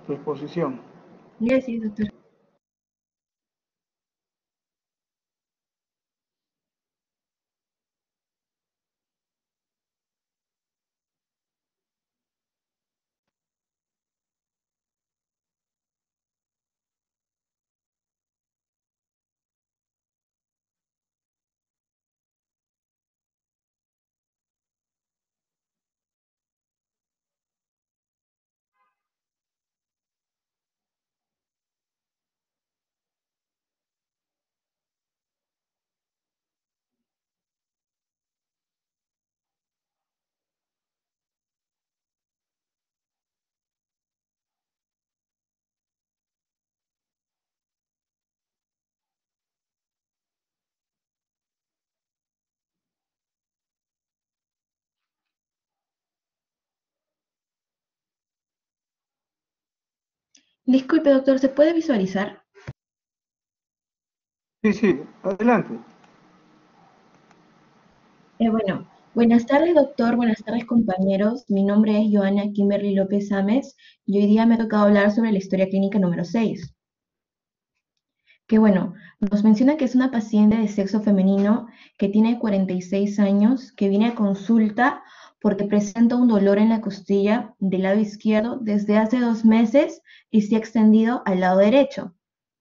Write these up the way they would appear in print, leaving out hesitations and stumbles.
tu exposición. Gracias, doctor. Disculpe, doctor, ¿se puede visualizar? Sí, sí, adelante. Buenas tardes, doctor. Buenas tardes, compañeros. Mi nombre es Joana Kimberly López Ames y hoy día me ha tocado hablar sobre la historia clínica número 6. Nos menciona que es una paciente de sexo femenino que tiene 46 años, que viene a consulta porque presenta un dolor en la costilla del lado izquierdo desde hace 2 meses y se ha extendido al lado derecho,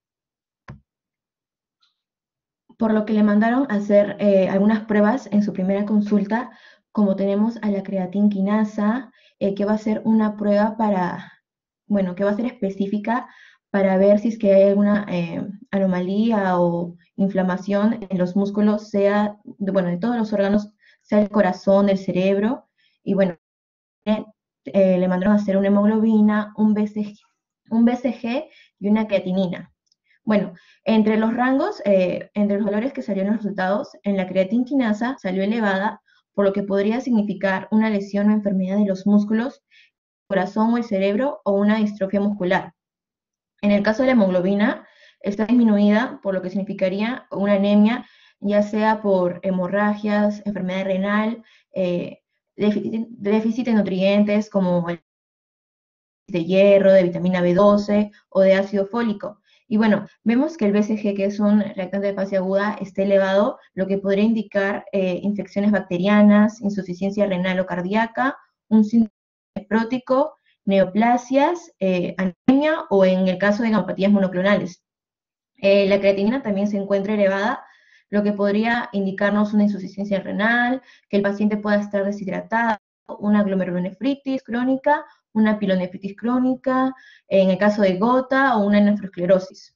por lo que le mandaron a hacer algunas pruebas en su primera consulta, como tenemos a la creatinquinasa, que va a ser una prueba que va a ser específica para ver si es que hay alguna anomalía o inflamación en los músculos, de todos los órganos, sea el corazón, el cerebro, y le mandaron a hacer una hemoglobina, un BCG y una creatinina. Bueno, entre los rangos, entre los valores que salieron los resultados, en la creatinquinasa salió elevada, por lo que podría significar una lesión o enfermedad de los músculos, el corazón o el cerebro o una distrofia muscular. En el caso de la hemoglobina, está disminuida, por lo que significaría una anemia, ya sea por hemorragias, enfermedad renal, déficit de nutrientes como el de hierro, de vitamina B12 o de ácido fólico. Y bueno, vemos que el BCG, que es un reactante de fase aguda, está elevado, lo que podría indicar infecciones bacterianas, insuficiencia renal o cardíaca, un síndrome nefrótico, neoplasias, anemia o en el caso de gamopatías monoclonales. La creatinina también se encuentra elevada, lo que podría indicarnos una insuficiencia renal, que el paciente pueda estar deshidratado, una glomerulonefritis crónica, una pilonefritis crónica, en el caso de gota o una nefroesclerosis.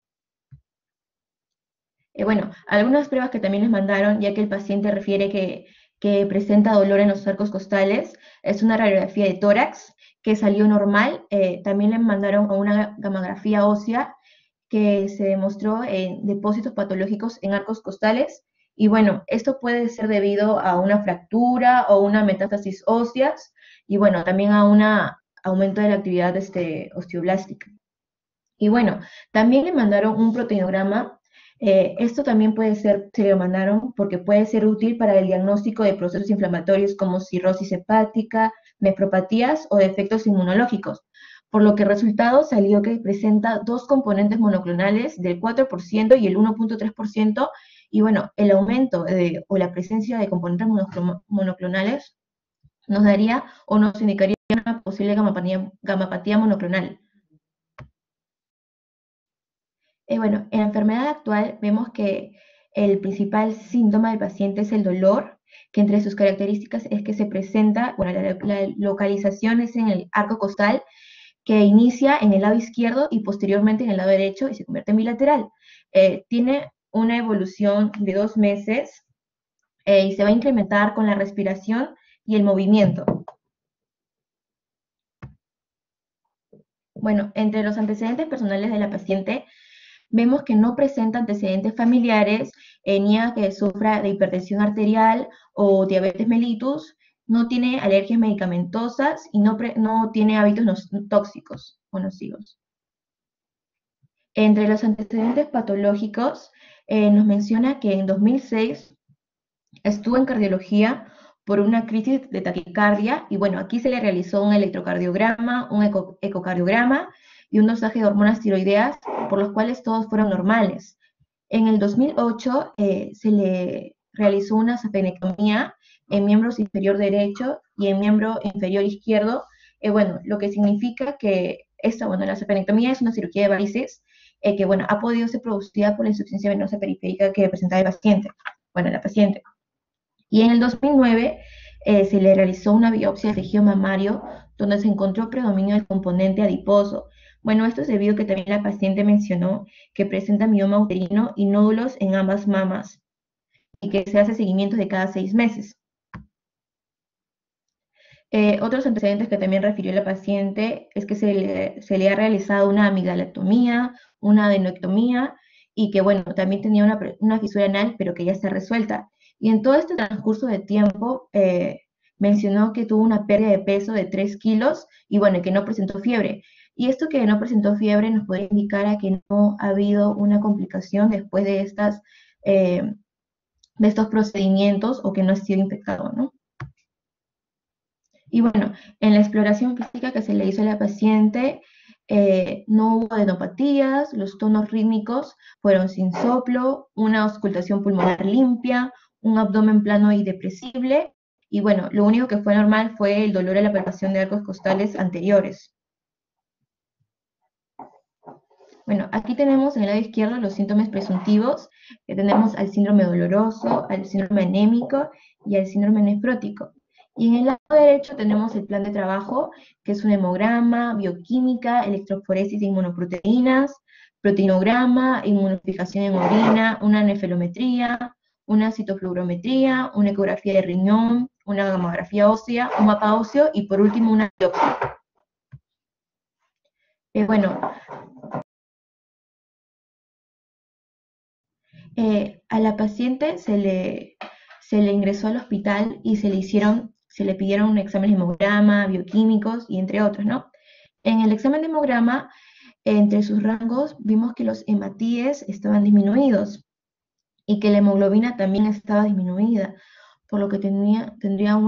Algunas pruebas que también les mandaron, ya que el paciente refiere que presenta dolor en los arcos costales, es una radiografía de tórax que salió normal. También le mandaron a una gamografía ósea que se demostró en depósitos patológicos en arcos costales. Y bueno, esto puede ser debido a una fractura o una metástasis óseas y bueno, también a un aumento de la actividad osteoblástica. Y bueno, también le mandaron un proteinograma. Esto también puede ser, se lo mandaron porque puede ser útil para el diagnóstico de procesos inflamatorios como cirrosis hepática, nefropatías o defectos inmunológicos. Por lo que el resultado salió que presenta dos componentes monoclonales del 4% y el 1.3%. Y bueno, el aumento o la presencia de componentes monoclonales nos daría o nos indicaría una posible gamapatía monoclonal. En la enfermedad actual vemos que el principal síntoma del paciente es el dolor, que entre sus características es que se presenta, la localización es en el arco costal, que inicia en el lado izquierdo y posteriormente en el lado derecho y se convierte en bilateral. Tiene una evolución de 2 meses y se va a incrementar con la respiración y el movimiento. Bueno, entre los antecedentes personales de la paciente, vemos que no presenta antecedentes familiares, ni a que sufra de hipertensión arterial o diabetes mellitus, no tiene alergias medicamentosas y no tiene hábitos tóxicos o nocivos. Entre los antecedentes patológicos, nos menciona que en 2006 estuvo en cardiología por una crisis de taquicardia, y bueno, aquí se le realizó un electrocardiograma, un ecocardiograma y un dosaje de hormonas tiroideas, por los cuales todos fueron normales. En el 2008 se le realizó una saphenectomía en miembro inferior derecho y en miembro inferior izquierdo, bueno, lo que significa que la saphenectomía es una cirugía de varices que, bueno, ha podido ser producida por la insuficiencia venosa periférica que presentaba el paciente, bueno, la paciente. Y en el 2009 se le realizó una biopsia de tejido mamario donde se encontró predominio del componente adiposo. Bueno, esto es debido a que también la paciente mencionó que presenta mioma uterino y nódulos en ambas mamas y que se hace seguimiento de cada 6 meses. Otros antecedentes que también refirió la paciente es que se le ha realizado una amigdalectomía, una adenoectomía y que, bueno, también tenía una fisura anal, pero que ya está resuelta. Y en todo este transcurso de tiempo mencionó que tuvo una pérdida de peso de 3 kilos y, bueno, que no presentó fiebre. Y esto que no presentó fiebre nos puede indicar a que no ha habido una complicación después de estos procedimientos o que no ha sido infectado, ¿no? Y bueno, en la exploración física que se le hizo a la paciente, no hubo adenopatías, los tonos rítmicos fueron sin soplo, una auscultación pulmonar limpia, un abdomen plano y depresible, y bueno, lo único que fue normal fue el dolor a la palpación de arcos costales anteriores. Bueno, aquí tenemos en el lado izquierdo los síntomas presuntivos, que tenemos al síndrome doloroso, al síndrome anémico y al síndrome nefrótico. Y en el lado derecho tenemos el plan de trabajo, que es un hemograma, bioquímica, electroforesis de inmunoproteínas, proteinograma, inmunofijación en orina, una nefelometría, una citofluorometría, una ecografía de riñón, una gamografía ósea, un mapa óseo y por último una biopsia. Bueno, a la paciente se le ingresó al hospital y se le pidieron un examen de hemograma, bioquímicos y entre otros, ¿no? En el examen de hemograma, entre sus rangos, vimos que los hematíes estaban disminuidos y que la hemoglobina también estaba disminuida, por lo que tendría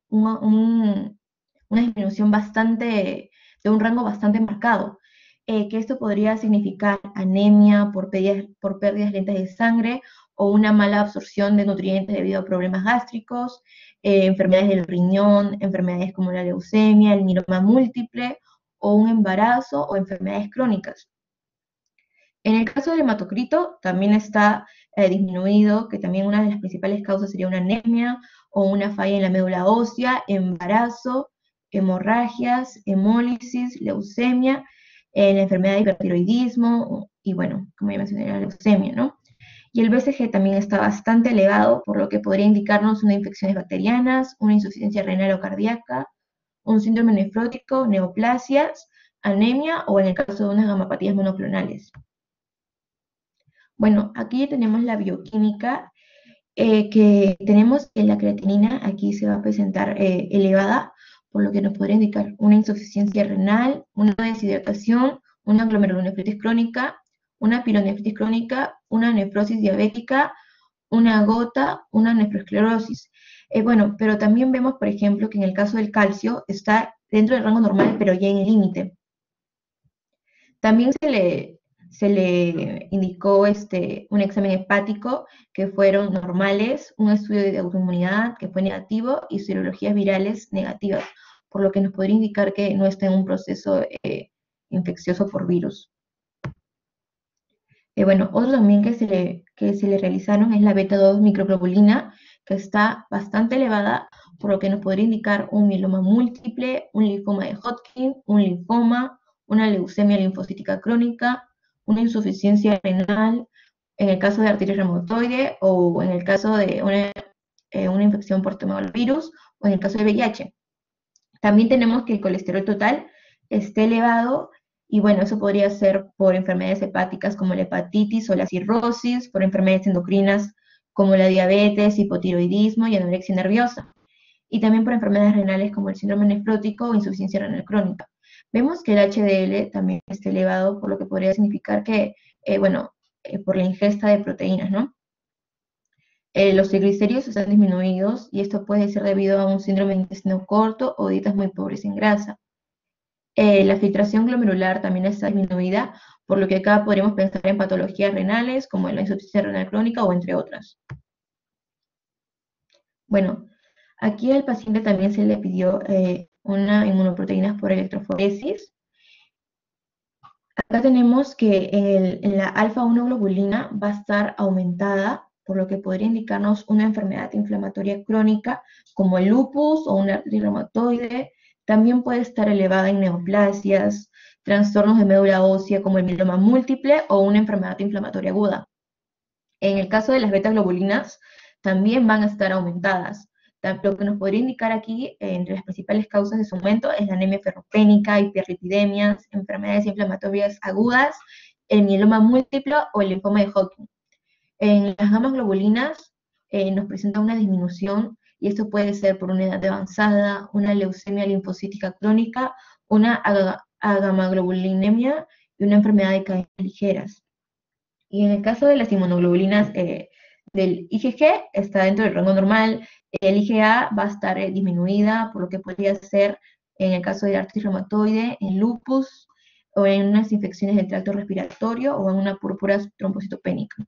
una disminución de un rango bastante marcado. Que esto podría significar anemia por pérdidas lentas de sangre o una mala absorción de nutrientes debido a problemas gástricos, enfermedades del riñón, enfermedades como la leucemia, el mieloma múltiple o un embarazo o enfermedades crónicas. En el caso del hematocrito también está disminuido, que también una de las principales causas sería una anemia o una falla en la médula ósea, embarazo, hemorragias, hemólisis, leucemia, la enfermedad de hipertiroidismo y bueno, como ya mencioné, la leucemia, ¿no? Y el BCG también está bastante elevado, por lo que podría indicarnos una infecciones bacterianas, una insuficiencia renal o cardíaca, un síndrome nefrótico, neoplasias, anemia o en el caso de unas gamapatías monoclonales. Bueno, aquí tenemos la bioquímica, que tenemos que la creatinina aquí se va a presentar elevada, por lo que nos podría indicar una insuficiencia renal, una deshidratación, una glomerulonefritis crónica, una pilonefritis crónica, una nefrosis diabética, una gota, una nefroesclerosis. Bueno, pero también vemos, por ejemplo, que en el caso del calcio está dentro del rango normal, pero ya en el límite. También se le indicó un examen hepático que fueron normales, un estudio de autoinmunidad que fue negativo y serologías virales negativas, por lo que nos podría indicar que no está en un proceso infeccioso por virus. Bueno, otro también que se le realizaron es la beta-2 microglobulina, que está bastante elevada, por lo que nos podría indicar un mieloma múltiple, un linfoma de Hodgkin, un linfoma, una leucemia linfocítica crónica, una insuficiencia renal, en el caso de artritis reumatoide o en el caso de una infección por tomatovirus o en el caso de VIH. También tenemos que el colesterol total esté elevado y bueno, eso podría ser por enfermedades hepáticas como la hepatitis o la cirrosis, por enfermedades endocrinas como la diabetes, hipotiroidismo y anorexia nerviosa, y también por enfermedades renales como el síndrome nefrótico o insuficiencia renal crónica. Vemos que el HDL también está elevado, por lo que podría significar que, por la ingesta de proteínas, ¿no? Los triglicéridos están disminuidos y esto puede ser debido a un síndrome de intestino corto o dietas muy pobres en grasa. La filtración glomerular también está disminuida, por lo que acá podríamos pensar en patologías renales como la insuficiencia renal crónica o entre otras. Bueno, aquí al paciente también se le pidió una inmunoproteínas por electroforesis. Acá tenemos que en la alfa-1 globulina va a estar aumentada, por lo que podría indicarnos una enfermedad inflamatoria crónica como el lupus o una artritis reumatoide. También puede estar elevada en neoplasias, trastornos de médula ósea como el mieloma múltiple o una enfermedad inflamatoria aguda. En el caso de las beta-globulinas, también van a estar aumentadas. Lo que nos podría indicar aquí, entre las principales causas de su aumento, es la anemia ferropénica, hiperlipidemias, enfermedades inflamatorias agudas, el mieloma múltiple o el linfoma de Hodgkin. En las gamas globulinas nos presenta una disminución y esto puede ser por una edad avanzada, una leucemia linfocítica crónica, una agamaglobulinemia y una enfermedad de cadenas ligeras. Y en el caso de las inmunoglobulinas del IgG está dentro del rango normal, el IgA va a estar disminuida, por lo que podría ser en el caso de artritis reumatoide, en lupus, o en unas infecciones del tracto respiratorio, o en una púrpura trombocitopénica.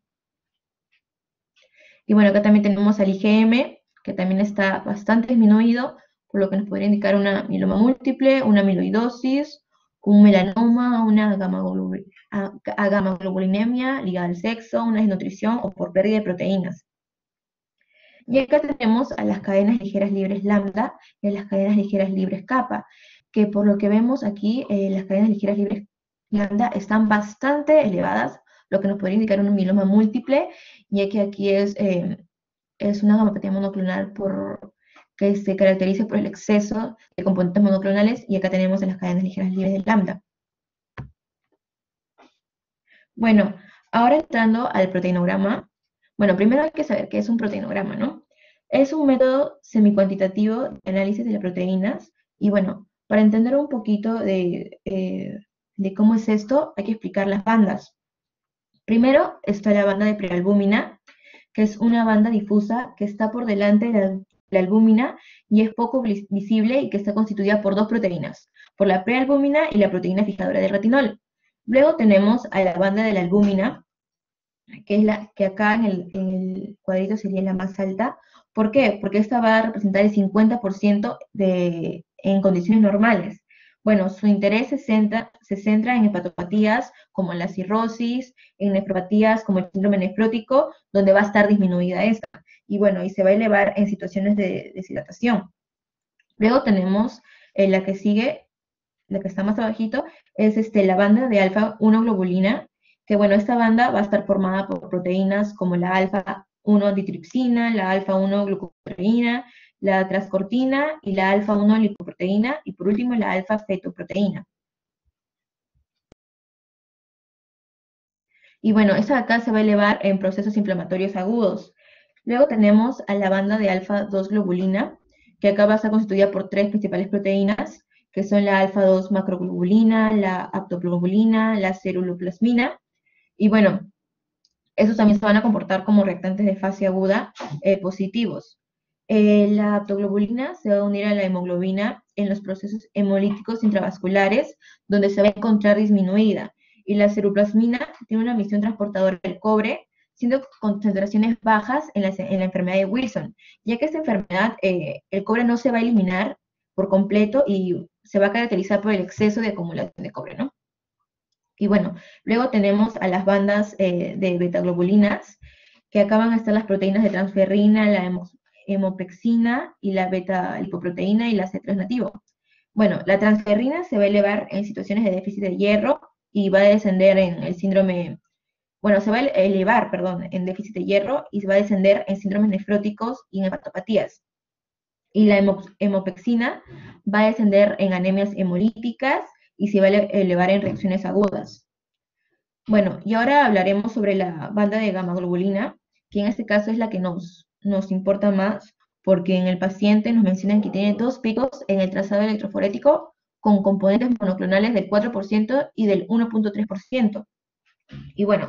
Y bueno, acá también tenemos al IgM, que también está bastante disminuido, por lo que nos podría indicar una mieloma múltiple, una amiloidosis, un melanoma, una agamaglobulinemia ligada al sexo, una desnutrición o por pérdida de proteínas. Y acá tenemos a las cadenas ligeras libres lambda y a las cadenas ligeras libres kappa, que por lo que vemos aquí, las cadenas ligeras libres lambda están bastante elevadas, lo que nos podría indicar un mieloma múltiple, ya que aquí es una gamapatía monoclonal que se caracteriza por el exceso de componentes monoclonales, y acá tenemos en las cadenas ligeras libres de lambda. Bueno, ahora entrando al proteinograma. Bueno, primero hay que saber qué es un proteinograma, ¿no? Es un método semicuantitativo de análisis de las proteínas, y bueno, para entender un poquito de cómo es esto, hay que explicar las bandas. Primero está la banda de prealbúmina, que es una banda difusa que está por delante de la albúmina y es poco visible y que está constituida por dos proteínas, por la prealbúmina y la proteína fijadora del retinol. Luego tenemos a la banda de la albúmina, que es la que acá en el cuadrito sería la más alta. ¿Por qué? Porque esta va a representar el 50% en condiciones normales. Bueno, su interés se centra en hepatopatías como la cirrosis, en nefropatías como el síndrome nefrótico, donde va a estar disminuida esta. Y bueno, y se va a elevar en situaciones de deshidratación. Luego tenemos la que sigue, la que está más abajito, es la banda de alfa-1 globulina, que bueno, esta banda va a estar formada por proteínas como la alfa-1 ditripsina, la alfa-1 glucoproteína, la transcortina y la alfa-1 lipoproteína, y por último la alfa-fetoproteína. Y bueno, esta de acá se va a elevar en procesos inflamatorios agudos. Luego tenemos a la banda de alfa-2 globulina, que acá va a estar constituida por tres principales proteínas, que son la alfa-2 macroglobulina, la aptoglobulina, la ceruloplasmina. Y bueno, esos también se van a comportar como reactantes de fase aguda positivos. La aptoglobulina se va a unir a la hemoglobina en los procesos hemolíticos intravasculares, donde se va a encontrar disminuida. Y la ceruloplasmina tiene una misión transportadora del cobre, siendo concentraciones bajas en la enfermedad de Wilson, ya que esta enfermedad, el cobre no se va a eliminar por completo y se va a caracterizar por el exceso de acumulación de cobre, ¿no? Y bueno, luego tenemos a las bandas de betaglobulinas, que acá van a estar las proteínas de transferrina, la hemopexina y la beta-lipoproteína y la C3 nativo. Bueno, la transferrina se va a elevar en situaciones de déficit de hierro y va a descender en el síndrome, bueno, se va a elevar, perdón, en déficit de hierro y se va a descender en síndromes nefróticos y en hepatopatías. Y la hemopexina va a descender en anemias hemolíticas y se va a elevar en reacciones agudas. Bueno, y ahora hablaremos sobre la banda de gamma globulina, que en este caso es la que nos importa más, porque en el paciente nos mencionan que tiene dos picos en el trazado electroforético con componentes monoclonales del 4% y del 1.3%. Y bueno,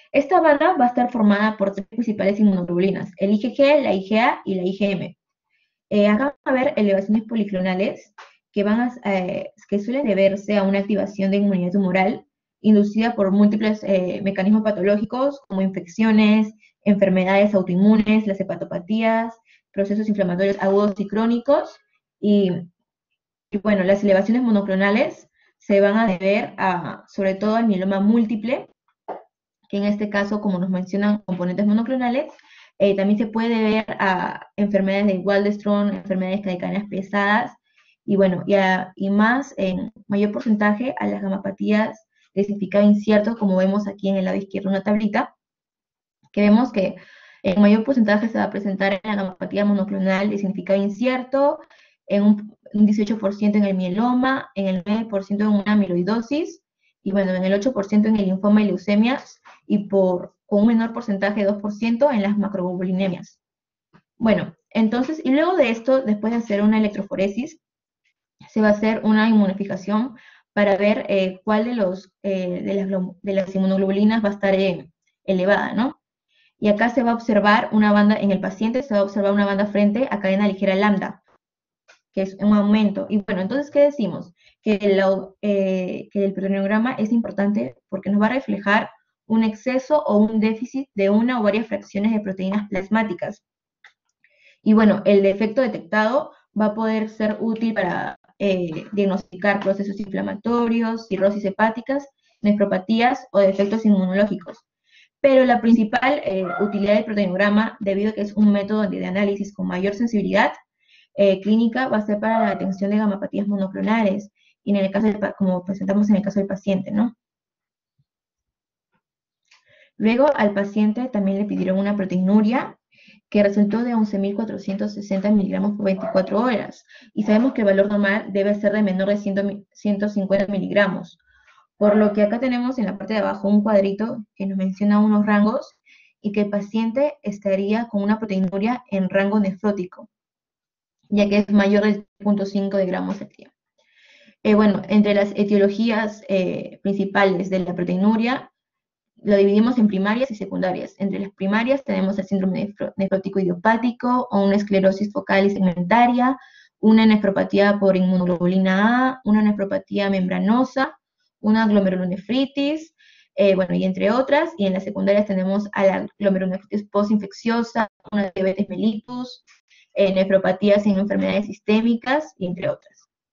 Esta banda va a estar formada por tres principales inmunoglobulinas, el IgG, la IgA y la IgM. Acá va a haber elevaciones policlonales que suelen deberse a una activación de inmunidad tumoral inducida por múltiples mecanismos patológicos como infecciones, enfermedades autoinmunes, las hepatopatías, procesos inflamatorios agudos y crónicos, y, y bueno, las elevaciones monoclonales se van a deber sobre todo al mieloma múltiple, que en este caso, como nos mencionan componentes monoclonales, también se puede ver a enfermedades de Waldenström, enfermedades cadenas pesadas, y bueno, y más en mayor porcentaje a las gamapatías de significado incierto, como vemos aquí en el lado izquierdo una tablita, que vemos que en mayor porcentaje se va a presentar en la gamapatía monoclonal de significado incierto, en un 18% en el mieloma, en el 9% en una amiloidosis, y bueno, en el 8% en el linfoma y leucemias, y con un menor porcentaje de 2% en las macroglobulinemias. Bueno, entonces, y luego de esto, después de hacer una electroforesis, se va a hacer una inmunofijación para ver cuál de las inmunoglobulinas va a estar elevada, ¿no? Y acá se va a observar una banda, en el paciente se va a observar una banda frente a cadena ligera lambda, que es un aumento. Y bueno, entonces, ¿qué decimos? Que el proteograma es importante porque nos va a reflejar un exceso o un déficit de una o varias fracciones de proteínas plasmáticas. Y bueno, el defecto detectado va a poder ser útil para diagnosticar procesos inflamatorios, cirrosis hepáticas, nefropatías o defectos inmunológicos. Pero la principal utilidad del proteinograma, debido a que es un método de análisis con mayor sensibilidad clínica, va a ser para la detención de gamapatías monoclonales, y en el caso como presentamos en el caso del paciente, ¿no? Luego al paciente también le pidieron una proteinuria que resultó de 11.460 miligramos por 24 horas, y sabemos que el valor normal debe ser de menor de 150 miligramos, por lo que acá tenemos en la parte de abajo un cuadrito que nos menciona unos rangos y que el paciente estaría con una proteinuria en rango nefrótico, ya que es mayor del 0.5 de gramos al día. Bueno, entre las etiologías principales de la proteinuria, lo dividimos en primarias y secundarias. Entre las primarias tenemos el síndrome nefrótico idiopático o una esclerosis focal y segmentaria, una nefropatía por inmunoglobulina A, una nefropatía membranosa, una glomerulonefritis, bueno, y entre otras. Y en las secundarias tenemos a la glomerulonefritis postinfecciosa, una diabetes mellitus, nefropatías en enfermedades sistémicas, y entre otras.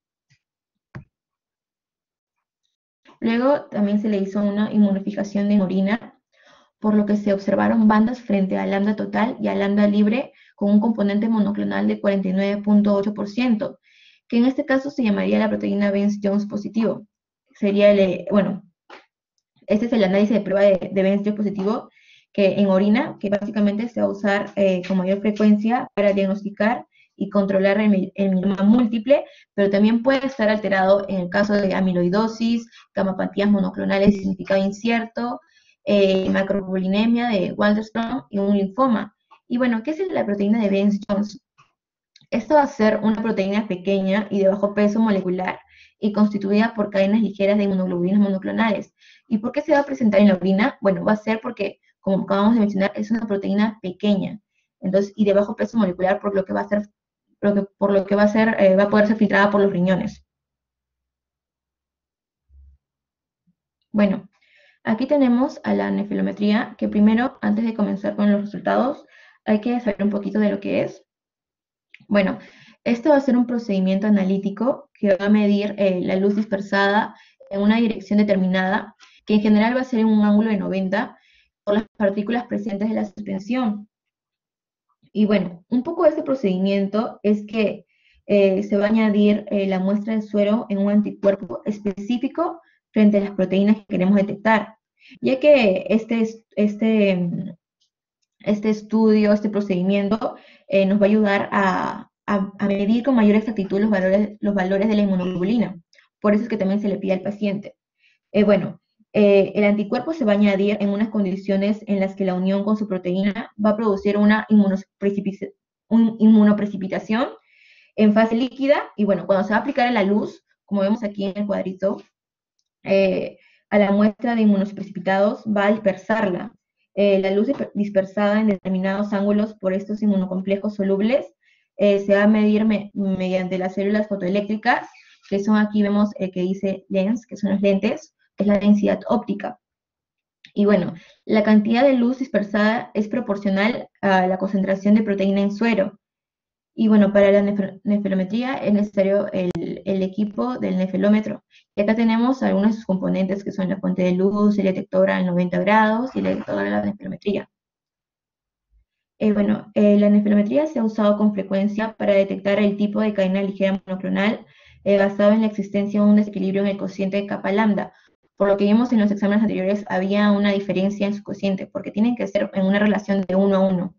Luego también se le hizo una inmunofijación en orina, por lo que se observaron bandas frente a lambda total y a lambda libre con un componente monoclonal de 49.8%, que en este caso se llamaría la proteína Bence-Jones positivo. Sería bueno, este es el análisis de prueba de Bence-Jones positivo que en orina, que básicamente se va a usar con mayor frecuencia para diagnosticar y controlar el mieloma múltiple, pero también puede estar alterado en el caso de amiloidosis, gamapatías monoclonales de significado incierto, macroglobulinemia de Waldenström y un linfoma. Y bueno, ¿qué es la proteína de Bence-Jones? Esto va a ser una proteína pequeña y de bajo peso molecular y constituida por cadenas ligeras de inmunoglobulinas monoclonales. ¿Y por qué se va a presentar en la orina? Bueno, va a ser porque, como acabamos de mencionar, es una proteína pequeña, entonces, y de bajo peso molecular, por lo que va a ser, va a poder ser filtrada por los riñones. Bueno, aquí tenemos a la nefilometría, que primero, antes de comenzar con los resultados, hay que saber un poquito de lo que es. Bueno, esto va a ser un procedimiento analítico que va a medir la luz dispersada en una dirección determinada, que en general va a ser en un ángulo de 90 por las partículas presentes de la suspensión. Y bueno, un poco de este procedimiento es que se va a añadir la muestra de suero en un anticuerpo específico frente a las proteínas que queremos detectar, ya que este estudio, este procedimiento, nos va a ayudar a medir con mayor exactitud los valores de la inmunoglobulina. Por eso es que también se le pide al paciente. Bueno, el anticuerpo se va a añadir en unas condiciones en las que la unión con su proteína va a producir una inmunoprecipitación en fase líquida, y bueno, cuando se va a aplicar a la luz, como vemos aquí en el cuadrito, a la muestra de inmunoprecipitados va a dispersarla, La luz dispersada en determinados ángulos por estos inmunocomplejos solubles se va a medir mediante las células fotoeléctricas, que son aquí vemos que dice lens, que son los lentes, que es la densidad óptica. Y bueno, la cantidad de luz dispersada es proporcional a la concentración de proteína en suero. Y bueno, para la nefelometría es necesario el equipo del nefelómetro. Y acá tenemos algunos de sus componentes que son la fuente de luz, el detector a 90 grados y el detector de la nefelometría. La nefelometría se ha usado con frecuencia para detectar el tipo de cadena ligera monoclonal basado en la existencia de un desequilibrio en el cociente de capa lambda. Por lo que vimos en los exámenes anteriores, había una diferencia en su cociente, porque tienen que ser en una relación de 1 a 1.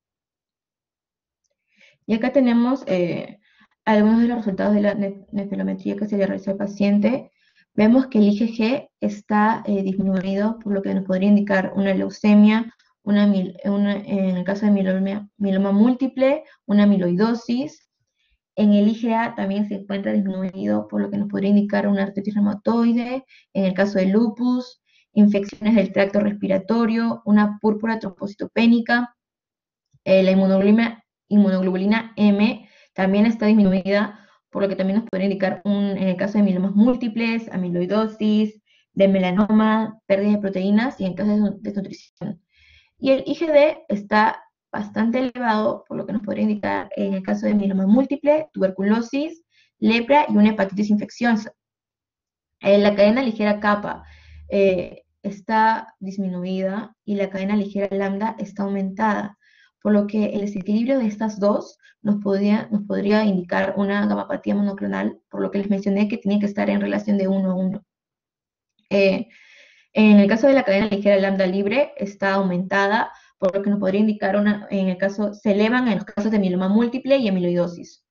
Y acá tenemos algunos de los resultados de la nefelometría que se le realizó al paciente. Vemos que el IgG está disminuido, por lo que nos podría indicar una leucemia, en el caso de mieloma múltiple, una amiloidosis. En el IgA también se encuentra disminuido, por lo que nos podría indicar una artritis reumatoide. En el caso de lupus, infecciones del tracto respiratorio, una púrpura trombocitopénica. La inmunoglobulina M también está disminuida, por lo que también nos podría indicar en el caso de mielomas múltiples, amiloidosis, de melanoma, pérdida de proteínas y en caso de desnutrición. Y el IgD está bastante elevado, por lo que nos podría indicar en el caso de mieloma múltiple, tuberculosis, lepra y una hepatitis infecciosa. La cadena ligera kappa está disminuida y la cadena ligera lambda está aumentada, por lo que el desequilibrio de estas dos nos podría indicar una gamapatía monoclonal, por lo que les mencioné que tiene que estar en relación de 1 a 1. En el caso de la cadena ligera lambda libre está aumentada, por lo que nos podría indicar se elevan en los casos de mieloma múltiple y amiloidosis.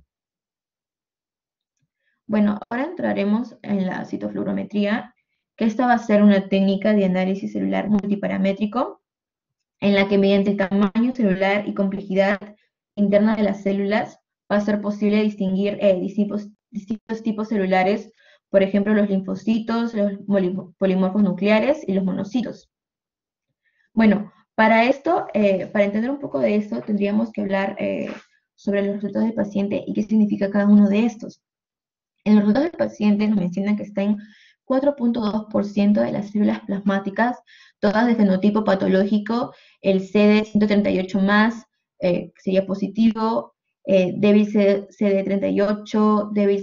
Bueno, ahora entraremos en la citofluorometría, que esta va a ser una técnica de análisis celular multiparamétrico, en la que mediante el tamaño celular y complejidad interna de las células va a ser posible distinguir distintos tipos celulares, por ejemplo, los linfocitos, los polimorfos nucleares y los monocitos. Bueno, para esto, para entender un poco de esto, tendríamos que hablar sobre los resultados del paciente y qué significa cada uno de estos. En los resultados del paciente nos mencionan que está en 4.2% de las células plasmáticas, todas de fenotipo patológico, el CD138 más sería positivo, débil CD38, débil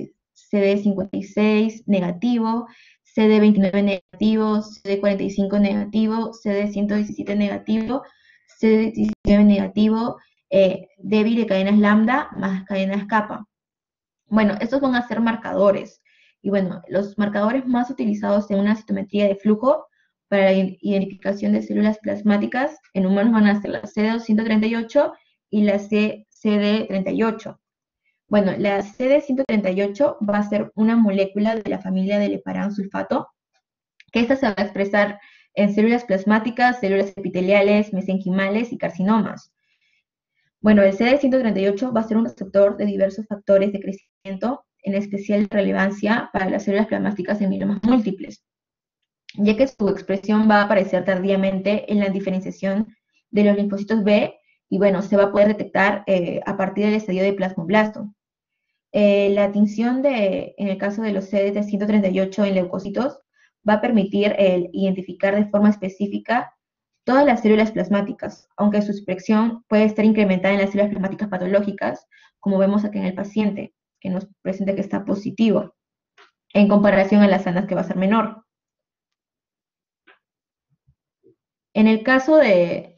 CD56 negativo, CD29 negativo, CD45 negativo, CD117 negativo, CD19 negativo, débil de cadenas lambda más cadenas kappa. Bueno, estos van a ser marcadores. Y bueno, los marcadores más utilizados en una citometría de flujo para la identificación de células plasmáticas en humanos van a ser la CD238 y la CD38. Bueno, la CD138 va a ser una molécula de la familia del heparán sulfato, que esta se va a expresar en células plasmáticas, células epiteliales, mesenquimales y carcinomas. Bueno, el CD138 va a ser un receptor de diversos factores de crecimiento, en especial relevancia para las células plasmáticas en mielomas múltiples, ya que su expresión va a aparecer tardíamente en la diferenciación de los linfocitos B, y bueno, se va a poder detectar a partir del estadio de plasmoblasto. La tinción en el caso de los CD138 en leucocitos va a permitir identificar de forma específica todas las células plasmáticas, aunque su expresión puede estar incrementada en las células plasmáticas patológicas, como vemos aquí en el paciente, que nos presenta que está positivo, en comparación a las sanas que va a ser menor. En el caso del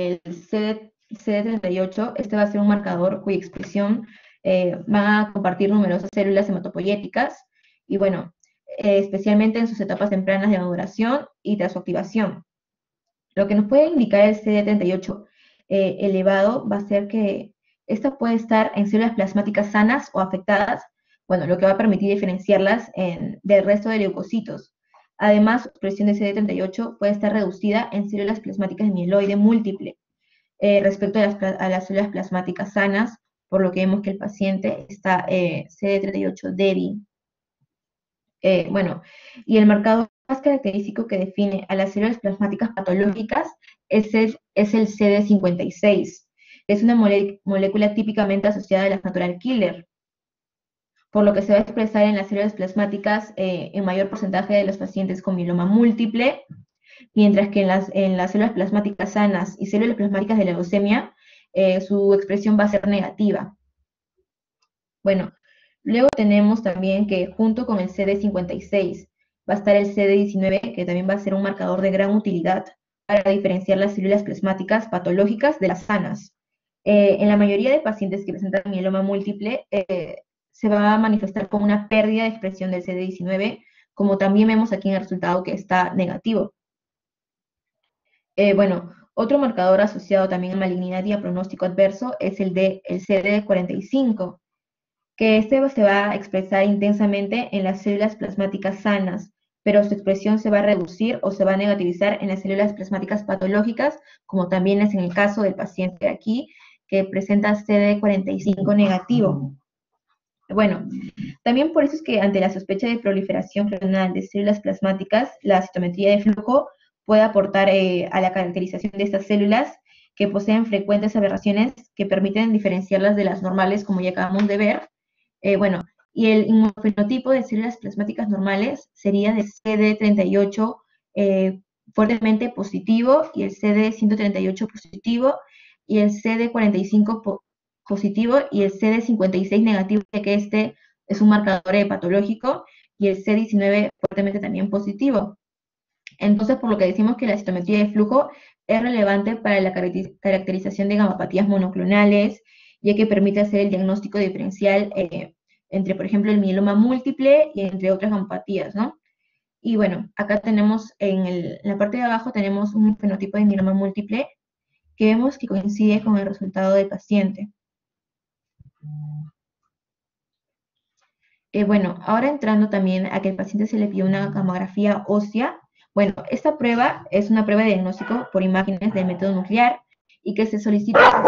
CD38, este va a ser un marcador cuya expresión va a compartir numerosas células hematopoyéticas, y bueno, especialmente en sus etapas tempranas de maduración y tras su activación. Lo que nos puede indicar el CD38 elevado va a ser que esta puede estar en células plasmáticas sanas o afectadas, bueno, lo que va a permitir diferenciarlas del resto de leucocitos. Además, su expresión de CD38 puede estar reducida en células plasmáticas de mieloide múltiple respecto a las células plasmáticas sanas, por lo que vemos que el paciente está CD38 débil. Bueno, y el marcador más característico que define a las células plasmáticas patológicas es el CD56. Es una molécula típicamente asociada a las natural killer, por lo que se va a expresar en las células plasmáticas en mayor porcentaje de los pacientes con mieloma múltiple, mientras que en las células plasmáticas sanas y células plasmáticas de leucemia, su expresión va a ser negativa. Bueno, luego tenemos también que junto con el CD56 va a estar el CD19, que también va a ser un marcador de gran utilidad para diferenciar las células plasmáticas patológicas de las sanas. En la mayoría de pacientes que presentan mieloma múltiple, se va a manifestar con una pérdida de expresión del CD19, como también vemos aquí en el resultado que está negativo. Bueno, otro marcador asociado también a malignidad y a pronóstico adverso es el CD45, que este se va a expresar intensamente en las células plasmáticas sanas, pero su expresión se va a reducir o se va a negativizar en las células plasmáticas patológicas, como también es en el caso del paciente aquí, que presenta CD45 negativo. Bueno, también por eso es que ante la sospecha de proliferación clonal de células plasmáticas, la citometría de flujo puede aportar a la caracterización de estas células que poseen frecuentes aberraciones que permiten diferenciarlas de las normales, como ya acabamos de ver. Bueno, y el inmunofenotipo de células plasmáticas normales sería de CD38 fuertemente positivo y el CD138 positivo y el CD45 positivo y el CD56 negativo, ya que este es un marcador patológico, y el C19 fuertemente también positivo. Entonces, por lo que decimos que la citometría de flujo es relevante para la caracterización de gamopatías monoclonales, ya que permite hacer el diagnóstico diferencial entre, por ejemplo, el mieloma múltiple y entre otras gamopatías, ¿no? Y bueno, acá tenemos en la parte de abajo tenemos un fenotipo de mieloma múltiple que vemos que coincide con el resultado del paciente. Bueno, ahora entrando también a que el paciente se le pidió una gamografía ósea. Bueno, esta prueba es una prueba de diagnóstico por imágenes del método nuclear y que se solicita al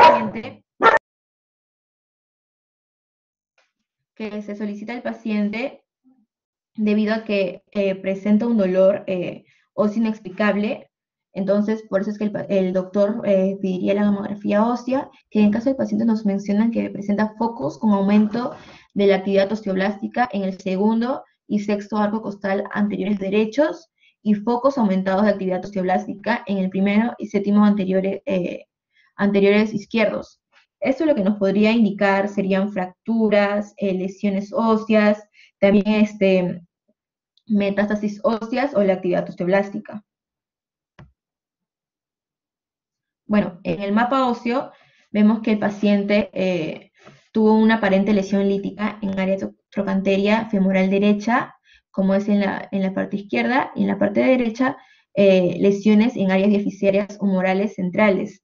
paciente debido a que presenta un dolor óseo inexplicable. Entonces, por eso es que el doctor pediría la gamografía ósea, que en caso del paciente nos mencionan que presenta focos con aumento de la actividad osteoblástica en el segundo y sexto arco costal anteriores derechos y focos aumentados de actividad osteoblástica en el primero y séptimo anteriores izquierdos. Esto lo que nos podría indicar serían fracturas, lesiones óseas, también metástasis óseas o la actividad osteoblástica. Bueno, en el mapa óseo vemos que el paciente tuvo una aparente lesión lítica en área trocanteria femoral derecha, como es en la parte izquierda, y en la parte derecha lesiones en áreas diafisarias humorales centrales.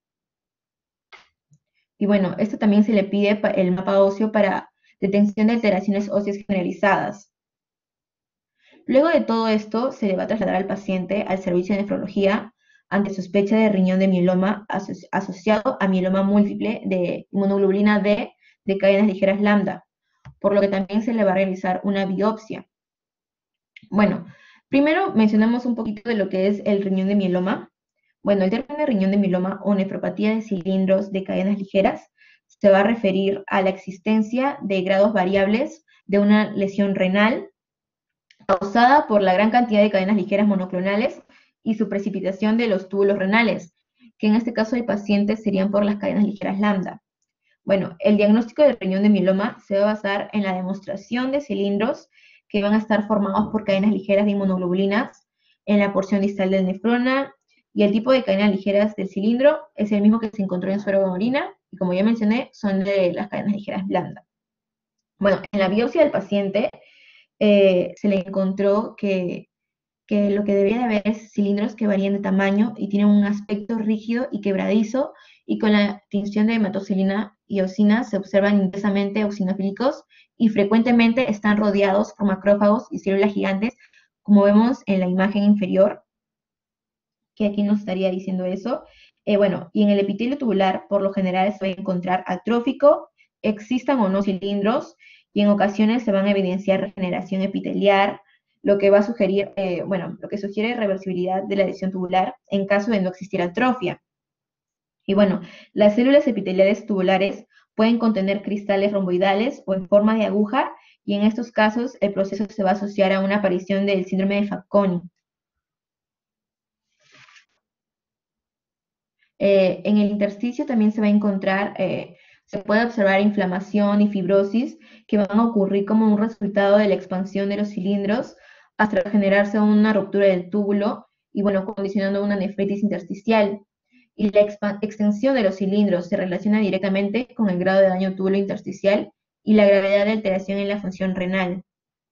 Y bueno, esto también se le pide el mapa óseo para detección de alteraciones óseas generalizadas. Luego de todo esto, se le va a trasladar al paciente al servicio de nefrología ante sospecha de riñón de mieloma asociado a mieloma múltiple de inmunoglobulina D de cadenas ligeras lambda, por lo que también se le va a realizar una biopsia. Bueno, primero mencionamos un poquito de lo que es el riñón de mieloma. Bueno, el término de riñón de mieloma o nefropatía de cilindros de cadenas ligeras se va a referir a la existencia de grados variables de una lesión renal causada por la gran cantidad de cadenas ligeras monoclonales y su precipitación de los túbulos renales, que en este caso del paciente serían por las cadenas ligeras lambda. Bueno, el diagnóstico del riñón de mieloma se va a basar en la demostración de cilindros que van a estar formados por cadenas ligeras de inmunoglobulinas en la porción distal del nefrona, y el tipo de cadenas ligeras del cilindro es el mismo que se encontró en suero de orina, y como ya mencioné, son de las cadenas ligeras blandas. Bueno, en la biopsia del paciente se le encontró que lo que debería de haber es cilindros que varían de tamaño y tienen un aspecto rígido y quebradizo, y con la tinción de hematoxilina y eosina se observan intensamente eosinofílicos y frecuentemente están rodeados por macrófagos y células gigantes, como vemos en la imagen inferior, que aquí nos estaría diciendo eso. Bueno, y en el epitelio tubular, por lo general, se va a encontrar atrófico, existan o no cilindros, y en ocasiones se van a evidenciar regeneración epiteliar, lo que va a sugerir, bueno, lo que sugiere reversibilidad de la lesión tubular en caso de no existir atrofia. Y bueno, las células epiteliales tubulares pueden contener cristales romboidales o en forma de aguja, y en estos casos el proceso se va a asociar a una aparición del síndrome de Fanconi. En el intersticio también se va a encontrar, se puede observar inflamación y fibrosis que van a ocurrir como un resultado de la expansión de los cilindros hasta generarse una ruptura del túbulo y, bueno, condicionando una nefritis intersticial. Y la extensión de los cilindros se relaciona directamente con el grado de daño tubulo intersticial y la gravedad de alteración en la función renal.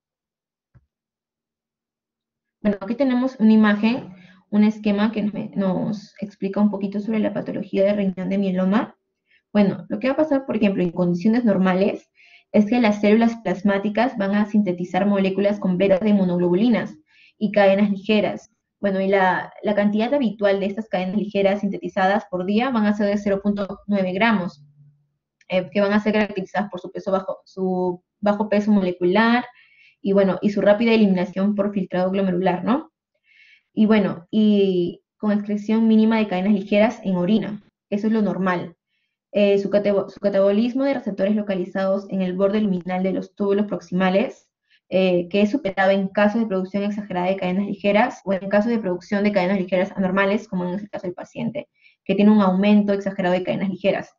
Bueno, aquí tenemos una imagen, un esquema que nos explica un poquito sobre la patología de riñón de mieloma. Bueno, lo que va a pasar, por ejemplo, en condiciones normales, es que las células plasmáticas van a sintetizar moléculas completas de inmunoglobulinas y cadenas ligeras. Bueno, y la cantidad habitual de estas cadenas ligeras sintetizadas por día van a ser de 0,9 gramos, que van a ser caracterizadas por su bajo peso molecular y, bueno, y su rápida eliminación por filtrado glomerular, ¿no? Y bueno, y con excreción mínima de cadenas ligeras en orina. Eso es lo normal. Su catabolismo de receptores localizados en el borde luminal de los túbulos proximales, que es superado en caso de producción exagerada de cadenas ligeras o en caso de producción de cadenas ligeras anormales, como en el caso del paciente, que tiene un aumento exagerado de cadenas ligeras.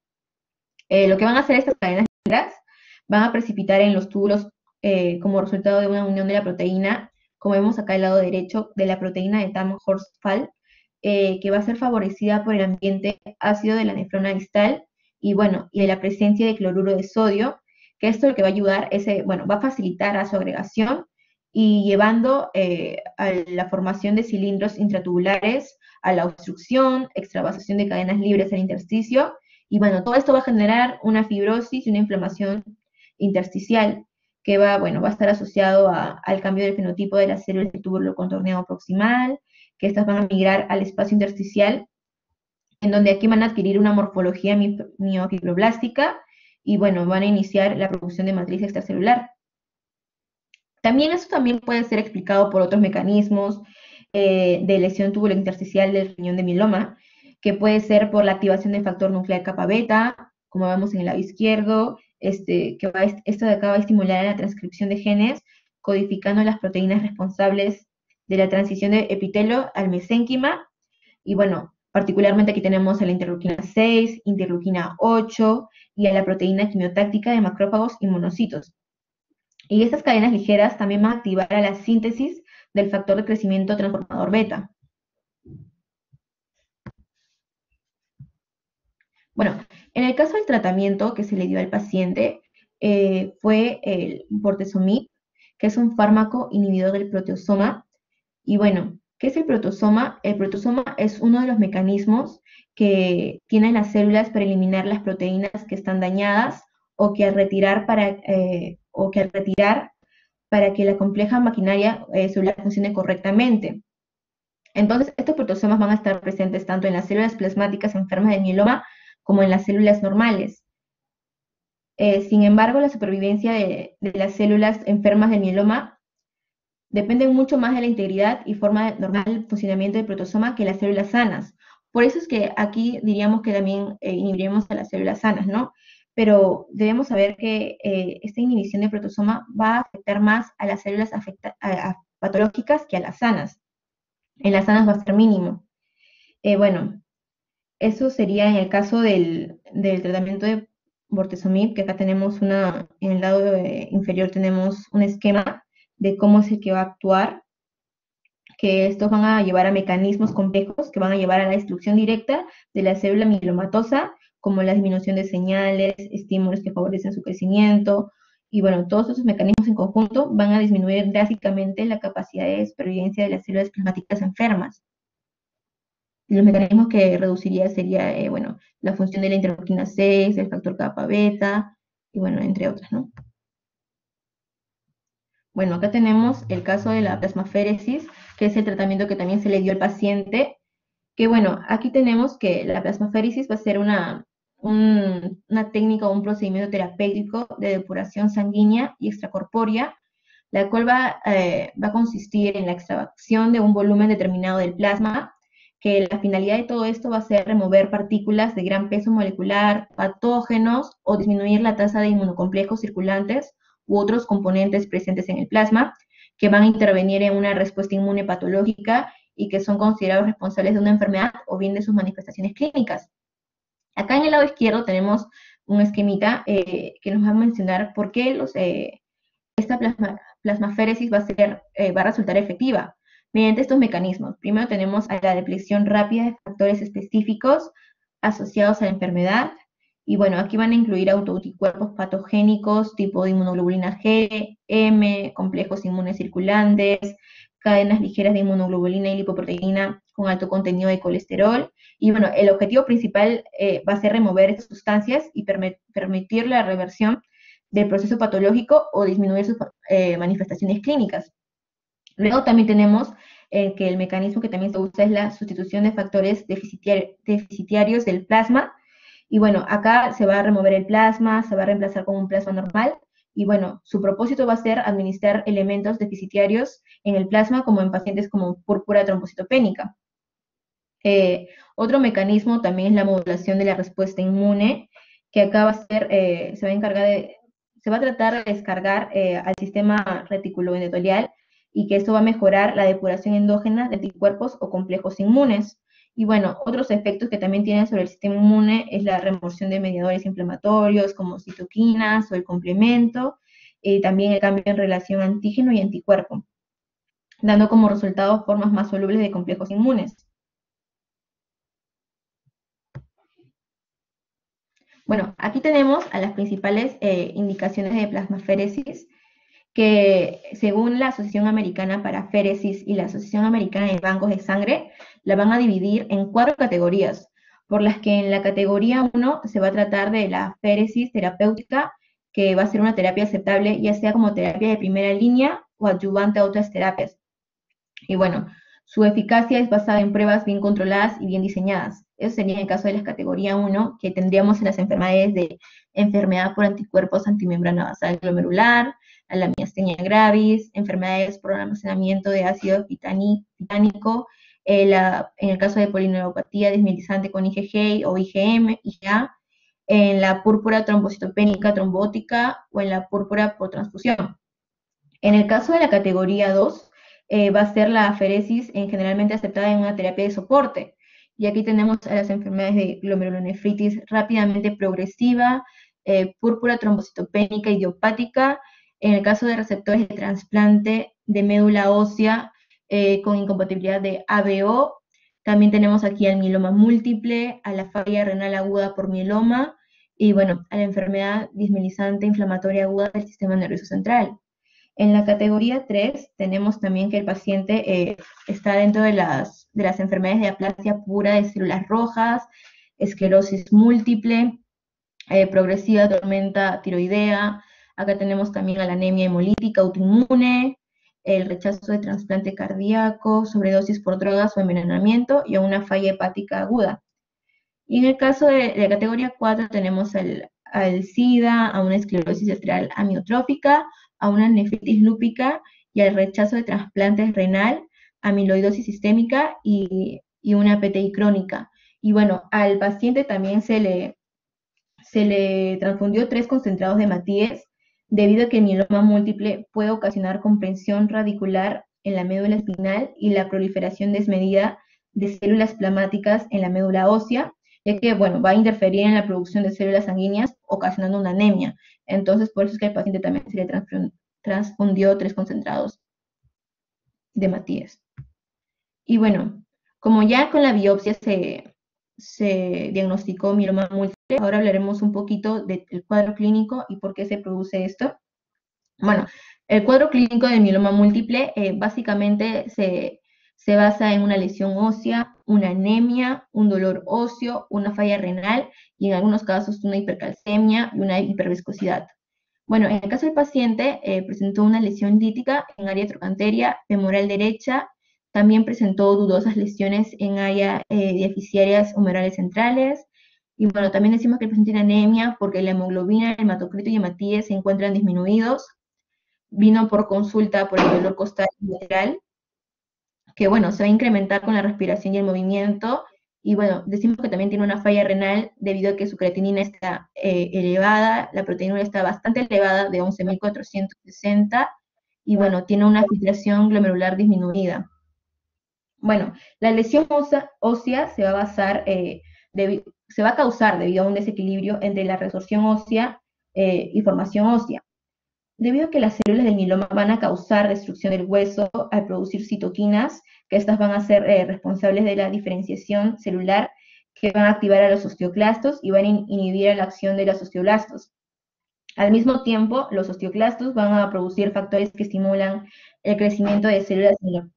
Lo que van a hacer estas cadenas ligeras, van a precipitar en los túbulos como resultado de una unión de la proteína, como vemos acá al lado derecho, de la proteína de Tam-Horsfall, que va a ser favorecida por el ambiente ácido de la nefrona distal y, bueno, y de la presencia de cloruro de sodio, que esto lo que va a ayudar es, bueno, va a facilitar a su agregación y llevando a la formación de cilindros intratubulares, a la obstrucción, extravasación de cadenas libres al intersticio, y, bueno, todo esto va a generar una fibrosis y una inflamación intersticial que va, bueno, va a estar asociado al cambio del fenotipo de las células del túbulo contorneado proximal, que estas van a migrar al espacio intersticial, en donde aquí van a adquirir una morfología miofibroblástica y, bueno, van a iniciar la producción de matriz extracelular. También esto también puede ser explicado por otros mecanismos de lesión tubulointersticial del riñón de mieloma, que puede ser por la activación del factor nuclear kappa beta, como vemos en el lado izquierdo, esto de acá va a estimular la transcripción de genes, codificando las proteínas responsables de la transición de epitelio al mesénquima, y, bueno, particularmente aquí tenemos a la interleuquina 6, interleuquina 8 y a la proteína quimiotáctica de macrófagos y monocitos. Y estas cadenas ligeras también van a activar a la síntesis del factor de crecimiento transformador beta. Bueno, en el caso del tratamiento que se le dio al paciente fue el bortezomib, que es un fármaco inhibidor del proteasoma. Y, bueno, ¿qué es el proteasoma? El proteasoma es uno de los mecanismos que tienen las células para eliminar las proteínas que están dañadas o que al retirar para que la compleja maquinaria celular funcione correctamente. Entonces, estos proteasomas van a estar presentes tanto en las células plasmáticas enfermas de mieloma como en las células normales. Sin embargo, la supervivencia de las células enfermas de mieloma depende mucho más de la integridad y forma normal del funcionamiento del proteasoma que las células sanas. Por eso es que aquí diríamos que también inhibiremos a las células sanas, ¿no? Pero debemos saber que esta inhibición del proteasoma va a afectar más a las células patológicas que a las sanas. En las sanas va a ser mínimo. Bueno, eso sería en el caso del tratamiento de bortezomib, que acá tenemos en el lado inferior tenemos un esquema de cómo es el que va a actuar, que estos van a llevar a mecanismos complejos que van a llevar a la destrucción directa de la célula mielomatosa, como la disminución de señales, estímulos que favorecen su crecimiento, y, bueno, todos esos mecanismos en conjunto van a disminuir drásticamente la capacidad de supervivencia de las células plasmáticas enfermas. Los mecanismos que reduciría sería, bueno, la función de la interleuquina 6, el factor kappa beta, y, bueno, entre otras, ¿no? Bueno, acá tenemos el caso de la plasmaféresis, que es el tratamiento que también se le dio al paciente, que, bueno, aquí tenemos que la plasmaféresis va a ser una técnica o un procedimiento terapéutico de depuración sanguínea y extracorpórea la cual va a consistir en la extracción de un volumen determinado del plasma, que la finalidad de todo esto va a ser remover partículas de gran peso molecular, patógenos o disminuir la tasa de inmunocomplejos circulantes u otros componentes presentes en el plasma que van a intervenir en una respuesta inmune patológica y que son considerados responsables de una enfermedad o bien de sus manifestaciones clínicas. Acá en el lado izquierdo tenemos un esquemita que nos va a mencionar por qué esta plasmaféresis va a resultar efectiva mediante estos mecanismos. Primero tenemos a la depleción rápida de factores específicos asociados a la enfermedad. Y bueno, aquí van a incluir autoanticuerpos patogénicos tipo de inmunoglobulina G, M, complejos inmunes circulantes, cadenas ligeras de inmunoglobulina y lipoproteína con alto contenido de colesterol. Y bueno, el objetivo principal va a ser remover estas sustancias y permitir la reversión del proceso patológico o disminuir sus manifestaciones clínicas. Luego también tenemos que el mecanismo que también se usa es la sustitución de factores deficitarios del plasma. Y bueno, acá se va a remover el plasma, se va a reemplazar con un plasma normal. Y bueno, su propósito va a ser administrar elementos deficitarios en el plasma, como en pacientes como púrpura trombocitopénica. Otro mecanismo también es la modulación de la respuesta inmune, que acá va a ser, se va a tratar de descargar al sistema reticuloendotelial y que esto va a mejorar la depuración endógena de anticuerpos o complejos inmunes. Y bueno, otros efectos que también tienen sobre el sistema inmune es la remoción de mediadores inflamatorios como citoquinas o el complemento, también el cambio en relación antígeno y anticuerpo, dando como resultado formas más solubles de complejos inmunes. Bueno, aquí tenemos a las principales indicaciones de plasmaféresis, que según la Asociación Americana para Féresis y la Asociación Americana de Bancos de Sangre, la van a dividir en 4 categorías, por las que en la categoría 1 se va a tratar de la féresis terapéutica, que va a ser una terapia aceptable, ya sea como terapia de primera línea o adyuvante a otras terapias. Y bueno, su eficacia es basada en pruebas bien controladas y bien diseñadas. Eso sería en el caso de la categoría 1, que tendríamos en las enfermedades de enfermedad por anticuerpos antimembrana basal glomerular, a la miastenia gravis, enfermedades por almacenamiento de ácido titánico, en el caso de polineuropatía desmielizante con IgG o IgM, IgA, en la púrpura trombocitopénica trombótica o en la púrpura por transfusión. En el caso de la categoría 2, va a ser la aféresis generalmente aceptada en una terapia de soporte. Y aquí tenemos a las enfermedades de glomerulonefritis rápidamente progresiva, púrpura trombocitopénica idiopática, en el caso de receptores de trasplante de médula ósea con incompatibilidad de ABO, también tenemos aquí al mieloma múltiple, a la falla renal aguda por mieloma, y bueno, a la enfermedad dismielizante inflamatoria aguda del sistema nervioso central. En la categoría 3 tenemos también que el paciente está dentro de las enfermedades de aplasia pura de células rojas, esclerosis múltiple, progresiva tormenta tiroidea. Acá tenemos también a la anemia hemolítica autoinmune, el rechazo de trasplante cardíaco, sobredosis por drogas o envenenamiento y a una falla hepática aguda. Y en el caso de la categoría 4 tenemos al SIDA, a una esclerosis lateral amiotrófica, a una nefritis lúpica y al rechazo de trasplantes renal, amiloidosis sistémica y una PTI crónica. Y bueno, al paciente también se le transfundió 3 concentrados de Matías debido a que el mieloma múltiple puede ocasionar comprensión radicular en la médula espinal y la proliferación desmedida de células plasmáticas en la médula ósea, ya que, bueno, va a interferir en la producción de células sanguíneas, ocasionando una anemia. Entonces, por eso es que al paciente también se le transfundió 3 concentrados de Matías. Y bueno, como ya con la biopsia se diagnosticó mieloma múltiple, ahora hablaremos un poquito del cuadro clínico y por qué se produce esto. Bueno, el cuadro clínico del mieloma múltiple básicamente se basa en una lesión ósea, una anemia, un dolor óseo, una falla renal y en algunos casos una hipercalcemia y una hiperviscosidad. Bueno, en el caso del paciente presentó una lesión lítica en área trocanteria femoral derecha, también presentó dudosas lesiones en área deficiarias humerales centrales, y bueno, también decimos que el paciente tiene anemia porque la hemoglobina, el hematocrito y hematíes se encuentran disminuidos. vino por consulta por el dolor costal lateral, que bueno, se va a incrementar con la respiración y el movimiento. Y bueno, decimos que también tiene una falla renal debido a que su creatinina está elevada, la proteína está bastante elevada de 11.460 y bueno, tiene una filtración glomerular disminuida. Bueno, la lesión ósea se va a basar, se va a causar debido a un desequilibrio entre la resorción ósea y formación ósea. Debido a que las células del mieloma van a causar destrucción del hueso al producir citoquinas, que estas van a ser responsables de la diferenciación celular, que van a activar a los osteoclastos y van a inhibir la acción de los osteoblastos. Al mismo tiempo, los osteoclastos van a producir factores que estimulan el crecimiento de células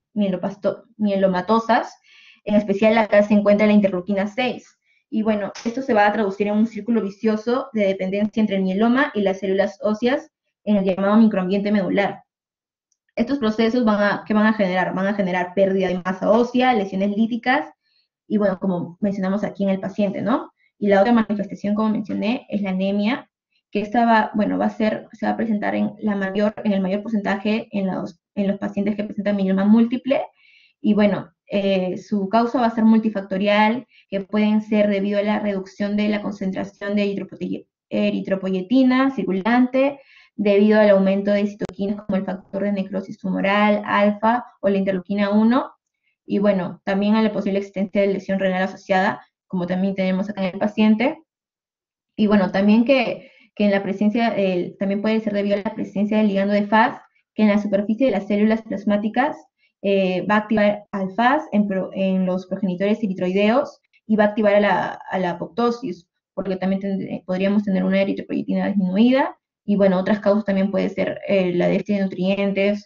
mielomatosas, en especial acá se encuentra la interleuquina 6. Y bueno, esto se va a traducir en un círculo vicioso de dependencia entre el mieloma y las células óseas en el llamado microambiente medular. Estos procesos ¿qué van a generar? Van a generar pérdida de masa ósea, lesiones líticas y bueno, como mencionamos aquí en el paciente, ¿no? Y la otra manifestación, como mencioné, es la anemia, que esta se va a presentar en el mayor porcentaje en los pacientes que presentan mieloma múltiple. Y bueno, su causa va a ser multifactorial, que pueden ser debido a la reducción de la concentración de eritropoyetina circulante, debido al aumento de citoquinas como el factor de necrosis tumoral, alfa o la interleuquina 1, y bueno, también a la posible existencia de lesión renal asociada, como también tenemos acá en el paciente, y bueno, también que en la presencia, también puede ser debido a la presencia del ligando de Fas, que en la superficie de las células plasmáticas va a activar al Fas en los progenitores eritroideos y va a activar a la apoptosis, porque también podríamos tener una eritropoyetina disminuida, y bueno, otras causas también puede ser la déficit de nutrientes,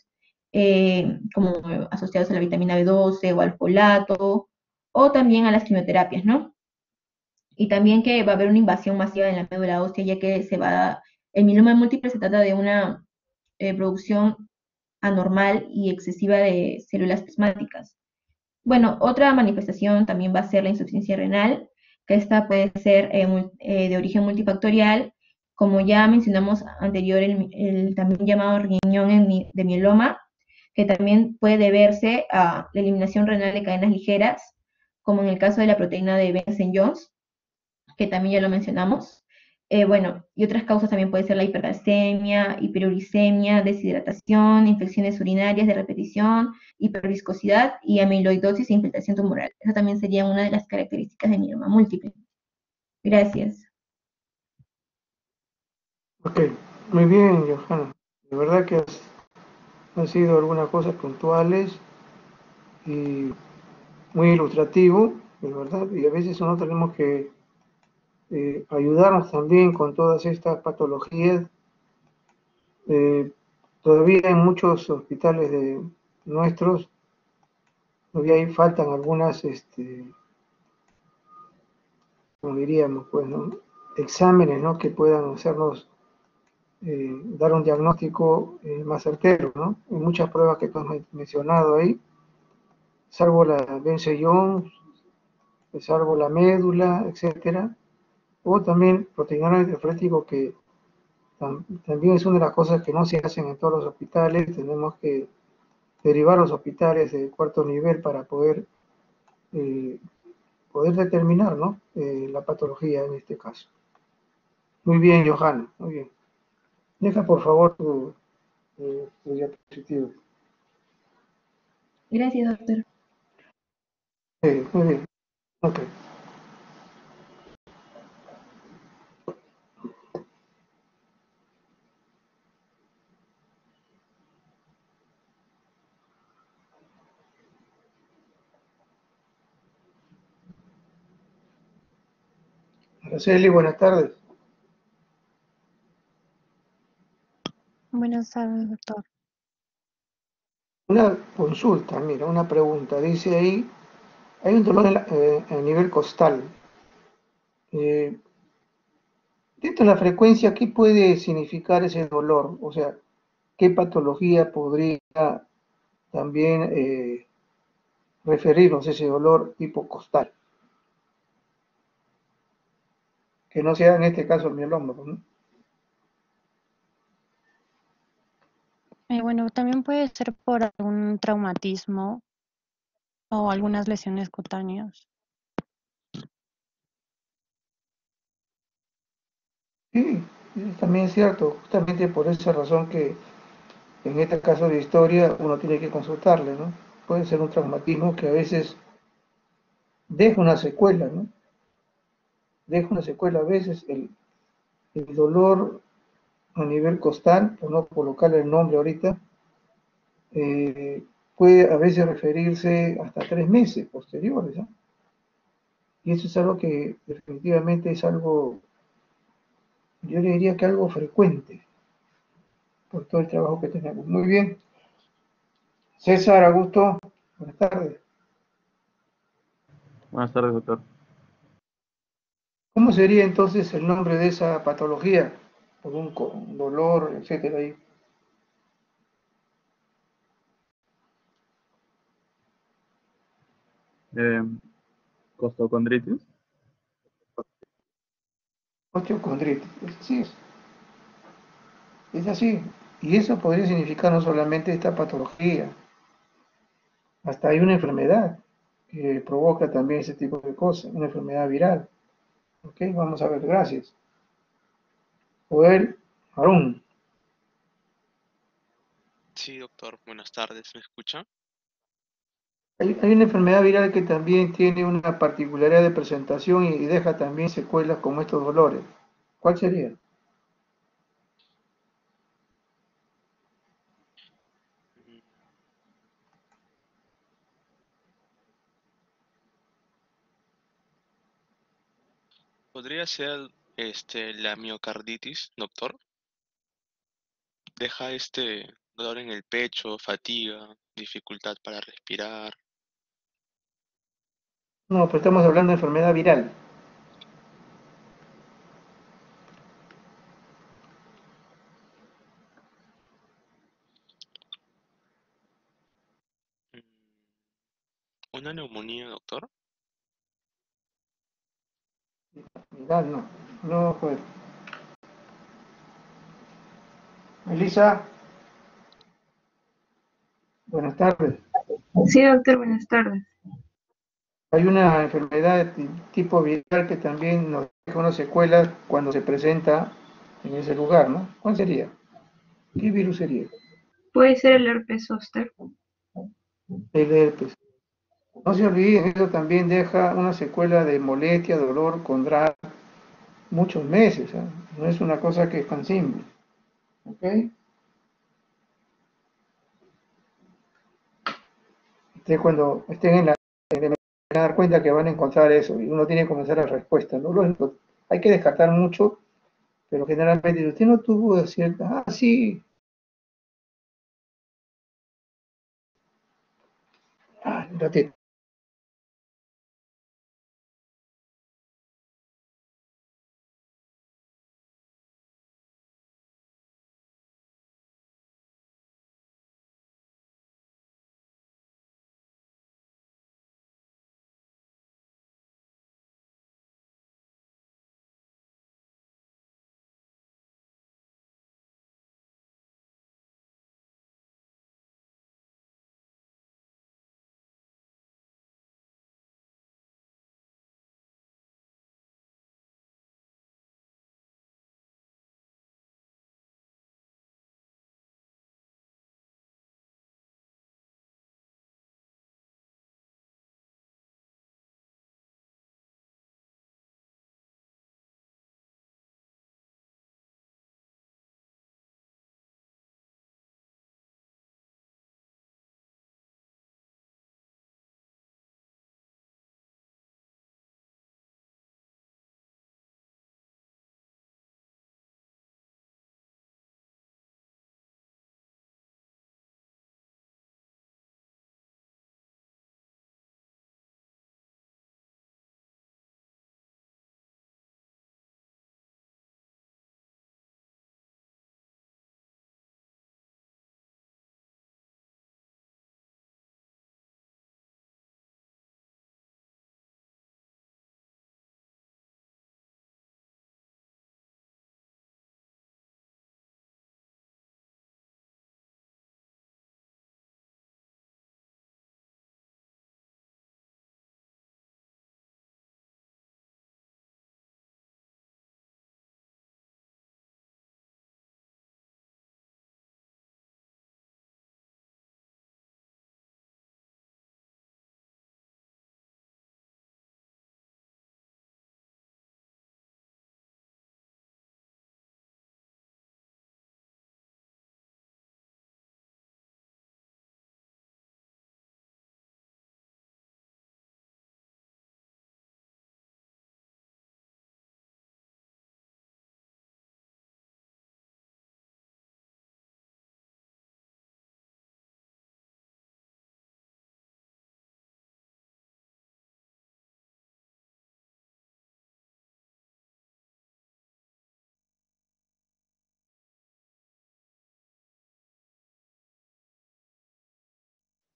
como asociados a la vitamina B12 o al folato, o también a las quimioterapias, ¿no? Y también que va a haber una invasión masiva en la médula ósea, ya que el mieloma múltiple se trata de una producción anormal y excesiva de células plasmáticas. Bueno, otra manifestación también va a ser la insuficiencia renal, que esta puede ser de origen multifactorial, como ya mencionamos anterior, el también llamado riñón de mieloma, que también puede deberse a la eliminación renal de cadenas ligeras, como en el caso de la proteína de Benson-Jones, que también ya lo mencionamos. Bueno, y otras causas también puede ser la hipercalcemia, hiperuricemia, deshidratación, infecciones urinarias de repetición, hiperviscosidad y amiloidosis e infiltración tumoral. Esa también sería una de las características de mieloma múltiple. Gracias. Ok, muy bien, Johanna. De verdad que han sido algunas cosas puntuales y muy ilustrativo, de verdad, y a veces nosotros tenemos que ayudarnos también con todas estas patologías. Eh, Todavía en muchos hospitales nuestros, todavía ahí faltan algunas, como diríamos, pues, ¿no? Exámenes, ¿no? Que puedan hacernos dar un diagnóstico más certero, ¿no? Hay muchas pruebas que tú has mencionado ahí, salvo la Benson, salvo la médula, etcétera, o también proteinómeno nefrético, que también es una de las cosas que no se hacen en todos los hospitales. Tenemos que derivar los hospitales de cuarto nivel para eh, poder determinar, ¿no? La patología en este caso. Muy bien, Johanna, muy bien. Deja por favor tu diapositiva. Gracias, doctor. Muy bien, ok. Araceli, buenas tardes. Buenas tardes, doctor. Una consulta, mira, una pregunta. Dice ahí, hay un dolor a nivel costal. Eh, Dentro de la frecuencia, ¿qué puede significar ese dolor? O sea, ¿qué patología podría también referirnos a ese dolor tipo costal? Que no sea en este caso el mieloma, ¿no? Bueno, también puede ser por algún traumatismo o algunas lesiones cutáneas. Sí, también es cierto, justamente por esa razón que en este caso de historia uno tiene que consultarle, ¿no? Puede ser un traumatismo que a veces deja una secuela, ¿no? Deja una secuela a veces el dolor a nivel costal, por no colocarle el nombre ahorita, eh, puede a veces referirse hasta 3 meses posteriores, ¿no? Y eso es algo que definitivamente es algo, yo le diría que algo frecuente por todo el trabajo que tenemos. Muy bien. César, Augusto, buenas tardes. Buenas tardes, doctor. ¿Cómo sería entonces el nombre de esa patología? Por un dolor, etcétera. Ahí. Eh, Costocondritis. Osteocondritis. Sí, es así. Y eso podría significar no solamente esta patología, hasta hay una enfermedad que provoca también ese tipo de cosas, una enfermedad viral. ¿Ok? Vamos a ver, gracias. Joel Harun. Sí, doctor, buenas tardes, ¿me escucha? Hay una enfermedad viral que también tiene una particularidad de presentación y deja también secuelas como estos dolores. ¿Cuál sería? Mm, ¿Podría ser la miocarditis, doctor? Deja dolor en el pecho, fatiga, dificultad para respirar. No, pero estamos hablando de enfermedad viral. Mm, ¿Una neumonía, doctor? Viral no. No, pues. Elisa, buenas tardes. Sí, doctor, buenas tardes. Hay una enfermedad de tipo viral que también nos deja una secuela cuando se presenta en ese lugar, ¿no? ¿Cuál sería? ¿Qué virus sería? ¿Puede ser el herpes zóster? El herpes. No se olviden, eso también deja una secuela de molestia, dolor, condrar, muchos meses, ¿eh? No es una cosa que es tan simple, ¿ok? Ustedes cuando estén en la van a dar cuenta que van a encontrar eso y uno tiene que comenzar la respuesta, ¿no? Lógico, hay que descartar mucho, pero generalmente si usted no tuvo cierta, ah, sí, ah, un ratito.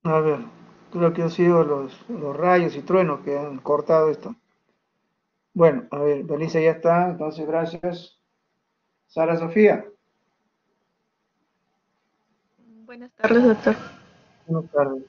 A ver, creo que han sido los rayos y truenos que han cortado esto. Bueno, a ver, Belisa ya está, entonces gracias. Sara Sofía, Buenas tardes, doctor. buenas tardes.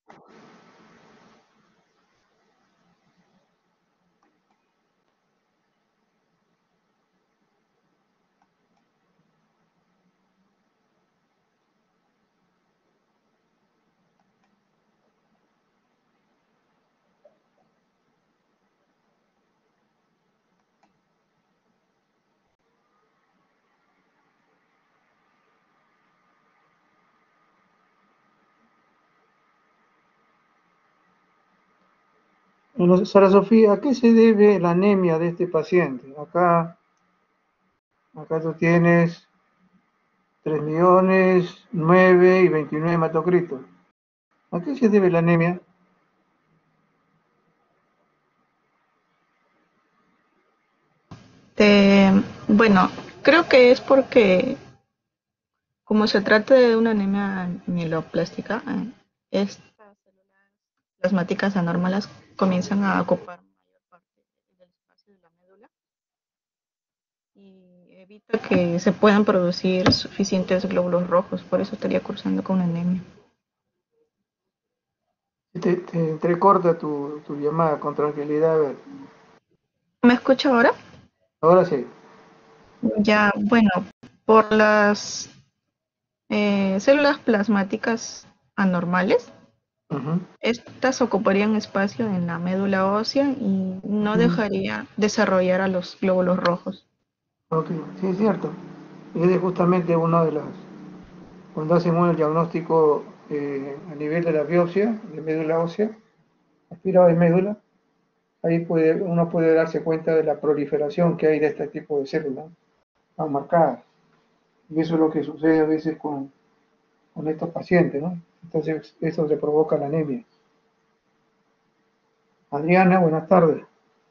Bueno, Sara Sofía, ¿a qué se debe la anemia de este paciente? Acá tú tienes 3.009.029 hematocritos. ¿A qué se debe la anemia? Bueno, creo que es porque, como se trata de una anemia mieloplástica, estas células plasmáticas anormales comienzan a ocupar mayor parte del espacio de la médula y evita que se puedan producir suficientes glóbulos rojos, por eso estaría cursando con anemia. Te entrecorta tu llamada con tranquilidad. A ver, ¿Me escucha ahora? ahora sí. Ya, bueno, por las células plasmáticas anormales. Ujú, Estas ocuparían espacio en la médula ósea y no ujú. dejaría desarrollar a los glóbulos rojos. Ok, sí, es cierto. Y es justamente una de las, cuando hacen un diagnóstico a nivel de la biopsia de médula ósea, aspirado de médula, ahí uno puede darse cuenta de la proliferación que hay de este tipo de células, tan marcadas. Y eso es lo que sucede a veces con estos pacientes, ¿no? Entonces, eso le provoca la anemia. Adriana, buenas tardes.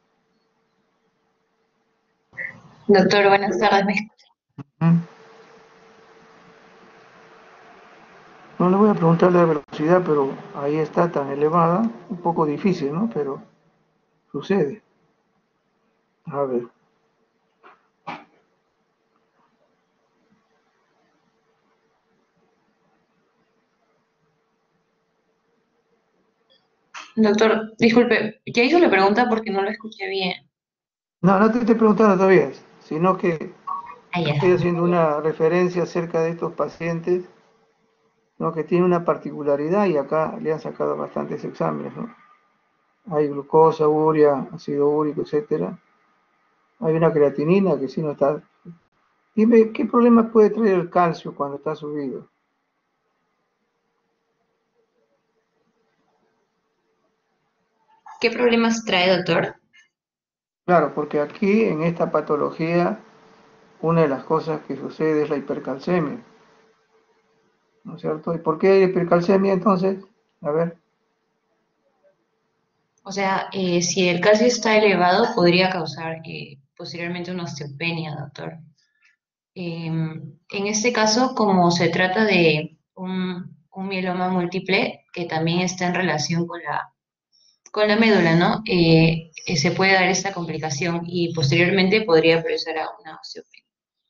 Doctor, buenas tardes. ¿Mm? No le voy a preguntar la velocidad, pero ahí está tan elevada, un poco difícil, ¿no? Pero sucede. A ver. Doctor, disculpe, ya hizo la pregunta porque no lo escuché bien. No, no te estoy preguntando todavía, sino que Ah, ya. estoy haciendo una referencia acerca de estos pacientes, ¿no? Que tienen una particularidad y acá le han sacado bastantes exámenes, ¿no? Hay glucosa, urea, ácido úrico, etcétera. Hay una creatinina que sí no está. Dime, ¿qué problema puede traer el calcio cuando está subido? ¿Qué problemas trae, doctor? Claro, porque aquí en esta patología una de las cosas que sucede es la hipercalcemia, ¿no es cierto? ¿Y por qué hay hipercalcemia entonces? A ver, O sea, si el calcio está elevado, podría causar posteriormente una osteopenia, doctor. En este caso, como se trata de un mieloma múltiple que también está en relación con la médula, ¿no? Se puede dar esta complicación y posteriormente podría procesar a una osteopenia.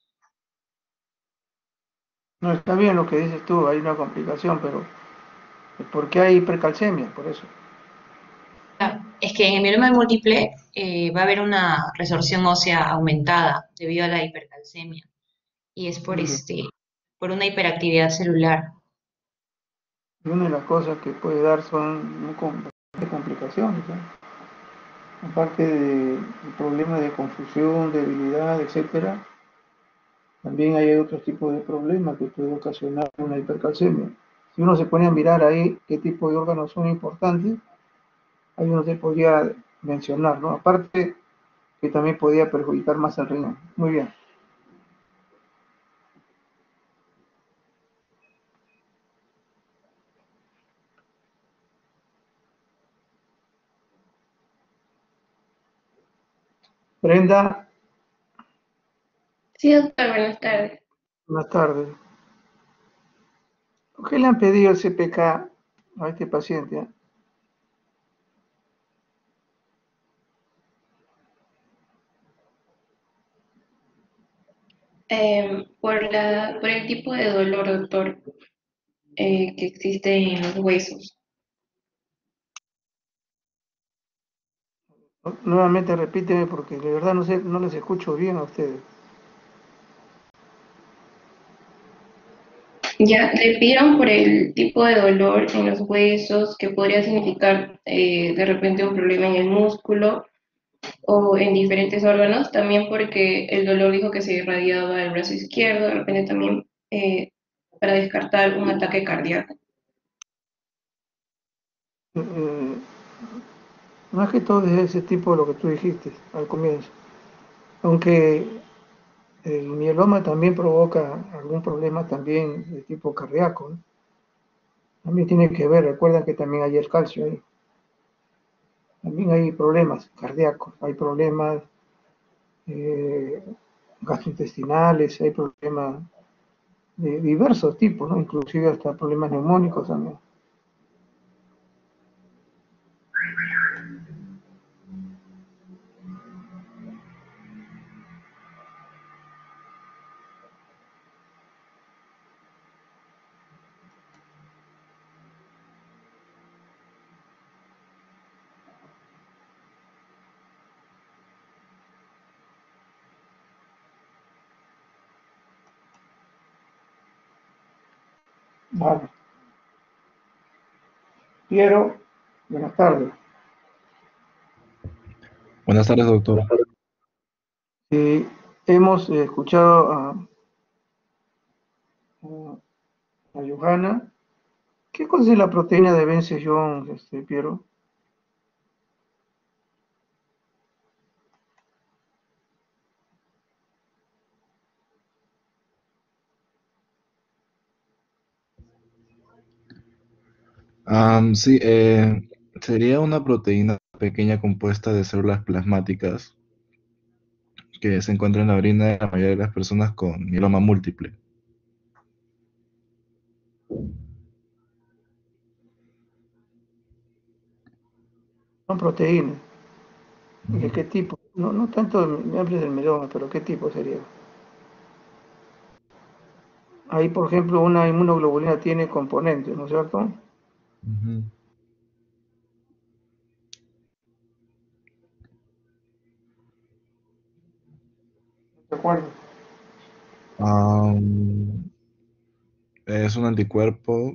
no está bien lo que dices tú, hay una complicación, pero ¿por qué hay hipercalcemia? Por eso. Es que en el mieloma múltiple va a haber una resorción ósea aumentada debido a la hipercalcemia y es por Bien. por una hiperactividad celular. Y una de las cosas que puede dar son bastantes complicaciones, ¿no? Aparte de problemas de confusión, debilidad, etcétera, también hay otros tipos de problemas que pueden ocasionar una hipercalcemia. Si uno se pone a mirar ahí qué tipo de órganos son importantes, ahí uno se podría mencionar, ¿no? Aparte que también podría perjudicar más el riñón. Muy bien. Brenda, Sí, doctor, buenas tardes. buenas tardes. ¿Por qué le han pedido el CPK a este paciente. Por el tipo de dolor, doctor, que existe en los huesos. Nuevamente repíteme porque de verdad no sé, no les escucho bien a ustedes. Ya, le pidieron por el tipo de dolor en los huesos, que podría significar de repente un problema en el músculo o en diferentes órganos, también porque el dolor dijo que se irradiaba del brazo izquierdo, de repente también para descartar un ataque cardíaco. Más que todo es ese tipo de lo que tú dijiste al comienzo. Aunque el mieloma también provoca algún problema también de tipo cardíaco, ¿no? También tiene que ver, recuerda que también hay el calcio ahí. También hay problemas cardíacos, hay problemas eh, gastrointestinales, hay problemas de diversos tipos, ¿no? Inclusive hasta problemas neumónicos también. Vale. Piero, buenas tardes. Buenas tardes, doctor. Hemos escuchado a Johanna. ¿Qué cosa es la proteína de Vence-Jones, Piero? Sí, sería una proteína pequeña compuesta de células plasmáticas que se encuentra en la orina de la mayoría de las personas con mieloma múltiple. Son proteínas. ¿De qué tipo? No, no tanto me hables del mieloma, pero ¿qué tipo sería? Ahí, por ejemplo, una inmunoglobulina tiene componentes, ¿no es cierto? Ujú. ¿De acuerdo? Am, es un anticuerpo.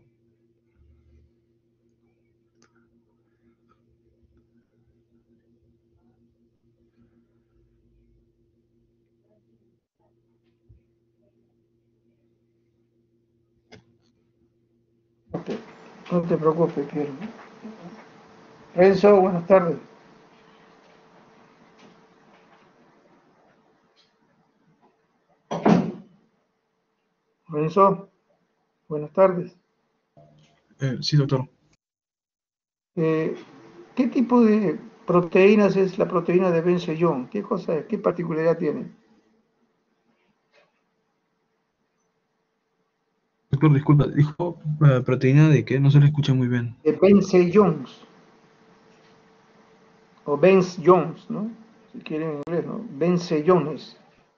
No te preocupes, Piero. Renzo, buenas tardes. Renzo, buenas tardes. Sí, doctor. ¿Qué tipo de proteínas es la proteína de Vence-Jones? ¿Qué cosa es? ¿Qué particularidad tiene? Doctor, disculpa, dijo proteína de qué, no se le escucha muy bien. De Vence-Jones, o Vence-Jones, ¿no? Si quieren en inglés, ¿no? Vence-Jones.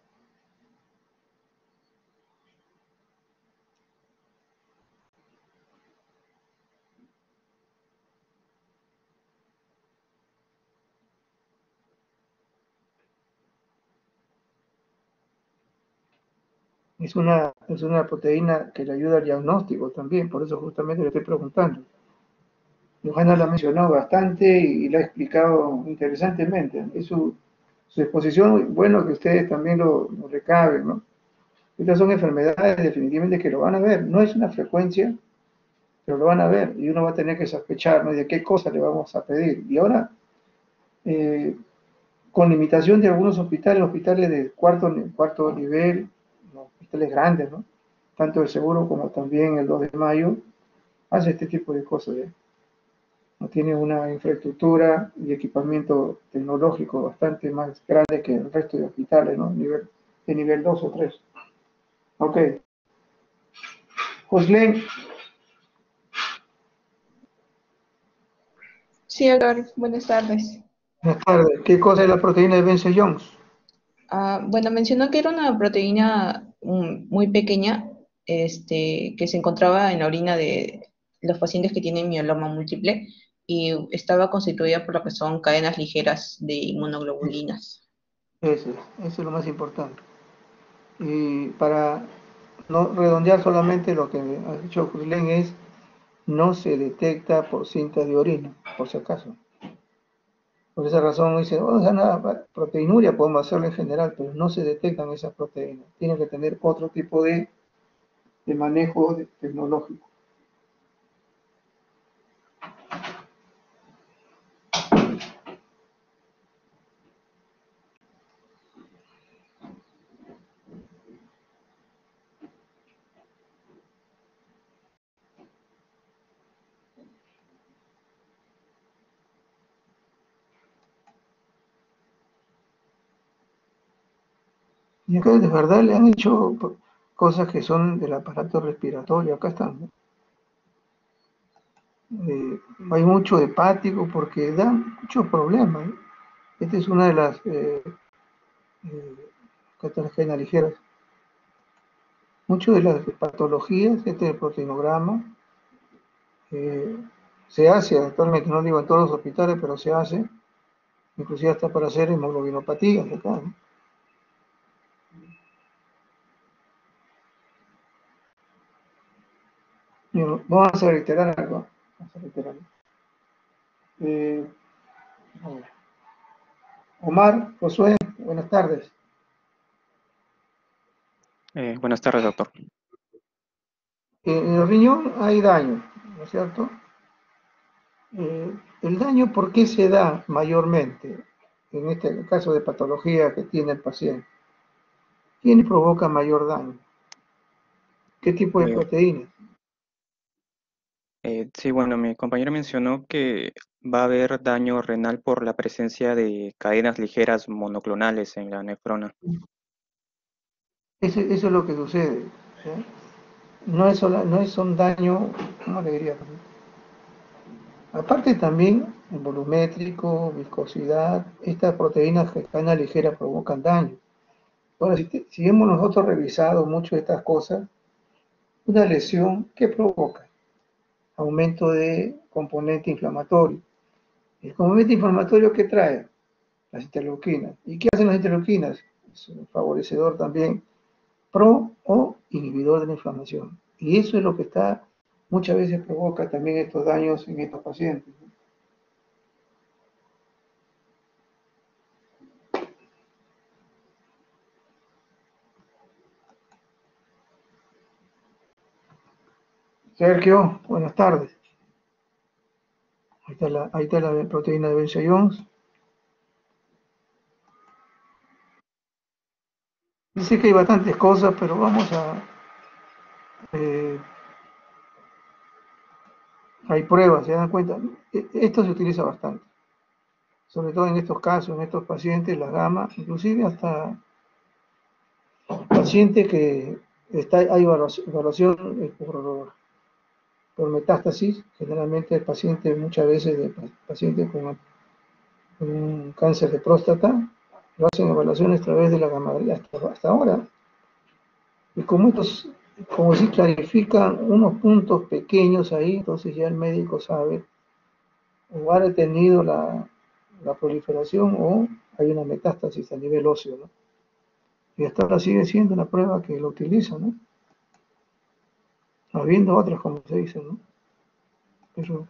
Es una proteína que le ayuda al diagnóstico también, por eso justamente le estoy preguntando. Johanna la ha mencionado bastante y la ha explicado interesantemente. Es su exposición, bueno que ustedes también lo recaben, ¿no? Estas son enfermedades definitivamente que lo van a ver. No es una frecuencia, pero lo van a ver y uno va a tener que sospechar, ¿no? De qué cosa le vamos a pedir. Y ahora, eh, con limitación de algunos hospitales de cuarto nivel, los hospitales grandes, ¿no? Tanto el seguro como también el 2 de mayo, hace este tipo de cosas. No tiene una infraestructura y equipamiento tecnológico bastante más grande que el resto de hospitales, ¿no? De nivel 2 o 3. Ok. Joslén, Sí, Edgar, buenas tardes. Buenas tardes. ¿Qué cosa es la proteína de Benson-Jones? Bueno, mencionó que era una proteína muy pequeña, que se encontraba en la orina de los pacientes que tienen mieloma múltiple y estaba constituida por lo que son cadenas ligeras de inmunoglobulinas. Eso es lo más importante. Y para no redondear solamente lo que ha dicho Cruzlen es, no se detecta por cinta de orina, por si acaso. Por esa razón dice, o sea, nada, proteinuria podemos hacerlo en general, pero no se detectan esas proteínas. Tiene que tener otro tipo de manejo tecnológico. Y acá de verdad le han hecho cosas que son del aparato respiratorio, acá están, ¿no? Hay mucho hepático porque da muchos problemas, ¿no? Esta es una de las categorías ligeras. Muchas de las patologías, este proteinograma, eh, se hace actualmente, no digo en todos los hospitales, pero se hace, inclusive hasta para hacer hemoglobinopatías acá, ¿no? Vamos a reiterar algo. Vamos a reiterar. Eh, Omar, Josué, buenas tardes. Buenas tardes, doctor. En el riñón hay daño, ¿no es cierto? El daño, ¿por qué se da mayormente? En este caso de patología que tiene el paciente. ¿Quién provoca mayor daño? ¿Qué tipo de Eh, proteínas? sí, bueno, mi compañero mencionó que va a haber daño renal por la presencia de cadenas ligeras monoclonales en la nefrona. Eso es lo que sucede, ¿sí? No es un daño, ¿cómo le diría? Aparte también, el volumétrico, viscosidad, estas proteínas que están a ligera provocan daño. Ahora, si hemos nosotros revisado mucho de estas cosas, una lesión, ¿qué provoca? Aumento de componente inflamatorio. ¿El componente inflamatorio qué trae? Las interleuquinas. ¿Y qué hacen las interleuquinas? Es un favorecedor también pro o inhibidor de la inflamación. Y eso es lo que muchas veces provoca también estos daños en estos pacientes. Sergio, buenas tardes. Ahí está la proteína de Benson-Jones. Dice que hay bastantes cosas, pero vamos a... eh, hay pruebas, se dan cuenta. Esto se utiliza bastante. Sobre todo en estos casos, en estos pacientes, la gama, inclusive hasta pacientes que hay evaluación por metástasis, generalmente el paciente, muchas veces de pacientes con un cáncer de próstata, lo hacen evaluaciones a través de la gamma hasta ahora. Y como si clarifican unos puntos pequeños ahí, entonces ya el médico sabe o ha detenido la proliferación o hay una metástasis a nivel óseo, ¿no? Y hasta ahora sigue siendo una prueba que lo utiliza, ¿no? Habiendo otras, como se dice, ¿no? Pero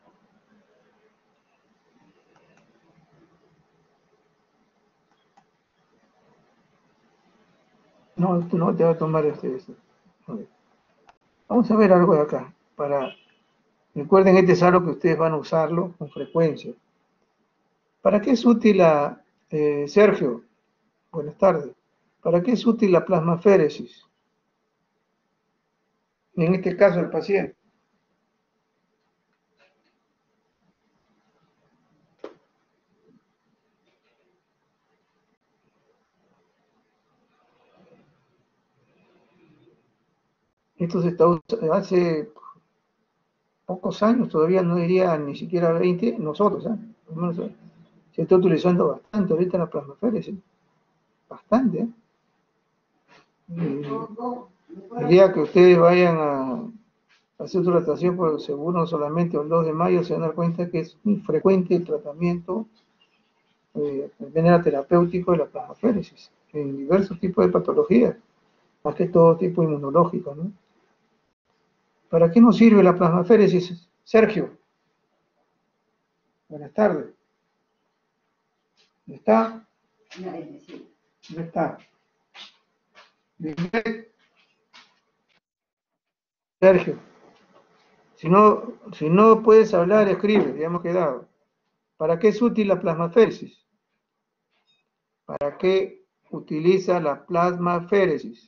no, tú no te va a tomar este. A ver. Vamos a ver algo de acá. Recuerden, este es algo que ustedes van a usarlo con frecuencia. ¿Para qué es útil Sergio? Buenas tardes. ¿Para qué es útil la plasmaféresis? En este caso, el paciente. Esto se está usando hace pocos años, todavía no diría ni siquiera 20, nosotros, por lo menos, se está utilizando bastante ahorita la plasmaféresis, bastante. El día que ustedes vayan a hacer su tratación por el seguro solamente el 2 de mayo, se van a dar cuenta que es muy frecuente el tratamiento de manera terapéutico de la plasmaféresis en diversos tipos de patologías, más que todo tipo inmunológico, ¿no? ¿Para qué nos sirve la plasmaféresis, Sergio? Buenas tardes. ¿No está? No está. Sergio, si no puedes hablar, escribe, ya hemos quedado. ¿Para qué es útil la plasmaféresis? ¿Para qué utiliza la plasmaféresis?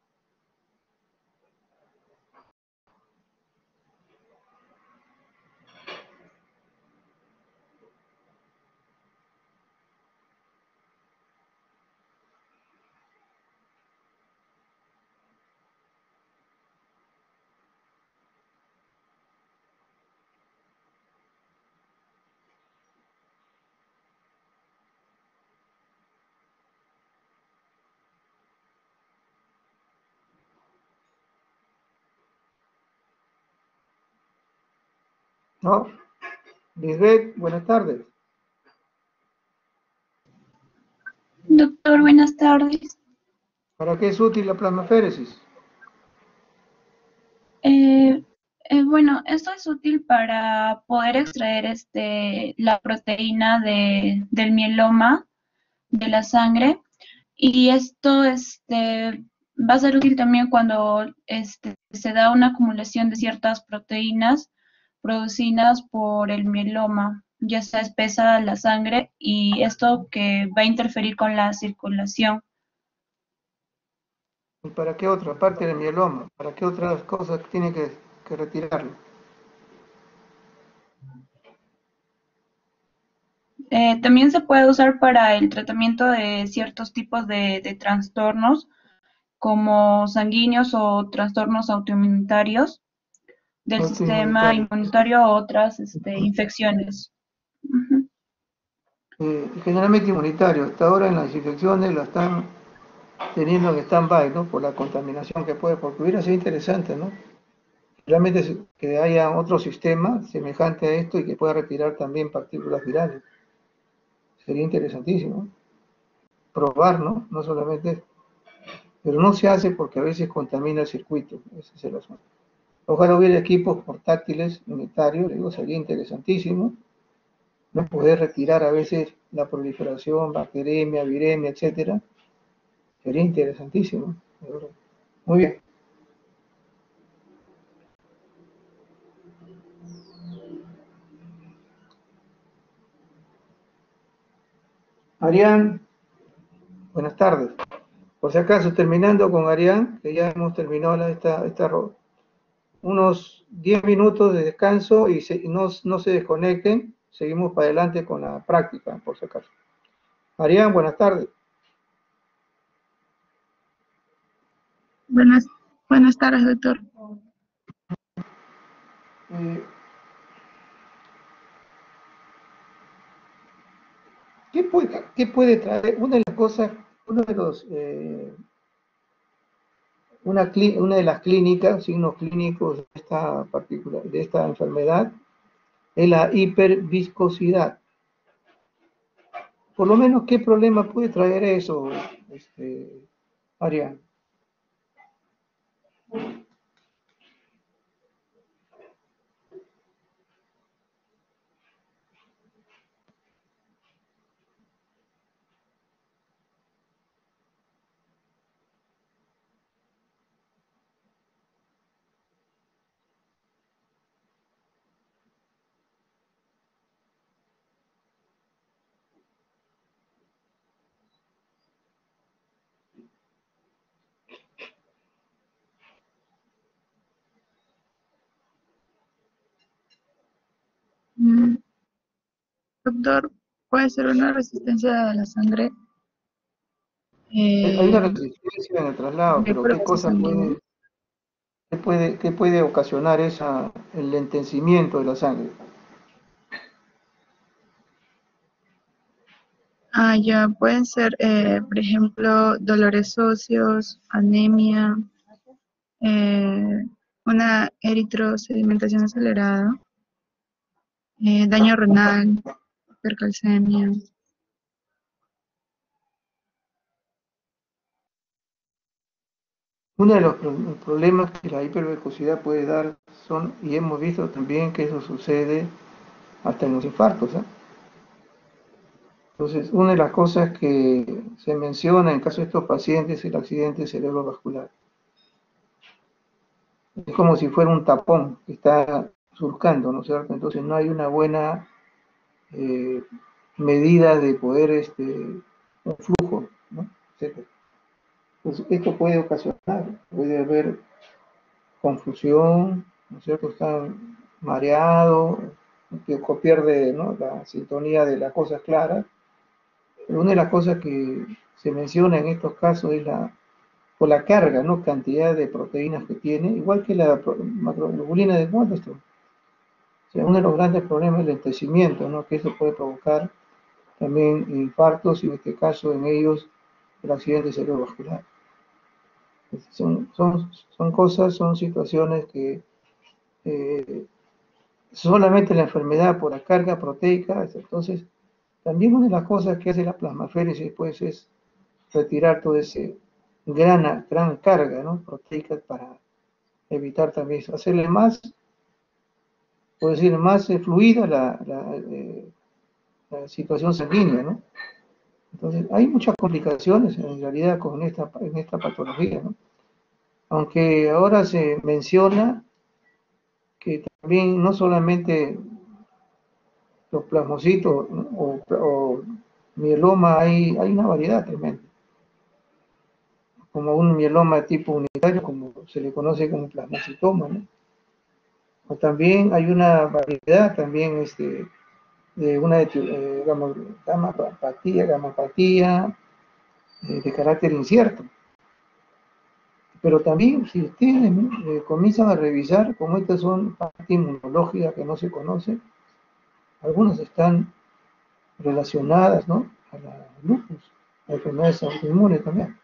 ¿No? Lisbeth, buenas tardes. Doctor, buenas tardes. ¿Para qué es útil la plasmaféresis? Bueno, esto es útil para poder extraer la proteína del mieloma de la sangre, y esto va a ser útil también cuando se da una acumulación de ciertas proteínas producidas por el mieloma, ya sea espesa la sangre, y esto que va a interferir con la circulación. ¿Y para qué otra? Aparte del mieloma, ¿para qué otras cosas tiene que retirarlo? También se puede usar para el tratamiento de ciertos tipos de trastornos, como sanguíneos o trastornos autoinmunitarios del sistema inmunitario o otras infecciones. Ujú. Generalmente inmunitario. Hasta ahora en las infecciones la están teniendo en stand-by, ¿no? Por la contaminación que puede, porque hubiera sido interesante, ¿no? Realmente que haya otro sistema semejante a esto y que pueda retirar también partículas virales. Sería interesantísimo. Probar, ¿no? No solamente, pero no se hace porque a veces contamina el circuito. Ese es el asunto. Ojalá hubiera equipos portátiles unitarios, digo, sería interesantísimo, ¿no? Poder retirar a veces la proliferación, bacteremia, viremia, etcétera. Sería interesantísimo. Muy bien. Arián, buenas tardes. Por si acaso, terminando con Arián, que ya hemos terminado unos 10 minutos de descanso y no se desconecten, seguimos para adelante con la práctica, por si acaso. Arián, buenas tardes. Buenas tardes, doctor. ¿Qué puede traer? Una de las cosas, una de las clínicas, signos clínicos de esta enfermedad, es la hiperviscosidad. Por lo menos, ¿qué problema puede traer eso, Arián? Doctor, puede ser una resistencia de la sangre. Hay una resistencia en el traslado, pero ¿qué cosa puede? qué puede ocasionar el lentecimiento de la sangre? Ya pueden ser, por ejemplo, dolores óseos, anemia, eh, una eritrosedimentación acelerada, daño renal, hipercalcemia. Uno de los problemas que la hipervelocidad puede dar son, y hemos visto también que eso sucede hasta en los infartos, ¿eh? Entonces, una de las cosas que se menciona en caso de estos pacientes es el accidente cerebrovascular. Es como si fuera un tapón que está surcando, ¿no es cierto? Entonces no hay una buena medida de poder, un flujo, ¿no? Etcétera. Entonces, esto puede ocasionar, puede haber confusión, ¿no es cierto? Está mareado, que pierde, ¿no?, la sintonía de las cosas claras. Pero una de las cosas que se menciona en estos casos es por la carga, ¿no?, cantidad de proteínas que tiene, igual que la macroglobulina de Waterstone. O sea, uno de los grandes problemas es el lentecimiento, ¿no?, que eso puede provocar también infartos y en este caso en ellos el accidente cerebrovascular. Son cosas, son situaciones que solamente la enfermedad por la carga proteica, entonces también una de las cosas que hace la plasmaféresis pues es retirar toda esa gran carga, ¿no?, proteica, para evitar también eso, hacerle más, puedo decir, más fluida la situación sanguínea, ¿no? Entonces hay muchas complicaciones en realidad en esta patología, ¿no? Aunque ahora se menciona que también no solamente los plasmocitos, ¿no?, o mieloma, hay una variedad tremenda. Como un mieloma tipo unitario, como se le conoce como plasmacitoma, ¿no? O también hay una variedad también de una gamapatía de carácter incierto. Pero también, si ustedes comienzan a revisar, como estas son partes inmunológicas que no se conocen, algunas están relacionadas, ¿no?, a la lupus, a enfermedades autoinmunes también.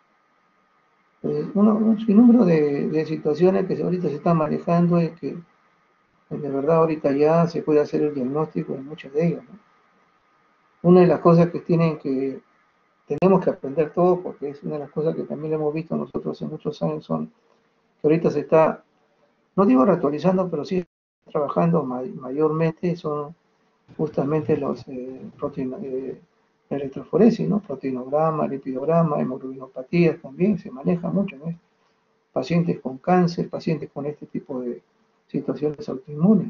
Un sinnúmero de situaciones que ahorita se están manejando y que de verdad ahorita ya se puede hacer el diagnóstico de muchas de ellas, ¿no? Una de las cosas que tenemos que aprender todos, porque es una de las cosas que también hemos visto nosotros en muchos años, son que ahorita se está, no digo reactualizando, pero sí trabajando mayormente, son justamente los electroforesis, ¿no?, proteinograma, lipidograma, hemoglobinopatías también se maneja mucho, ¿no?, pacientes con cáncer, pacientes con este tipo de situaciones autoinmunes.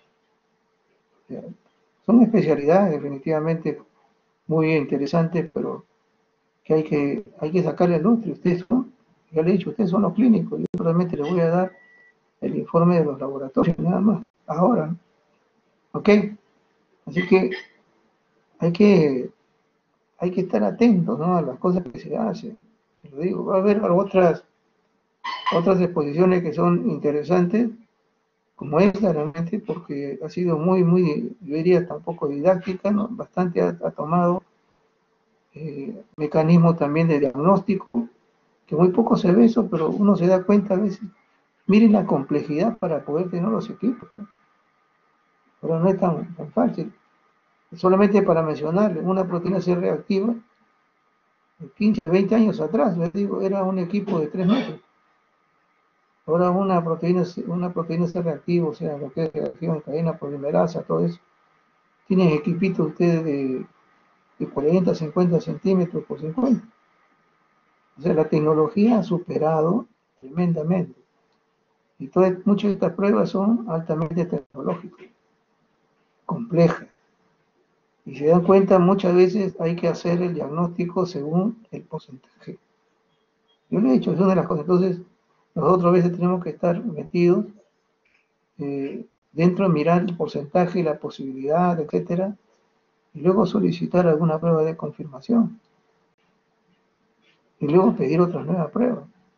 Son especialidades definitivamente muy interesantes, pero que hay que sacarle al otro. Ustedes ya le he dicho, ustedes son los clínicos, yo solamente les voy a dar el informe de los laboratorios, nada más, ahora, ¿no? ¿Ok? Así que hay que estar atentos, ¿no?, a las cosas que se hacen. Lo digo, va a haber otras exposiciones que son interesantes, como esta realmente, porque ha sido muy, yo diría, hasta un poco didáctica, ¿no? Bastante ha tomado mecanismos también de diagnóstico, que muy poco se ve eso, pero uno se da cuenta a veces. Miren la complejidad para poder tener los equipos, ¿no? Pero no es tan fácil. Solamente para mencionarle, una proteína C reactiva, 15, 20 años atrás, les digo, era un equipo de 3 metros. Ahora una proteína C reactiva, o sea, lo que es reacción en cadena polimerasa, todo eso, tienen equipitos ustedes de 40, 50 centímetros por 50. O sea, la tecnología ha superado tremendamente. Y muchas de estas pruebas son altamente tecnológicas, complejas. Y se dan cuenta, muchas veces hay que hacer el diagnóstico según el porcentaje. Yo le he dicho, es una de las cosas. Entonces, nosotros a veces tenemos que estar metidos dentro de mirar el porcentaje, la posibilidad, etcétera, y luego solicitar alguna prueba de confirmación. Y luego pedir otras nuevas pruebas.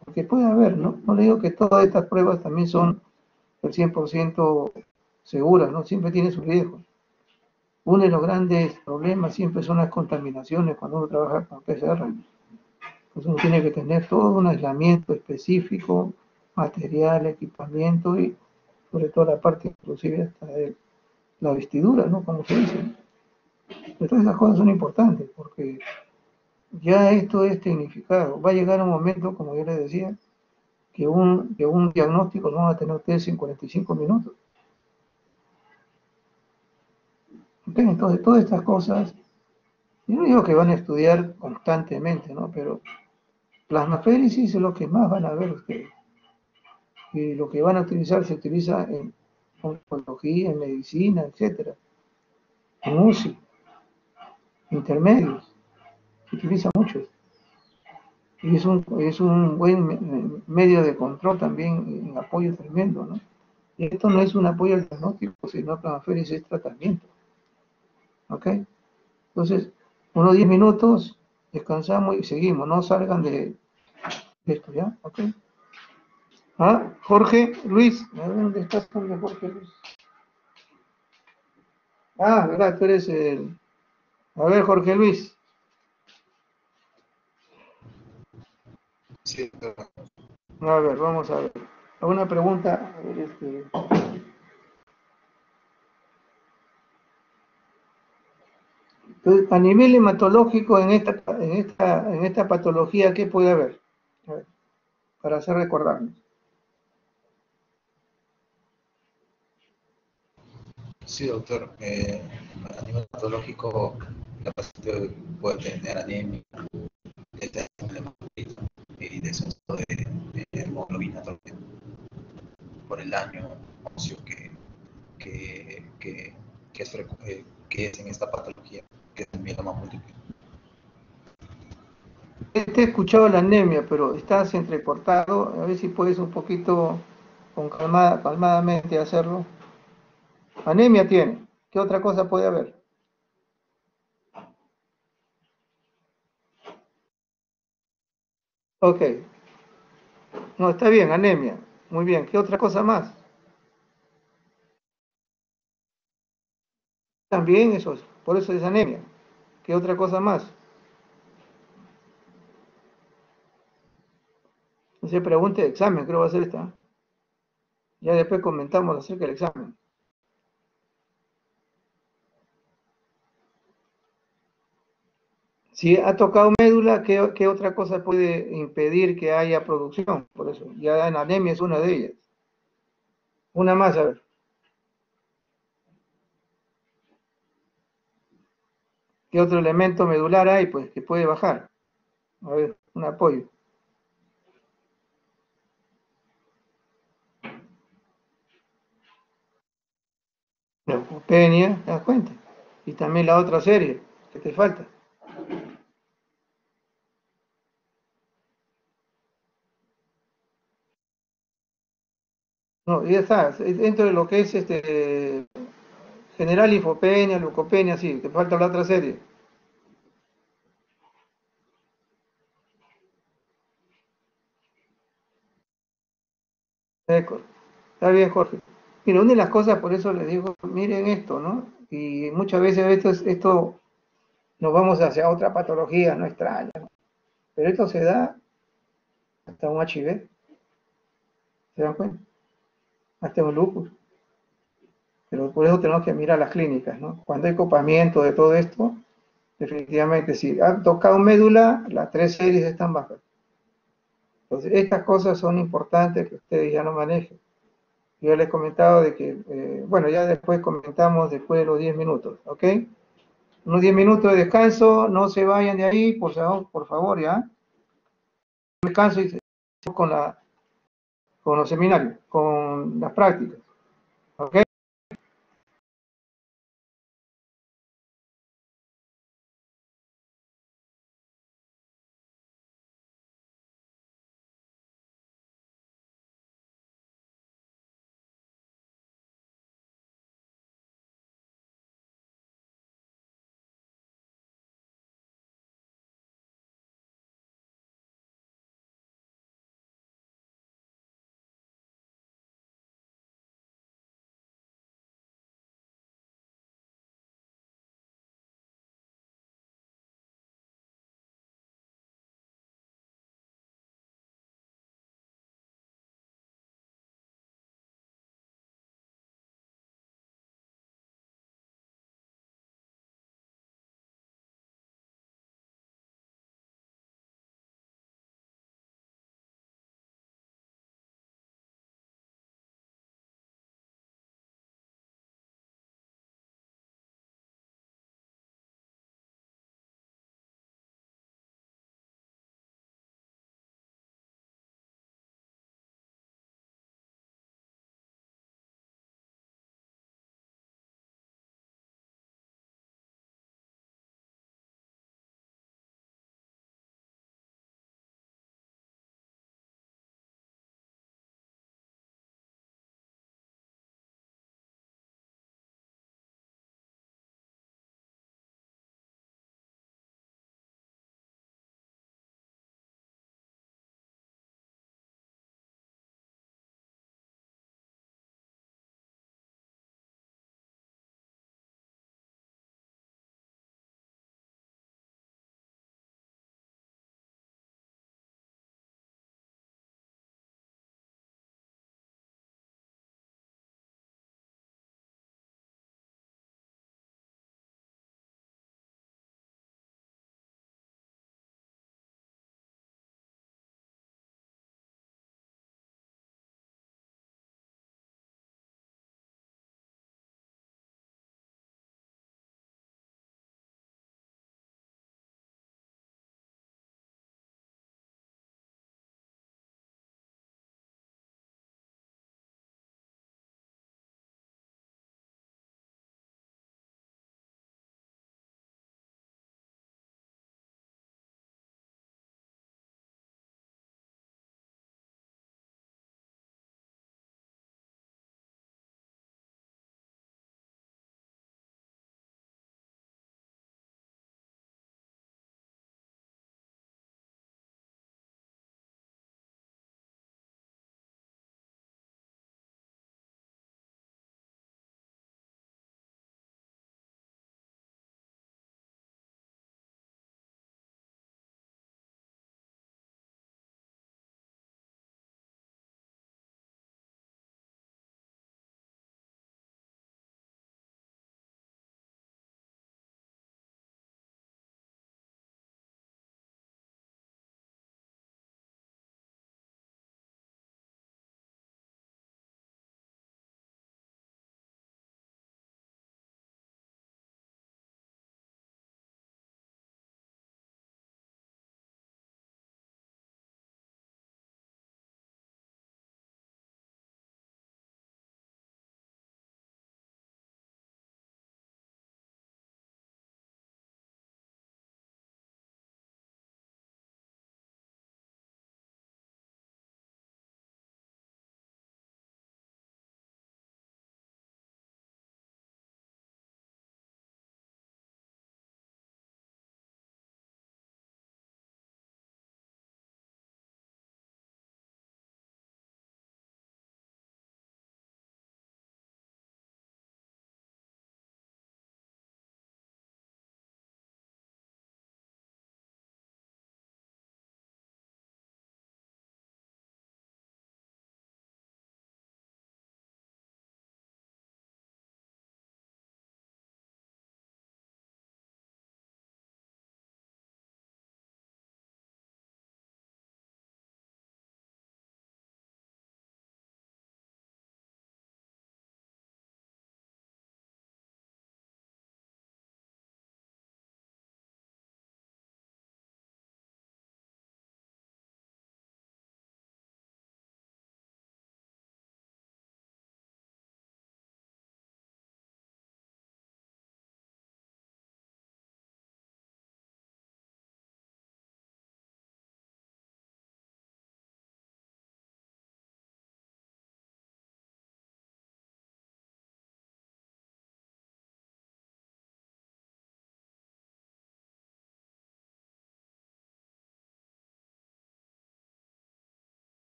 porque puede haber, ¿no? No le digo que todas estas pruebas también son el 100% seguras, ¿no? Siempre tiene sus riesgos. Uno de los grandes problemas siempre son las contaminaciones cuando uno trabaja con PCR. Entonces uno tiene que tener todo un aislamiento específico, material, equipamiento y sobre todo la parte inclusive hasta de la vestidura, ¿no? Como se dice. Pero todas esas cosas son importantes porque ya esto es tecnificado. Va a llegar un momento, como yo les decía, que un diagnóstico lo van a tener ustedes en 45 minutos. ¿Ok? Entonces todas estas cosas, yo no digo que van a estudiar constantemente, ¿no? Pero plasmaféresis es lo que más van a ver ustedes. Y lo que van a utilizar se utiliza en oncología, en medicina, etcétera, en UCI, intermedios, se utiliza mucho. Y es un buen medio de control también, en apoyo tremendo, ¿no? Y esto no es un apoyo al diagnóstico, sino plasmaféresis es tratamiento, ¿ok? Entonces, unos 10 minutos, descansamos y seguimos, no salgan de esto, ¿ya? ¿Ok? Ah, Jorge Luis, a ver dónde estás, Jorge Luis. Ah, ¿verdad? Tú eres el... A ver, Jorge Luis. Sí, A ver, vamos a ver. ¿Alguna pregunta? A ver, Entonces, a nivel hematológico, en esta patología, ¿qué puede haber? A ver, para hacer recordarnos. sí, doctor. A nivel patológico, la paciente puede tener anemia, y descenso de hemoglobina también por el daño óseo que, que es en esta patología, que es el mieloma múltiple. Te he escuchado la anemia, pero estás entrecortado. A ver si puedes un poquito, calmadamente hacerlo. Anemia tiene. ¿Qué otra cosa puede haber? Ok. No, está bien, anemia. Muy bien. ¿Qué otra cosa más? También eso, por eso es anemia. ¿Qué otra cosa más? No se pregunte de examen, creo que va a ser esta. Ya después comentamos acerca del examen. Si ha tocado médula, ¿qué otra cosa puede impedir que haya producción? Por eso, ya en anemia es una de ellas. Una más, a ver. ¿Qué otro elemento medular hay, pues, que puede bajar? A ver, un apoyo. Leucopenia, ¿te das cuenta? Y también la otra serie, que te falta. No, ya está, dentro de lo que es general linfopenia, leucopenia, sí, te falta la otra serie. Está bien, Jorge. Mira, una de las cosas, por eso les digo, miren esto, ¿no? Y muchas veces esto nos vamos hacia otra patología, no extraña, ¿no? Pero esto se da hasta un HIV, ¿se dan cuenta? Hasta un lupus. Pero por eso tenemos que mirar las clínicas, ¿no? Cuando hay copamiento de todo esto, definitivamente, si han tocado médula, las tres series están bajas. Entonces, estas cosas son importantes que ustedes ya no manejen. Yo les he comentado de que, bueno, ya después comentamos después de los 10 minutos, ¿ok? Unos 10 minutos de descanso, no se vayan de ahí, por favor, ¿ya? Descanso y seguimos con los seminarios, con las prácticas, ¿ok?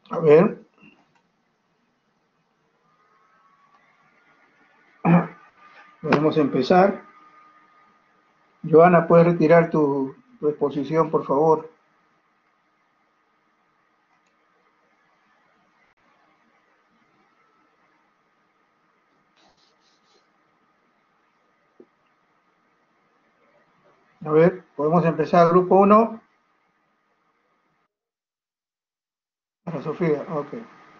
A ver. Podemos empezar. Joana, ¿puedes retirar tu exposición, por favor? A ver, podemos empezar. Grupo 1. Para Sofía, ok.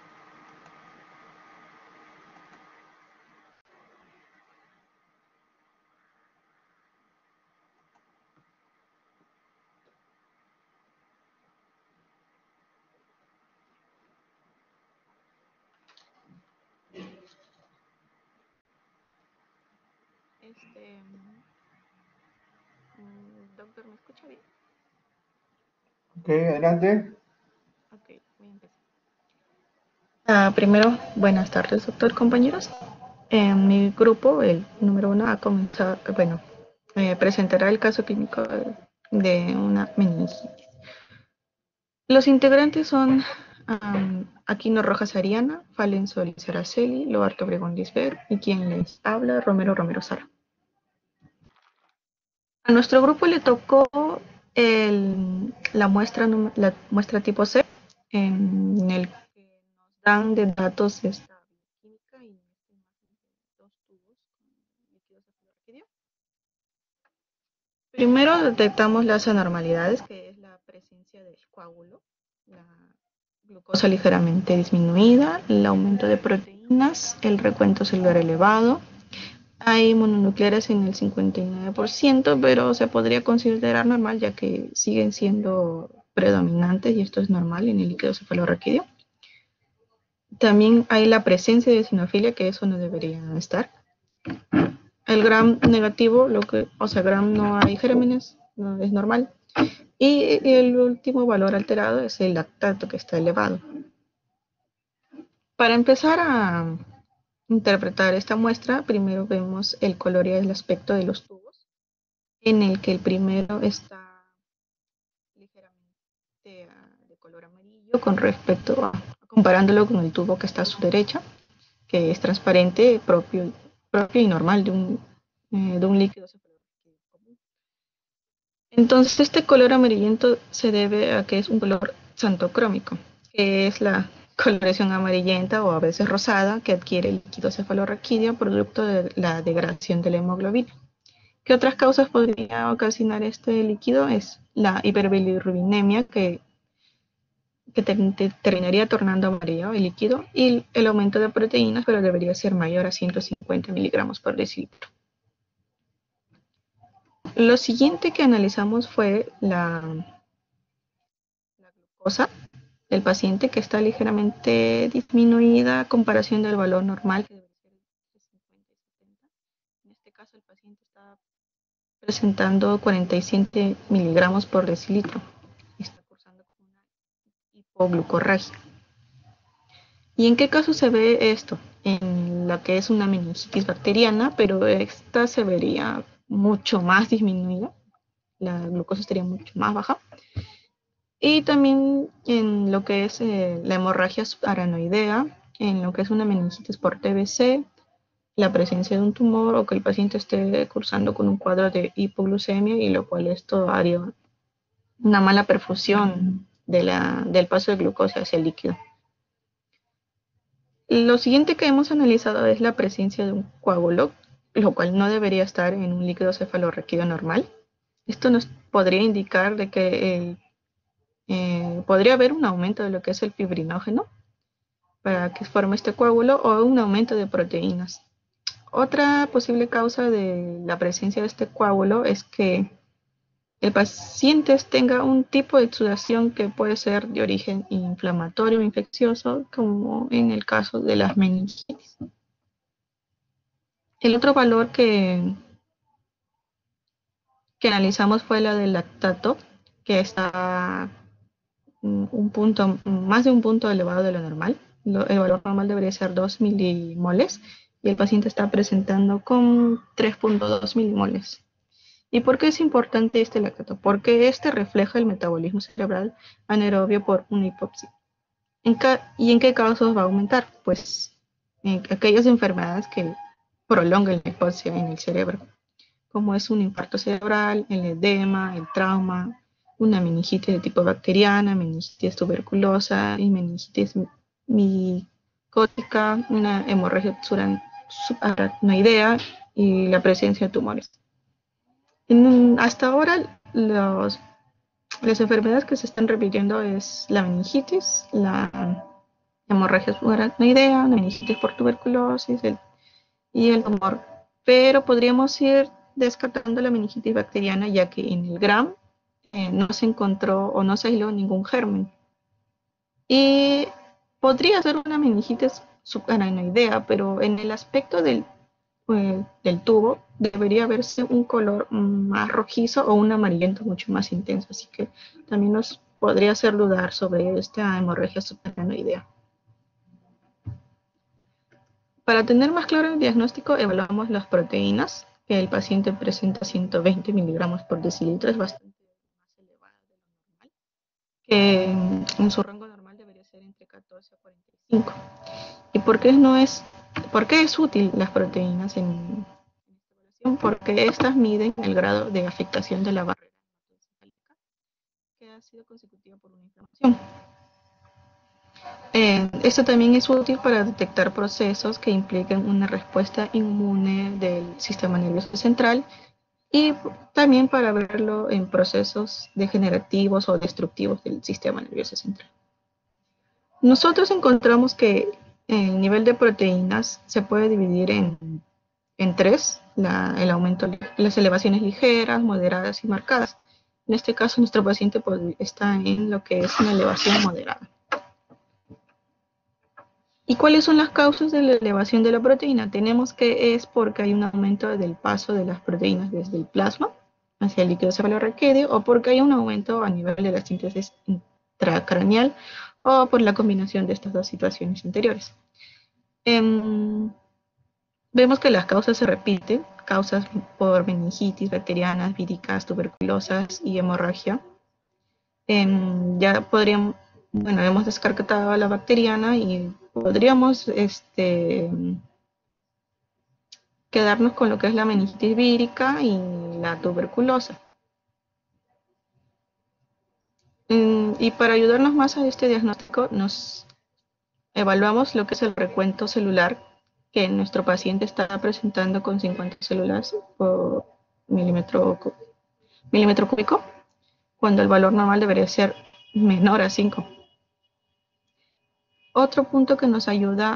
Doctor, ¿me escucha bien? Ok, adelante. Ok, voy a empezar. Primero, buenas tardes, doctor, compañeros. Mi grupo, el número 1, ha comenzado, bueno, presentará el caso clínico de una meningitis. Los integrantes son Aquino Rojas Ariana, Falen Solís Araceli, Loarto Obregón Lisber y quien les habla, Romero Sara. A nuestro grupo le tocó la muestra tipo C, en el que nos dan de datos de esta bioquímica y dos tubos con líquidos de fluorquidio. Primero detectamos las anormalidades, que es la presencia del coágulo, la glucosa ligeramente disminuida, el aumento de proteínas, el recuento celular elevado. Hay mononucleares en el 59%, pero se podría considerar normal ya que siguen siendo predominantes y esto es normal en el líquido cefalorraquídeo. También hay la presencia de eosinofilia, que eso no debería estar. El gram negativo, gram no hay gérmenes, no es normal. Y el último valor alterado es el lactato, que está elevado. Para empezar a interpretar esta muestra, primero vemos el color y el aspecto de los tubos, en el que el primero está ligeramente de color amarillo con respecto a, comparándolo con el tubo que está a su derecha, que es transparente, propio y normal de un líquido cefalorraquídeo común. Entonces, este color amarillento se debe a que es un color xantocrómico, que es la coloración amarillenta o a veces rosada que adquiere el líquido cefalorraquídeo producto de la degradación de la hemoglobina. ¿Qué otras causas podría ocasionar este líquido? Es la hiperbilirrubinemia, que terminaría tornando amarillo el líquido, y el aumento de proteínas, pero debería ser mayor a 150 miligramos por decilitro. Lo siguiente que analizamos fue la glucosa del paciente, que está ligeramente disminuida a comparación del valor normal, que debe ser de 50 y 70. En este caso el paciente está presentando 47 miligramos por decilitro. Está cursando con una hipoglucorragia. ¿Y en qué caso se ve esto? En la que es una meningitis bacteriana, pero esta se vería mucho más disminuida, la glucosa estaría mucho más baja. Y también en lo que es la hemorragia aranoidea, en lo que es una meningitis por TBC, la presencia de un tumor o que el paciente esté cursando con un cuadro de hipoglucemia, y lo cual esto haría una mala perfusión del paso de glucosa hacia el líquido. Lo siguiente que hemos analizado es la presencia de un coágulo, lo cual no debería estar en un líquido cefalorraquídeo normal. Esto nos podría indicar de que podría haber un aumento de lo que es el fibrinógeno para que forme este coágulo, o un aumento de proteínas. Otra posible causa de la presencia de este coágulo es que el paciente tenga un tipo de exudación que puede ser de origen inflamatorio o infeccioso, como en el caso de las meningitis. El otro valor que analizamos fue la del lactato, que está más de un punto elevado de lo normal. El valor normal debería ser 2 milimoles y el paciente está presentando con 3.2 milimoles. ¿Y por qué es importante este lactato? Porque este refleja el metabolismo cerebral anaerobio por una hipóxia. ¿Y en qué casos va a aumentar? Pues en aquellas enfermedades que prolongan la hipoxia en el cerebro, como es un infarto cerebral, el edema, el trauma, una meningitis de tipo bacteriana, meningitis tuberculosa y meningitis micótica, una hemorragia subaracnoidea y la presencia de tumores. Hasta ahora las enfermedades que se están repitiendo es la meningitis, la hemorragia subaracnoidea, la meningitis por tuberculosis y el tumor. Pero podríamos ir descartando la meningitis bacteriana, ya que en el Gram no se encontró o no se aisló ningún germen. Y podría ser una meningitis subaracnoidea, pero en el aspecto del tubo debería verse un color más rojizo o un amarillento mucho más intenso, así que también nos podría hacer dudar sobre esta hemorragia subaracnoidea. Para tener más claro el diagnóstico, evaluamos las proteínas, que el paciente presenta 120 miligramos por decilitro, es bastante más elevada de lo normal, que en su rango normal debería ser entre 14 a 45. ¿Y por qué es útil las proteínas en esta evaluación? Porque estas miden el grado de afectación de la barrera hematoencefálica que ha sido consecutiva por una inflamación. Esto también es útil para detectar procesos que impliquen una respuesta inmune del sistema nervioso central y también para verlo en procesos degenerativos o destructivos del sistema nervioso central. Nosotros encontramos que el nivel de proteínas se puede dividir en tres, el aumento, las elevaciones ligeras, moderadas y marcadas. En este caso, nuestro paciente está en lo que es una elevación moderada. ¿Y cuáles son las causas de la elevación de la proteína? Tenemos que es porque hay un aumento del paso de las proteínas desde el plasma hacia el líquido cefalorraquídeo o porque hay un aumento a nivel de la síntesis intracraneal o por la combinación de estas dos situaciones anteriores. Vemos que las causas se repiten, causas por meningitis, bacterianas, víricas, tuberculosas y hemorragia. Ya podríamos, bueno, hemos descartado la bacteriana y podríamos quedarnos con lo que es la meningitis vírica y la tuberculosa. Y para ayudarnos más a este diagnóstico, nos evaluamos lo que es el recuento celular que nuestro paciente está presentando con 50 células por milímetro cúbico, cuando el valor normal debería ser menor a 5. Otro punto que nos ayuda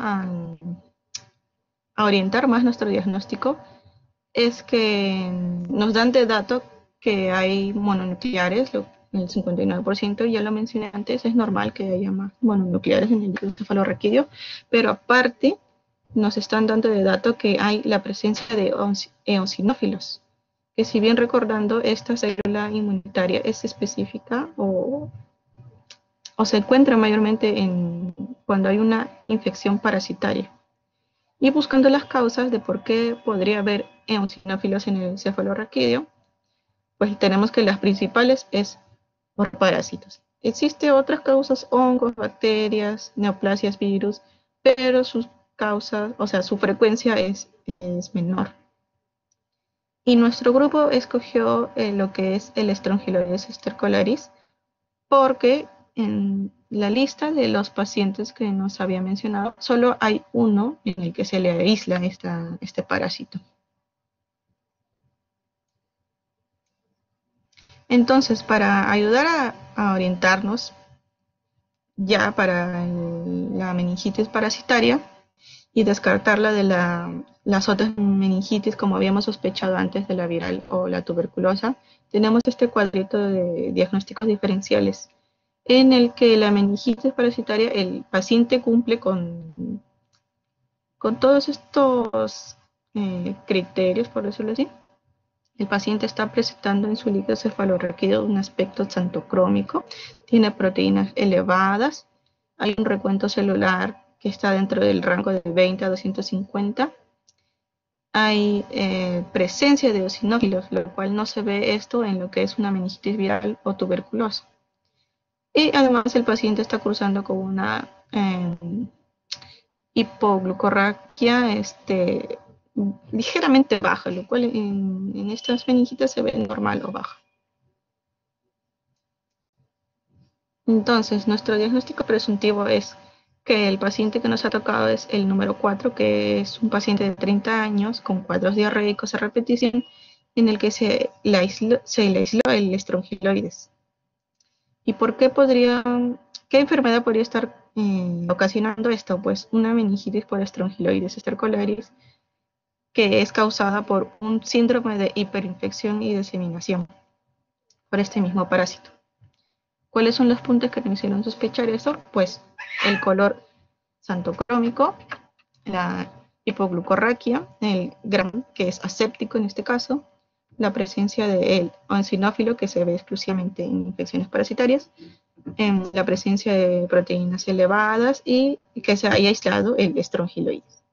a orientar más nuestro diagnóstico es que nos dan de dato que hay mononucleares, el 59%, ya lo mencioné antes, es normal que haya más mononucleares en el cefalorraquídeo, pero aparte nos están dando de dato que hay la presencia de eosinófilos, que si bien recordando, esta célula inmunitaria es específica o se encuentra mayormente cuando hay una infección parasitaria. Y buscando las causas de por qué podría haber eosinófilos en el cefalorraquídeo, pues tenemos que las principales es por parásitos. Existen otras causas, hongos, bacterias, neoplasias, virus, pero sus causas, o sea, su frecuencia es menor. Y nuestro grupo escogió lo que es el Strongyloides stercolaris, porque en la lista de los pacientes que nos había mencionado, solo hay uno en el que se le aísla este parásito. Entonces, para ayudar a orientarnos ya para la meningitis parasitaria y descartarla de las otras meningitis como habíamos sospechado antes de la viral o la tuberculosa, tenemos este cuadrito de diagnósticos diferenciales en el que la meningitis parasitaria, el paciente cumple con todos estos criterios, por decirlo así. El paciente está presentando en su líquido cefalorraquídeo un aspecto xantocrómico, tiene proteínas elevadas, hay un recuento celular que está dentro del rango de 20 a 250, hay presencia de eosinófilos, lo cual no se ve esto en lo que es una meningitis viral o tuberculosa. Y además el paciente está cruzando con una hipoglucorraquia ligeramente baja, lo cual en estas meningitis se ve normal o baja. Entonces, nuestro diagnóstico presuntivo es que el paciente que nos ha tocado es el número 4, que es un paciente de 30 años con cuadros diarreicos a repetición, en el que se le aisló el estrongiloides. ¿Y por qué qué enfermedad podría estar ocasionando esto? Pues una meningitis por estrongiloides estercolaris, que es causada por un síndrome de hiperinfección y diseminación por este mismo parásito. ¿Cuáles son los puntos que me hicieron sospechar eso? Pues el color xantocrómico, la hipoglucorraquia, el gram, que es aséptico en este caso, la presencia del eosinófilo, que se ve exclusivamente en infecciones parasitarias, la presencia de proteínas elevadas y que se haya aislado el estrongiloides.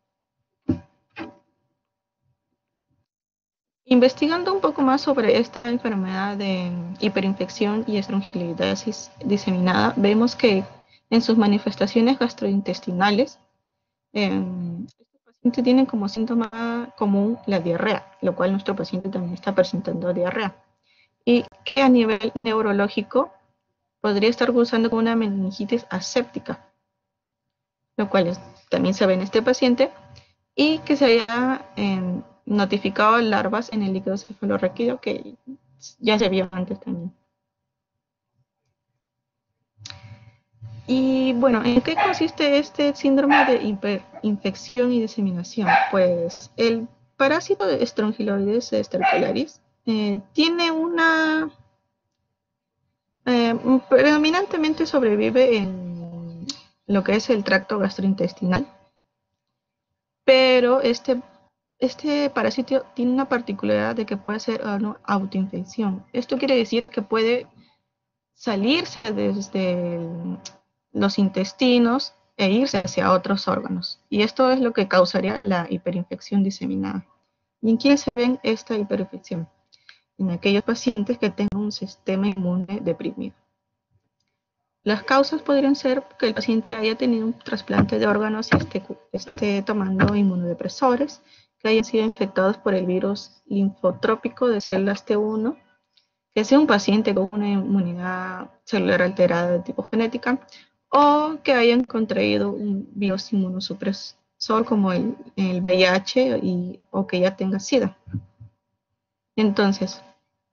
Investigando un poco más sobre esta enfermedad de hiperinfección y estrongiloidiasis diseminada, vemos que en sus manifestaciones gastrointestinales, este paciente tiene como síntoma común la diarrea, lo cual nuestro paciente también está presentando diarrea. Y que a nivel neurológico podría estar cursando con una meningitis aséptica, lo cual también se ve en este paciente, y que se haya notificado larvas en el líquido cefalorraquídeo, que ya se vio antes también. Y bueno, ¿en qué consiste este síndrome de hiperinfección y diseminación? Pues el parásito de Strongyloides estercolaris tiene predominantemente sobrevive en lo que es el tracto gastrointestinal, pero este parásito tiene una particularidad de que puede ser una autoinfección. Esto quiere decir que puede salirse desde los intestinos e irse hacia otros órganos. Y esto es lo que causaría la hiperinfección diseminada. ¿Y en quién se ven esta hiperinfección? En aquellos pacientes que tengan un sistema inmune deprimido. Las causas podrían ser que el paciente haya tenido un trasplante de órganos y esté tomando inmunodepresores, que hayan sido infectados por el virus linfotrópico de células T1, que sea un paciente con una inmunidad celular alterada de tipo genética, o que hayan contraído un virus inmunosupresor como el VIH o que ya tenga SIDA. Entonces,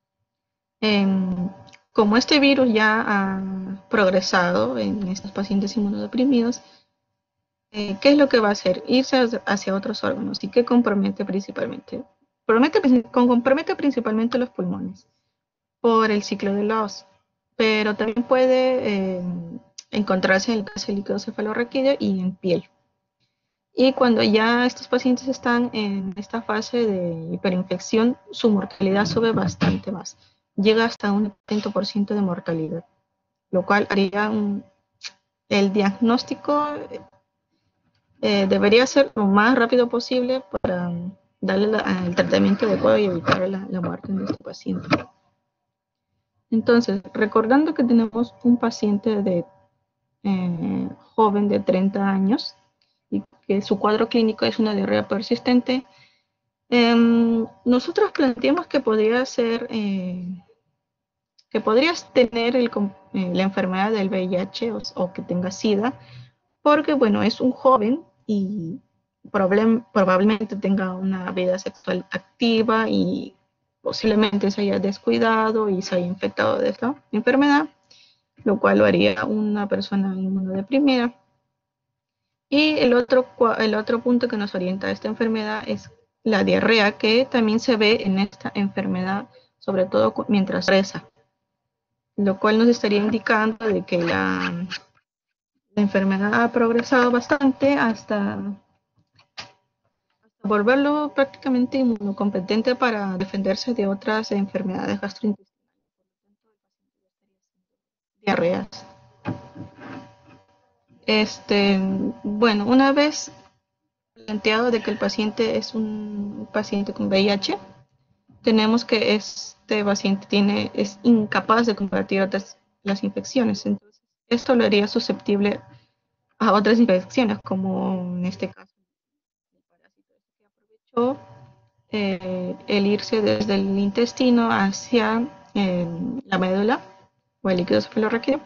como este virus ya ha progresado en estos pacientes inmunodeprimidos, ¿qué es lo que va a hacer? Irse hacia otros órganos. ¿Y qué compromete principalmente? Compromete principalmente los pulmones por el ciclo de Lawes, pero también puede encontrarse en el caso del líquido cefalorraquídeo y en piel. Y cuando ya estos pacientes están en esta fase de hiperinfección, su mortalidad sube bastante más. Llega hasta un 70% de mortalidad, lo cual haría el diagnóstico debería ser lo más rápido posible para darle el tratamiento adecuado y evitar la muerte de este paciente. Entonces, recordando que tenemos un paciente joven de 30 años y que su cuadro clínico es una diarrea persistente, nosotros planteamos que podría ser que podrías tener la enfermedad del VIH o que tenga SIDA, porque bueno, es un joven y probablemente tenga una vida sexual activa y posiblemente se haya descuidado y se haya infectado de esta enfermedad, lo cual lo haría una persona inmunodeprimida. Y el otro punto que nos orienta a esta enfermedad es la diarrea, que también se ve en esta enfermedad, sobre todo mientras reza, lo cual nos estaría indicando de que la enfermedad ha progresado bastante hasta volverlo prácticamente inmunocompetente para defenderse de otras enfermedades gastrointestinales, diarreas. Bueno, una vez planteado de que el paciente es un paciente con VIH, tenemos que este paciente es incapaz de combatir las infecciones. Entonces, Esto lo haría susceptible a otras infecciones, como en este caso el parásito que aprovechó el irse desde el intestino hacia la médula o el líquido cefalorraquídeo.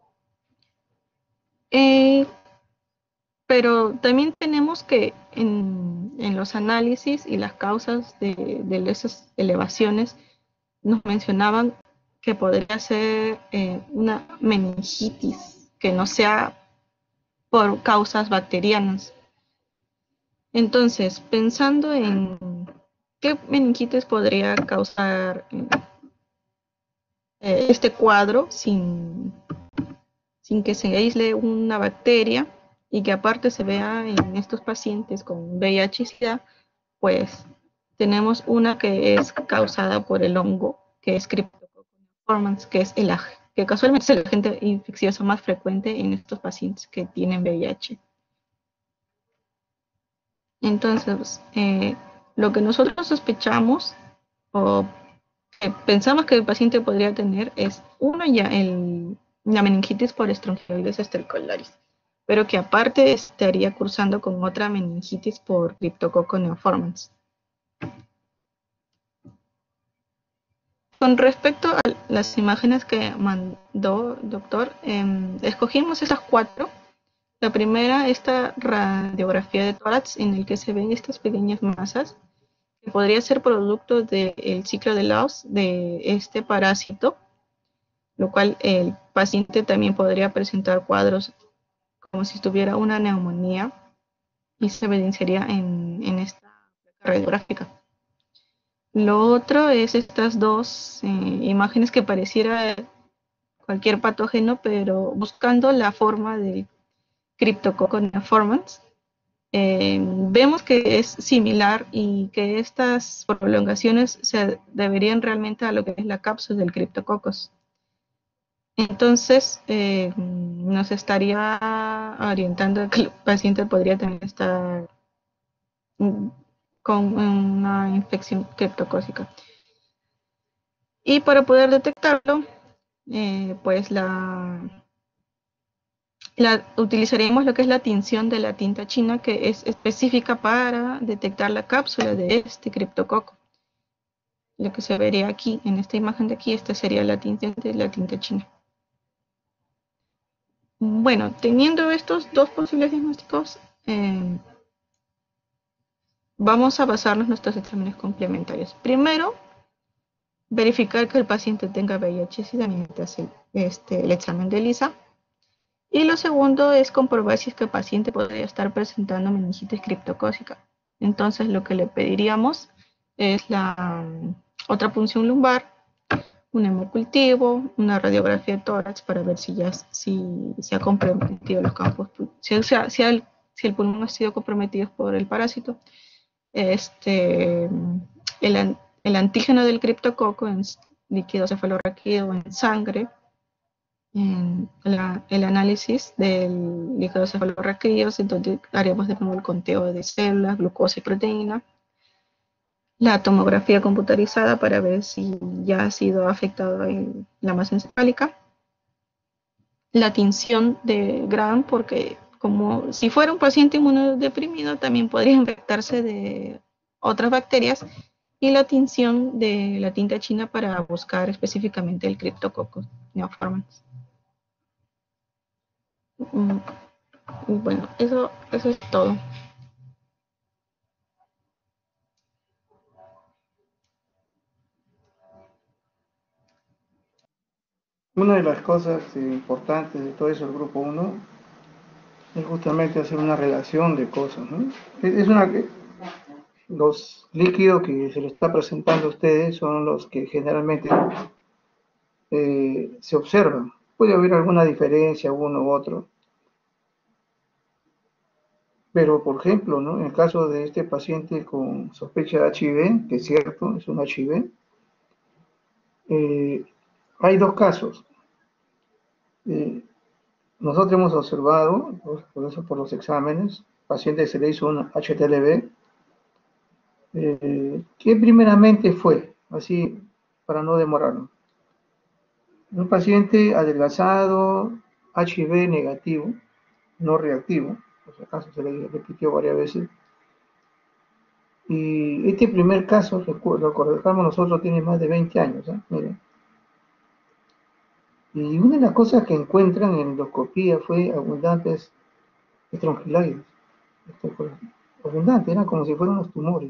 Pero también tenemos que en los análisis y las causas de esas elevaciones nos mencionaban que podría ser una meningitis que no sea por causas bacterianas. Entonces, pensando en qué meningitis podría causar este cuadro sin que se aísle una bacteria y que aparte se vea en estos pacientes con VIH y SIDA, pues tenemos una que es causada por el hongo, que es Cryptococcus neoformans, que es que casualmente es el agente infeccioso más frecuente en estos pacientes que tienen VIH. Entonces, lo que nosotros sospechamos o que pensamos que el paciente podría tener es la meningitis por Strongyloides estercolaris, pero que aparte estaría cursando con otra meningitis por Cryptococcus neoformans. Con respecto a las imágenes que mandó el doctor, escogimos estas 4. La primera, esta radiografía de tórax en el que se ven estas pequeñas masas, que podría ser producto del ciclo de Laus de este parásito, lo cual el paciente también podría presentar cuadros como si tuviera una neumonía y se evidenciaría en esta radiográfica. Lo otro es estas dos imágenes que pareciera cualquier patógeno, pero buscando la forma de Cryptococcus neoformans, vemos que es similar y que estas prolongaciones se deberían realmente a lo que es la cápsula del Cryptococcus. Entonces, nos estaría orientando a que el paciente podría tener con una infección criptocócica. Y para poder detectarlo, pues utilizaríamos lo que es la tinción de la tinta china, que es específica para detectar la cápsula de este criptococo. Lo que se vería aquí, en esta imagen de aquí, esta sería la tinción de la tinta china. Bueno, teniendo estos dos posibles diagnósticos, vamos a basarnos en nuestros exámenes complementarios. Primero, verificar que el paciente tenga VIH-Sida mientras el examen de ELISA. Y lo segundo es comprobar si es que el paciente podría estar presentando meningitis criptocócica. Entonces, lo que le pediríamos es la otra punción lumbar, un hemocultivo, una radiografía de tórax para ver si se ha comprometido los campos, si el pulmón ha sido comprometido por el parásito, el antígeno del criptococo en líquido cefalorraquídeo o en sangre, el análisis del líquido cefalorraquídeo, entonces haremos de nuevo el conteo de células, glucosa y proteína, la tomografía computarizada para ver si ya ha sido afectada en la masa encefálica, la tinción de Gram, porque como si fuera un paciente inmunodeprimido también podría infectarse de otras bacterias, y la tinción de la tinta china para buscar específicamente el Cryptococcus neoformans. Bueno, eso es todo. Una de las cosas importantes de todo eso del grupo 1 es justamente hacer una relación de cosas, ¿no? Los líquidos que se les está presentando a ustedes son los que generalmente se observan. Puede haber alguna diferencia, uno u otro. Pero, por ejemplo, ¿no? En el caso de este paciente con sospecha de HIV, que es cierto, es un HIV, hay dos casos. Nosotros hemos observado, por eso por los exámenes, paciente se le hizo un HTLV, que primeramente fue, así para no demorarnos, un paciente adelgazado, HIV negativo, no reactivo, por si acaso se le repitió varias veces. Y este primer caso, lo recordamos nosotros, tiene más de 20 años, ¿eh? Miren. Y una de las cosas que encuentran en endoscopía fue abundantes estrongiloides. Abundantes, eran como si fueran unos tumores.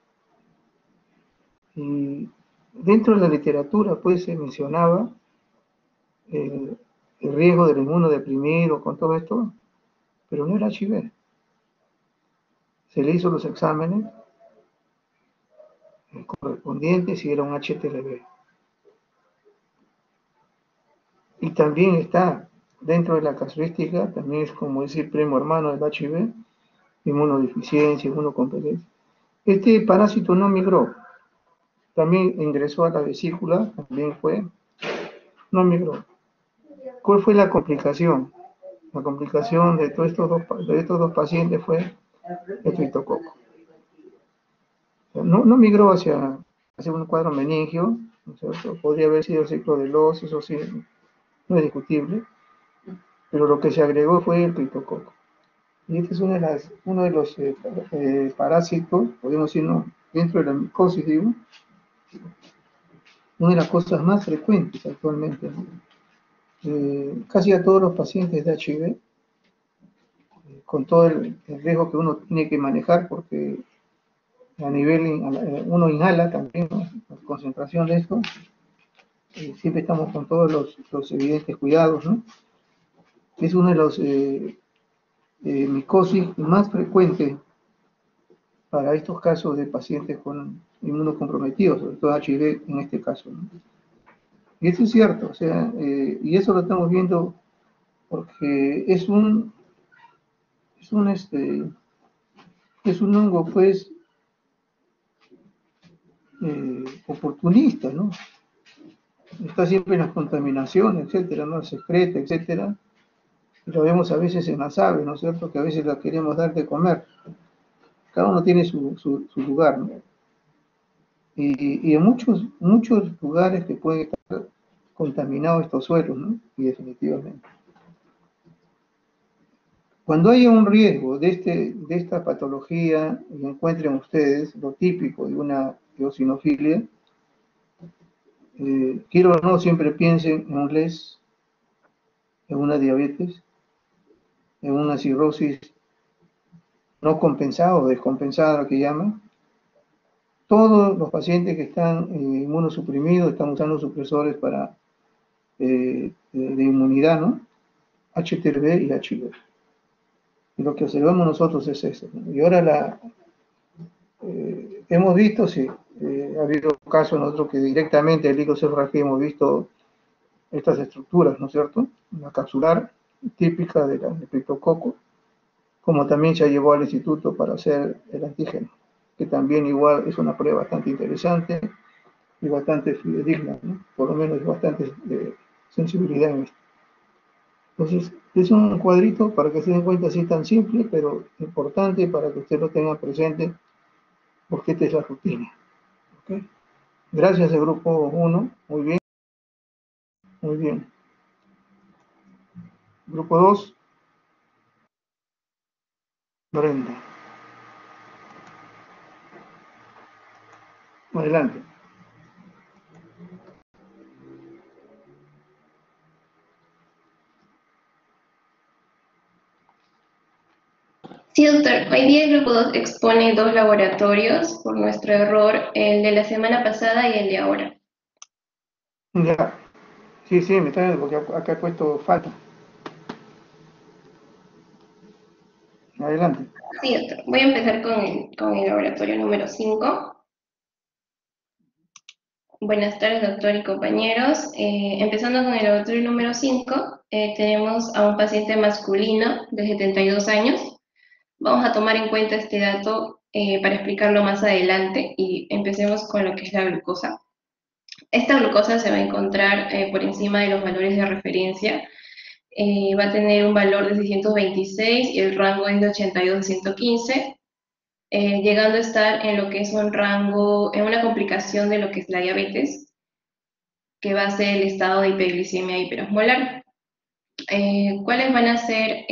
Y dentro de la literatura, pues, se mencionaba el riesgo del inmunodeprimido con todo esto, pero no era HIV. Se le hizo los exámenes correspondientes y era un HTLV. Y también está dentro de la casuística, también es como decir primo hermano del HIV, inmunodeficiencia, inmunocompetencia. Este parásito no migró, también ingresó a la vesícula, también no migró. ¿Cuál fue la complicación? La complicación de estos dos pacientes fue el criptococo. No migró hacia un cuadro meningio, ¿no es cierto? Podría haber sido el ciclo de Loos, eso sí, no es discutible, pero lo que se agregó fue el criptococo. Y este es uno de los parásitos, podemos decir, ¿no? Dentro de la micosis, digo, una de las cosas más frecuentes actualmente, ¿no? Casi a todos los pacientes de HIV, con todo el riesgo que uno tiene que manejar, porque a nivel, uno inhala también, ¿no? La concentración de esto, siempre estamos con todos los evidentes cuidados, ¿no? Es uno de los micosis más frecuentes para estos casos de pacientes con inmunocomprometidos, sobre todo HIV en este caso, ¿no? Y eso es cierto, o sea, y eso lo estamos viendo porque es un hongo, pues, oportunista, ¿no? Está siempre en las contaminaciones, etcétera, ¿no? Secreta, etcétera. Y lo vemos a veces en las aves, ¿no es cierto? Que a veces las queremos dar de comer. Cada uno tiene su lugar, ¿no? Y en muchos lugares que pueden estar contaminados estos suelos, ¿no? Y definitivamente. Cuando haya un riesgo de esta patología y encuentren ustedes lo típico de una eosinofilia, quiero o no, siempre piensen en un LES, en una diabetes, en una cirrosis no compensada o descompensada, que llaman. Todos los pacientes que están inmunosuprimidos están usando supresores de inmunidad, ¿no? HTLV y HIV. Y lo que observamos nosotros es eso, ¿no? Y ahora hemos visto, sí, ha habido casos nosotros que directamente el glicocefagia hemos visto estas estructuras, ¿no es cierto? La capsular, típica del criptococo, como también se llevó al instituto para hacer el antígeno, que también igual es una prueba bastante interesante y bastante fidedigna, ¿no? Por lo menos bastante sensibilidad en esto. Entonces, es un cuadrito para que se den cuenta, así tan simple, pero importante para que usted lo tenga presente, porque esta es la rutina. ¿Okay? Gracias al grupo 1, muy bien. Muy bien. Grupo 2, Brenda. Adelante. Sí, doctor. Hoy día el grupo 2 expone 2 laboratorios por nuestro error, el de la semana pasada y el de ahora. Ya. Sí, me está viendo porque acá he puesto falta. Adelante. Sí, doctor. Voy a empezar con el laboratorio número 5. Buenas tardes, doctor y compañeros. Empezando con el laboratorio número 5, tenemos a un paciente masculino de 72 años. Vamos a tomar en cuenta este dato para explicarlo más adelante y empecemos con lo que es la glucosa. Esta glucosa se va a encontrar por encima de los valores de referencia. Va a tener un valor de 626 y el rango es de 82 a 115, llegando a estar en lo que es un rango, en una complicación de lo que es la diabetes, que va a ser el estado de hiperglicemia hiperosmolar. ¿Cuáles van a ser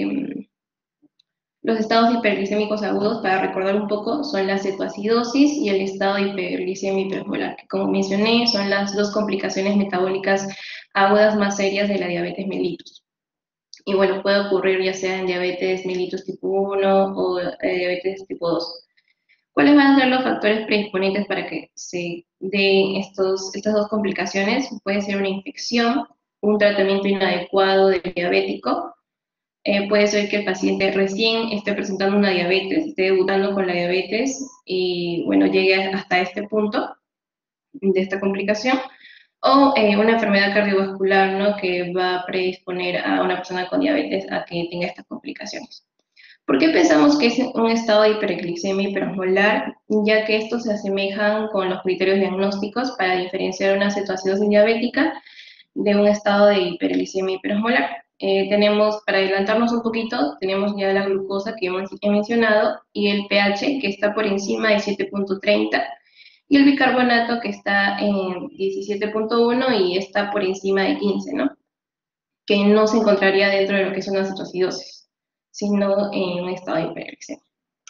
los estados hiperglicémicos agudos? Para recordar un poco, son la cetoacidosis y el estado de hiperglicemia hiperosmolar, que como mencioné, son las dos complicaciones metabólicas agudas más serias de la diabetes mellitus. Y bueno, puede ocurrir ya sea en diabetes mellitus tipo 1 o diabetes tipo 2. ¿Cuáles van a ser los factores predisponentes para que se den estas dos complicaciones? Puede ser una infección, un tratamiento inadecuado del diabético, puede ser que el paciente recién esté presentando una diabetes, esté debutando con la diabetes y bueno, llegue hasta este punto de esta complicación, o una enfermedad cardiovascular, ¿no?, que va a predisponer a una persona con diabetes a que tenga estas complicaciones. ¿Por qué pensamos que es un estado de hiperglicemia hiperosmolar? Ya que estos se asemejan con los criterios diagnósticos para diferenciar una cetoacidosis diabética de un estado de hiperglicemia hiperosmolar. Tenemos, para adelantarnos un poquito, tenemos ya la glucosa que he mencionado y el pH que está por encima de 7.30 y el bicarbonato que está en 17.1 y está por encima de 15, ¿no? Que no se encontraría dentro de lo que es una cetoacidosis, sino en un estado de hiperglicemia.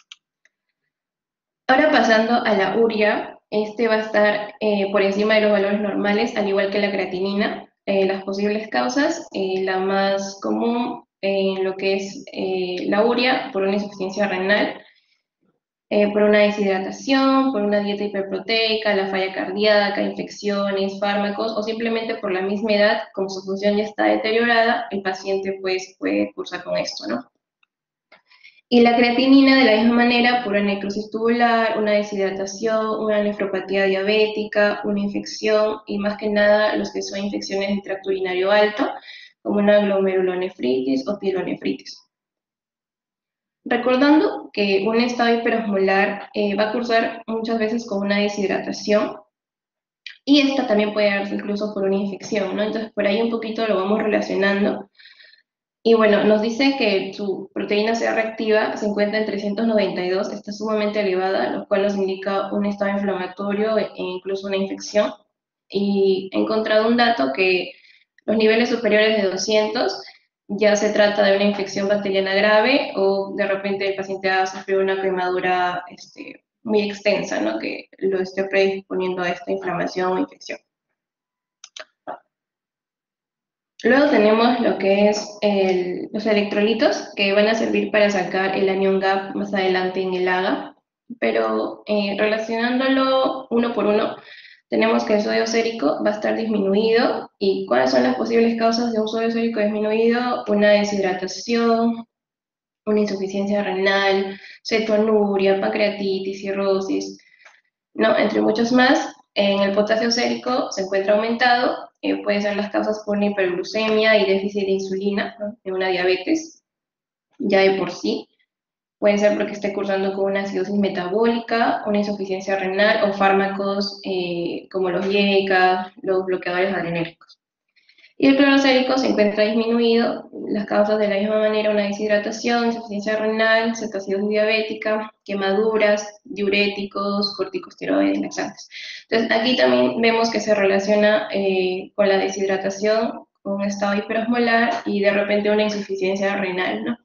Ahora pasando a la urea, este va a estar por encima de los valores normales, al igual que la creatinina. Las posibles causas, la más común en lo que es la urea, por una insuficiencia renal, por una deshidratación, por una dieta hiperproteica, la falla cardíaca, infecciones, fármacos, o simplemente por la misma edad, como su función ya está deteriorada, el paciente pues puede cursar con esto, ¿no? Y la creatinina, de la misma manera, por una necrosis tubular, una deshidratación, una nefropatía diabética, una infección, y más que nada los que son infecciones del tracto urinario alto, como una glomerulonefritis o pielonefritis. Recordando que un estado hiperosmolar va a cursar muchas veces con una deshidratación, y esta también puede darse incluso por una infección, ¿no? Entonces, por ahí un poquito lo vamos relacionando. Y bueno, nos dice que su proteína C reactiva se encuentra en 392, está sumamente elevada, lo cual nos indica un estado inflamatorio e incluso una infección. Y he encontrado un dato que los niveles superiores de 200 ya se trata de una infección bacteriana grave o de repente el paciente ha sufrido una quemadura muy extensa, ¿no?, que lo esté predisponiendo a esta inflamación o infección. Luego tenemos lo que es los electrolitos, que van a servir para sacar el anion gap más adelante en el AGA, pero relacionándolo uno por uno, tenemos que el sodio sérico va a estar disminuido. ¿Y cuáles son las posibles causas de un sodio sérico disminuido? Una deshidratación, una insuficiencia renal, cetoanuria, pancreatitis, cirrosis, ¿no?, entre muchos más. En el potasio sérico se encuentra aumentado, pueden ser las causas por una hiperglucemia y déficit de insulina, ¿no?, de una diabetes, ya de por sí. Pueden ser porque esté cursando con una acidosis metabólica, una insuficiencia renal o fármacos como los IECA, los bloqueadores adrenérgicos. Y el cloro sérico se encuentra disminuido, las causas de la misma manera, una deshidratación, insuficiencia renal, cetoacidosis diabética, quemaduras, diuréticos, corticosteroides, laxantes. Entonces aquí también vemos que se relaciona con la deshidratación, con un estado hiperosmolar y de repente una insuficiencia renal, ¿no?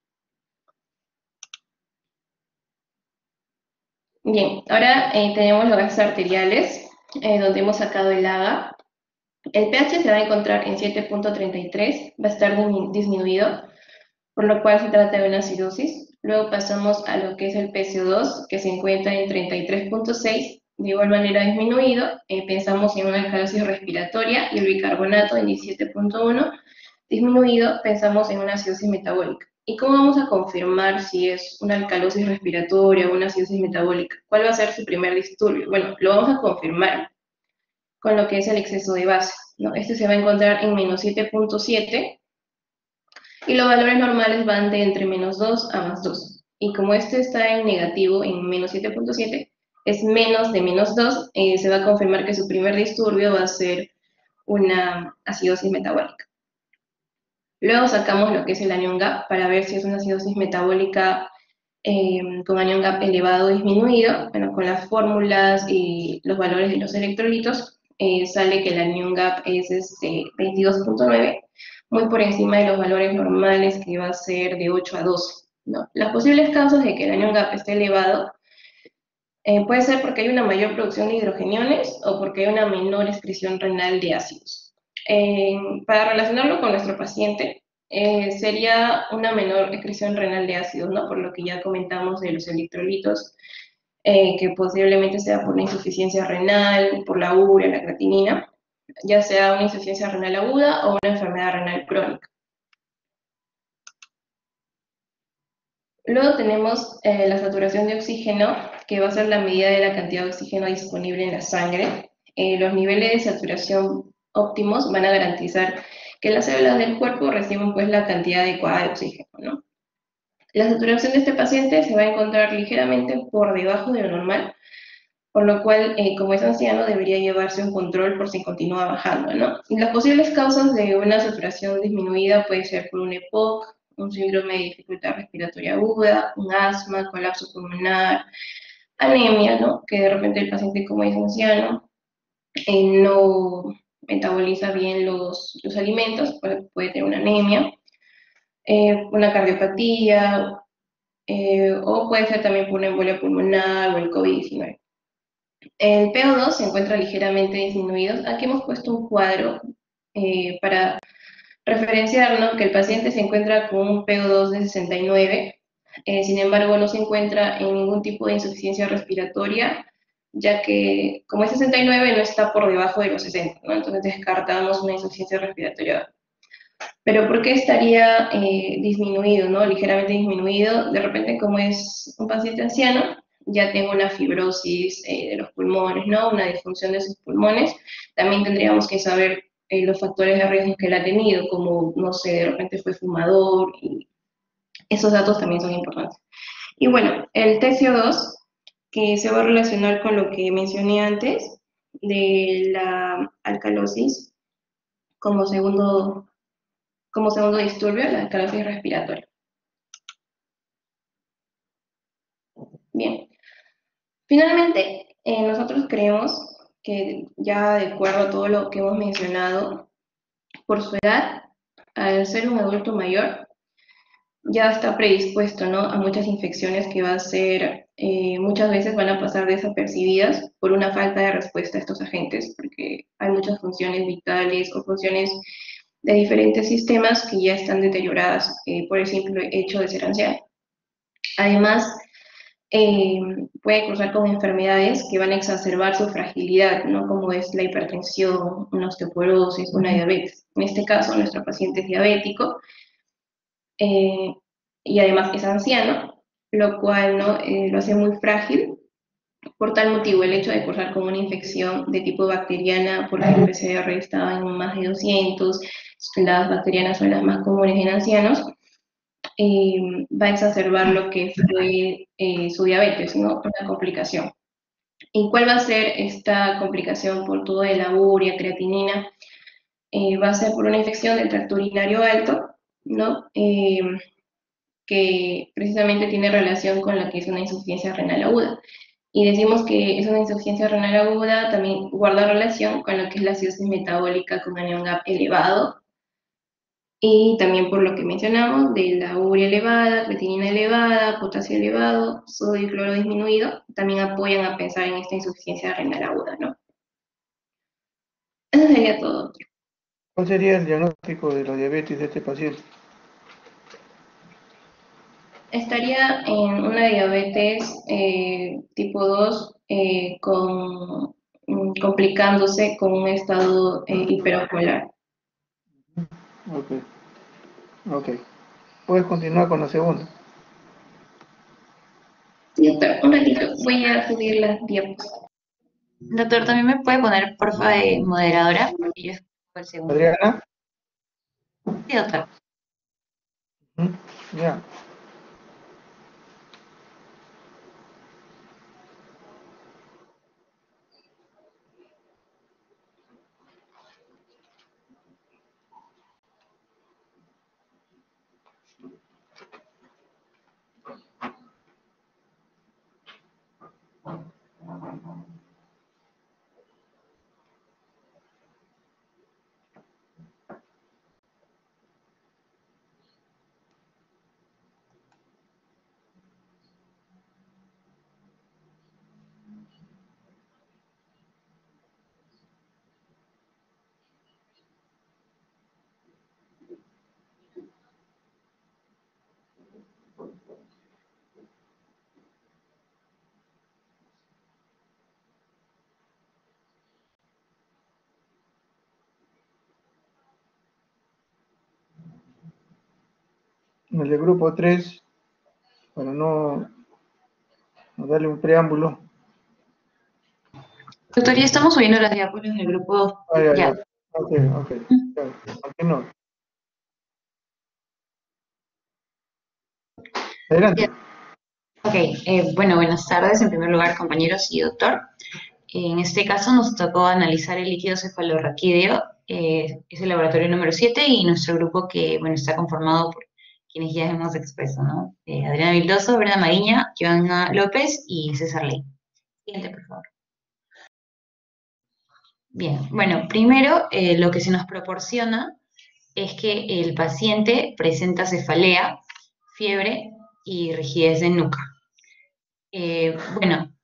Bien, ahora tenemos los gases arteriales, donde hemos sacado el AGA. El pH se va a encontrar en 7.33, va a estar disminuido, por lo cual se trata de una acidosis. Luego pasamos a lo que es el PCO2, que se encuentra en 33.6, de igual manera disminuido. Pensamos en una alcalosis respiratoria y el bicarbonato en 17.1, disminuido, pensamos en una acidosis metabólica. ¿Y cómo vamos a confirmar si es una alcalosis respiratoria o una acidosis metabólica? ¿Cuál va a ser su primer disturbio? Bueno, lo vamos a confirmar con lo que es el exceso de base, ¿no? Este se va a encontrar en menos 7.7 y los valores normales van de entre menos 2 a más 2. Y como este está en negativo, en menos 7.7, es menos de menos 2, se va a confirmar que su primer disturbio va a ser una acidosis metabólica. Luego sacamos lo que es el anion gap para ver si es una acidosis metabólica con anion gap elevado o disminuido. Bueno, con las fórmulas y los valores de los electrolitos sale que el anion gap es 22.9, muy por encima de los valores normales que va a ser de 8 a 12, ¿no? Las posibles causas de que el anion gap esté elevado puede ser porque hay una mayor producción de hidrogeniones o porque hay una menor excreción renal de ácidos. Para relacionarlo con nuestro paciente, sería una menor excreción renal de ácidos, ¿no? Por lo que ya comentamos de los electrolitos, que posiblemente sea por una insuficiencia renal, por la urea, la creatinina, ya sea una insuficiencia renal aguda o una enfermedad renal crónica. Luego tenemos la saturación de oxígeno, que va a ser la medida de la cantidad de oxígeno disponible en la sangre. Los niveles de saturación óptimos van a garantizar que las células del cuerpo reciban pues la cantidad adecuada de oxígeno, ¿no? La saturación de este paciente se va a encontrar ligeramente por debajo de lo normal, por lo cual, como es anciano, debería llevarse un control por si continúa bajando, ¿no? Y las posibles causas de una saturación disminuida puede ser por un EPOC, un síndrome de dificultad respiratoria aguda, un asma, colapso pulmonar, anemia, ¿no? Que de repente el paciente, como es anciano, no metaboliza bien los alimentos, puede tener una anemia, una cardiopatía, o puede ser también por una embolia pulmonar o el COVID-19. El PO2 se encuentra ligeramente disminuido. Aquí hemos puesto un cuadro para referenciar, ¿no?, que el paciente se encuentra con un PO2 de 69, sin embargo no se encuentra en ningún tipo de insuficiencia respiratoria, ya que como es 69 no está por debajo de los 60, ¿no? Entonces descartamos una insuficiencia respiratoria. Pero ¿por qué estaría disminuido, ¿no? Ligeramente disminuido? De repente, como es un paciente anciano, ya tengo una fibrosis de los pulmones, ¿no? Una disfunción de sus pulmones. También tendríamos que saber los factores de riesgo que él ha tenido, como, no sé, de repente fue fumador, y esos datos también son importantes. Y bueno, el TCO2, que se va a relacionar con lo que mencioné antes, de la alcalosis como segundo disturbio, la alcalosis respiratoria. Bien. Finalmente, nosotros creemos que ya de acuerdo a todo lo que hemos mencionado, por su edad, al ser un adulto mayor, ya está predispuesto, ¿no?, a muchas infecciones que va a ser, muchas veces van a pasar desapercibidas por una falta de respuesta a estos agentes, porque hay muchas funciones vitales o funciones de diferentes sistemas que ya están deterioradas por el simple hecho de ser anciano. Además, puede cruzar con enfermedades que van a exacerbar su fragilidad, ¿no?, como es la hipertensión, una osteoporosis, una diabetes. En este caso, nuestro paciente es diabético y además es anciano, lo cual, ¿no?, lo hace muy frágil. Por tal motivo, el hecho de cursar con una infección de tipo bacteriana, porque el PCR estaba en más de 200, las bacterianas son las más comunes en ancianos, va a exacerbar lo que fue su diabetes, ¿no?, una complicación. ¿Y cuál va a ser esta complicación por todo de la urea, creatinina? Va a ser por una infección del tracto urinario alto, ¿no?, que precisamente tiene relación con la que es una insuficiencia renal aguda. Y decimos que es una insuficiencia renal aguda, también guarda relación con lo que es la acidosis metabólica con anion gap elevado, y también por lo que mencionamos de la urea elevada, creatinina elevada, potasio elevado, sodio y cloro disminuido, también apoyan a pensar en esta insuficiencia renal aguda, ¿no? Eso sería todo. ¿Cuál sería el diagnóstico de la diabetes de este paciente? Estaría en una diabetes tipo 2 complicándose con un estado hiperosmolar. Ok, ok. Puedes continuar con la segunda. Sí, doctor, un ratito, voy a subir las diapos. Doctor, ¿también me puede poner, porfa, de moderadora? Y yo escojo el segundo. Adriana. Sí, doctor. Ya. en el del grupo 3, para no darle un preámbulo. Doctor, ya estamos subiendo las diapositivas del grupo. Ya. Ya. Ok, ya, continúo. Adelante. Ok, bueno, buenas tardes en primer lugar, compañeros y doctor. En este caso nos tocó analizar el líquido cefalorraquídeo, es el laboratorio número 7 y nuestro grupo que, bueno, está conformado por quienes ya hemos expuesto, ¿no? Adriana Vildoso, Brenda Mariña, Joana López y César Ley. Siguiente, por favor. Bien, bueno, primero lo que se nos proporciona es que el paciente presenta cefalea, fiebre y rigidez de nuca. Bueno,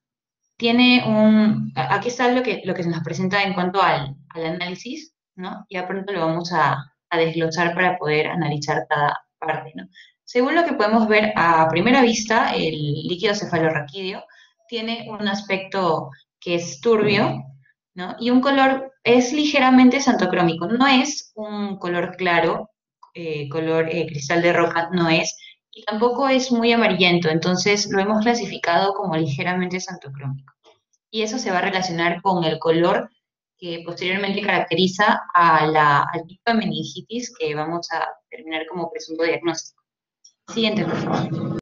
aquí está lo que se nos presenta en cuanto al análisis, ¿no? Ya pronto lo vamos a desglosar para poder analizar cada parte, ¿no? Según lo que podemos ver a primera vista, el líquido cefalorraquídeo tiene un aspecto que es turbio, ¿no? Y un color es ligeramente xantocrómico, no es un color claro, color cristal de roca, no es, y tampoco es muy amarillento, entonces lo hemos clasificado como ligeramente xantocrómico. Y eso se va a relacionar con el color que posteriormente caracteriza al tipo de meningitis que vamos a determinar como presunto diagnóstico. Siguiente, por favor.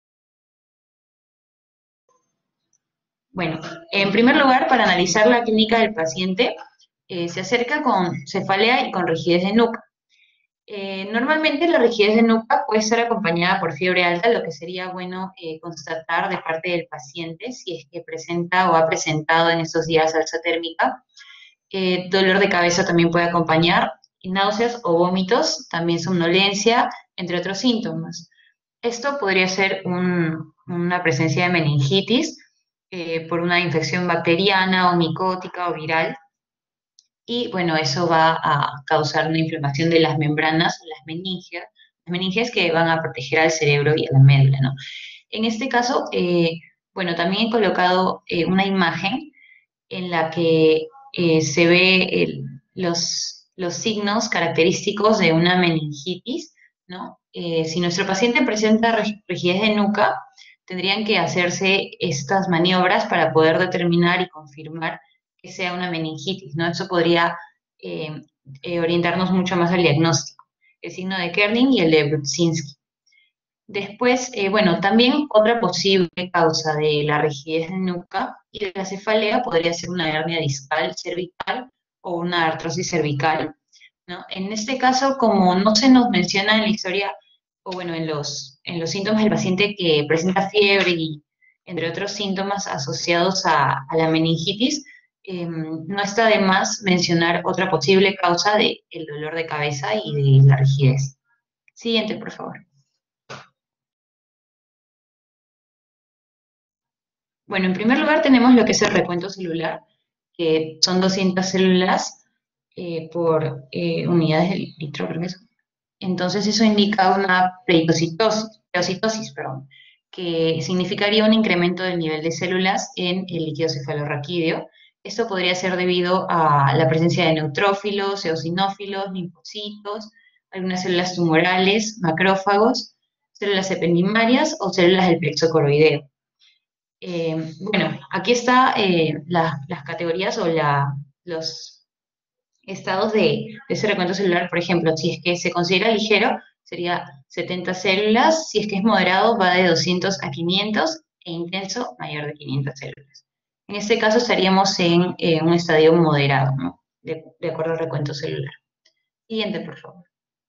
Bueno, en primer lugar, para analizar la clínica del paciente, se acerca con cefalea y con rigidez de nuca. Normalmente la rigidez de nuca puede estar acompañada por fiebre alta, lo que sería bueno constatar de parte del paciente si es que presenta o ha presentado en estos días alza térmica. Dolor de cabeza también puede acompañar, y náuseas o vómitos, también somnolencia, entre otros síntomas. Esto podría ser una presencia de meningitis por una infección bacteriana o micótica o viral. Y bueno, eso va a causar una inflamación de las membranas, las meninges que van a proteger al cerebro y a la médula, ¿no? En este caso, bueno, también he colocado una imagen en la que se ve los signos característicos de una meningitis, ¿no? Si nuestro paciente presenta rigidez de nuca, tendrían que hacerse estas maniobras para poder determinar y confirmar que sea una meningitis, ¿no? Eso podría orientarnos mucho más al diagnóstico, el signo de Kerning y el de Brudzinski. Después, bueno, también otra posible causa de la rigidez de nuca y de la cefalea podría ser una hernia discal cervical o una artrosis cervical, ¿no? En este caso, como no se nos menciona en la historia, o bueno, en los síntomas del paciente que presenta fiebre y entre otros síntomas asociados a la meningitis, no está de más mencionar otra posible causa del dolor de cabeza y de la rigidez. Siguiente, por favor. Bueno, en primer lugar tenemos lo que es el recuento celular, que son 200 células por unidades de litro, creo que es. Entonces eso indica una pleocitosis, que significaría un incremento del nivel de células en el líquido cefalorraquídeo. Esto podría ser debido a la presencia de neutrófilos, eosinófilos, linfocitos, algunas células tumorales, macrófagos, células ependimarias o células del plexo coroideo. Bueno, aquí está las categorías o los estados de ese recuento celular. Por ejemplo, si es que se considera ligero, sería 70 células. Si es que es moderado, va de 200 a 500 e intenso, mayor de 500 células. En este caso estaríamos en un estadio moderado, ¿no? De acuerdo al recuento celular. Siguiente, por favor.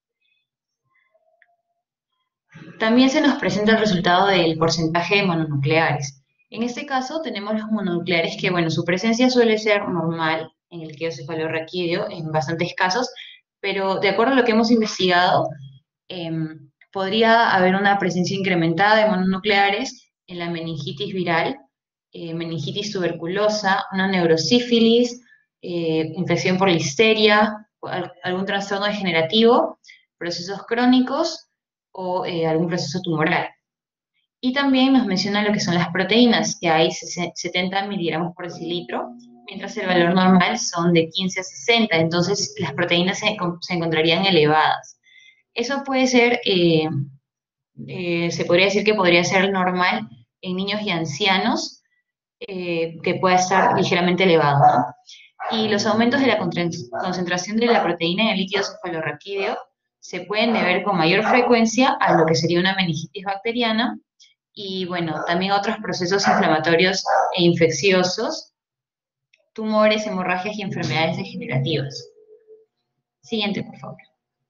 También se nos presenta el resultado del porcentaje de mononucleares. En este caso tenemos los mononucleares que, bueno, su presencia suele ser normal en el líquido cefalorraquídeo en bastantes casos, pero de acuerdo a lo que hemos investigado, podría haber una presencia incrementada de mononucleares en la meningitis viral, meningitis tuberculosa, una neurosífilis, infección por listeria, algún trastorno degenerativo, procesos crónicos o algún proceso tumoral. Y también nos menciona lo que son las proteínas, que hay 70 miligramos por decilitro, mientras el valor normal son de 15 a 60, entonces las proteínas se encontrarían elevadas. Eso puede ser se podría decir que podría ser normal en niños y ancianos, que pueda estar ligeramente elevado, ¿no? Y los aumentos de la concentración de la proteína en el líquido cefalorraquídeo se pueden deber con mayor frecuencia a lo que sería una meningitis bacteriana y, bueno, también a otros procesos inflamatorios e infecciosos, tumores, hemorragias y enfermedades degenerativas. Siguiente, por favor.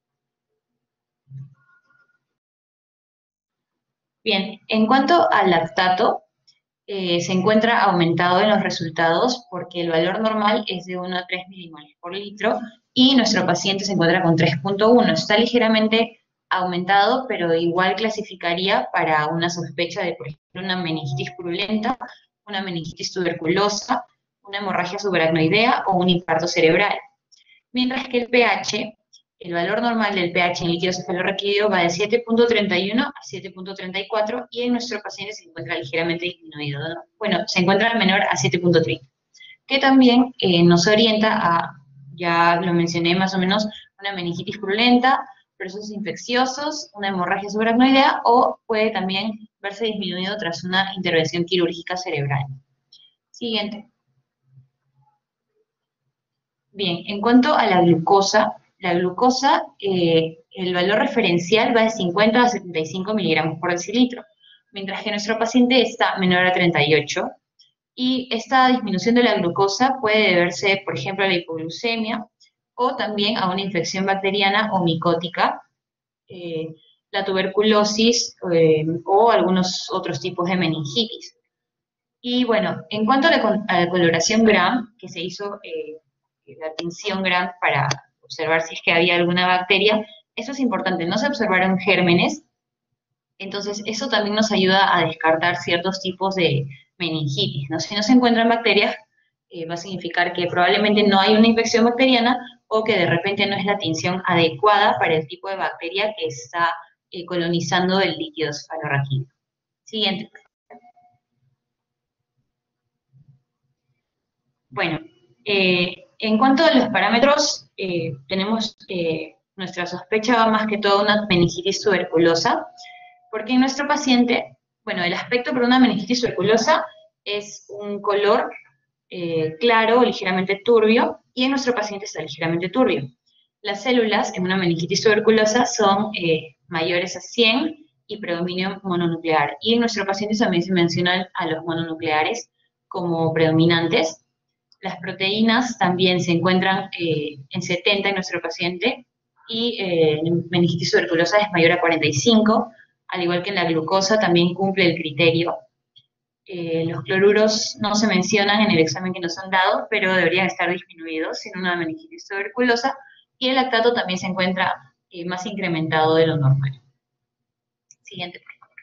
Bien, en cuanto al lactato, se encuentra aumentado en los resultados porque el valor normal es de 1 a 3 milimoles por litro y nuestro paciente se encuentra con 3.1. Está ligeramente aumentado, pero igual clasificaría para una sospecha de, por ejemplo, una meningitis purulenta, una meningitis tuberculosa, una hemorragia subaracnoidea o un infarto cerebral. Mientras que el pH, el valor normal del pH en líquido cefalorraquídeo va de 7.31 a 7.34 y en nuestro paciente se encuentra ligeramente disminuido, ¿no? Bueno, se encuentra menor a 7.30, que también nos orienta a, ya lo mencioné más o menos, una meningitis purulenta, procesos infecciosos, una hemorragia subaracnoidea o puede también verse disminuido tras una intervención quirúrgica cerebral. Siguiente. Bien, en cuanto a la glucosa, el valor referencial va de 50 a 75 miligramos por decilitro, mientras que nuestro paciente está menor a 38, y esta disminución de la glucosa puede deberse, por ejemplo, a la hipoglucemia, o también a una infección bacteriana o micótica, la tuberculosis o algunos otros tipos de meningitis. Y bueno, en cuanto a la coloración Gram, que se hizo la tinción Gram para observar si es que había alguna bacteria, eso es importante, no se observaron gérmenes, entonces eso también nos ayuda a descartar ciertos tipos de meningitis, ¿no? Si no se encuentran bacterias, va a significar que probablemente no hay una infección bacteriana o que de repente no es la tinción adecuada para el tipo de bacteria que está colonizando el líquido cefalorraquídeo. Siguiente. Bueno, en cuanto a los parámetros, tenemos nuestra sospecha va más que todo una meningitis tuberculosa, porque en nuestro paciente, bueno, el aspecto para una meningitis tuberculosa es un color claro o ligeramente turbio, y en nuestro paciente está ligeramente turbio. Las células en una meningitis tuberculosa son mayores a 100 y predominio mononuclear, y en nuestro paciente también se mencionan a los mononucleares como predominantes. Las proteínas también se encuentran en 70 en nuestro paciente y en meningitis tuberculosa es mayor a 45, al igual que en la glucosa también cumple el criterio. Los cloruros no se mencionan en el examen que nos han dado, pero deberían estar disminuidos en una meningitis tuberculosa, y el lactato también se encuentra más incrementado de lo normal. Siguiente, por favor.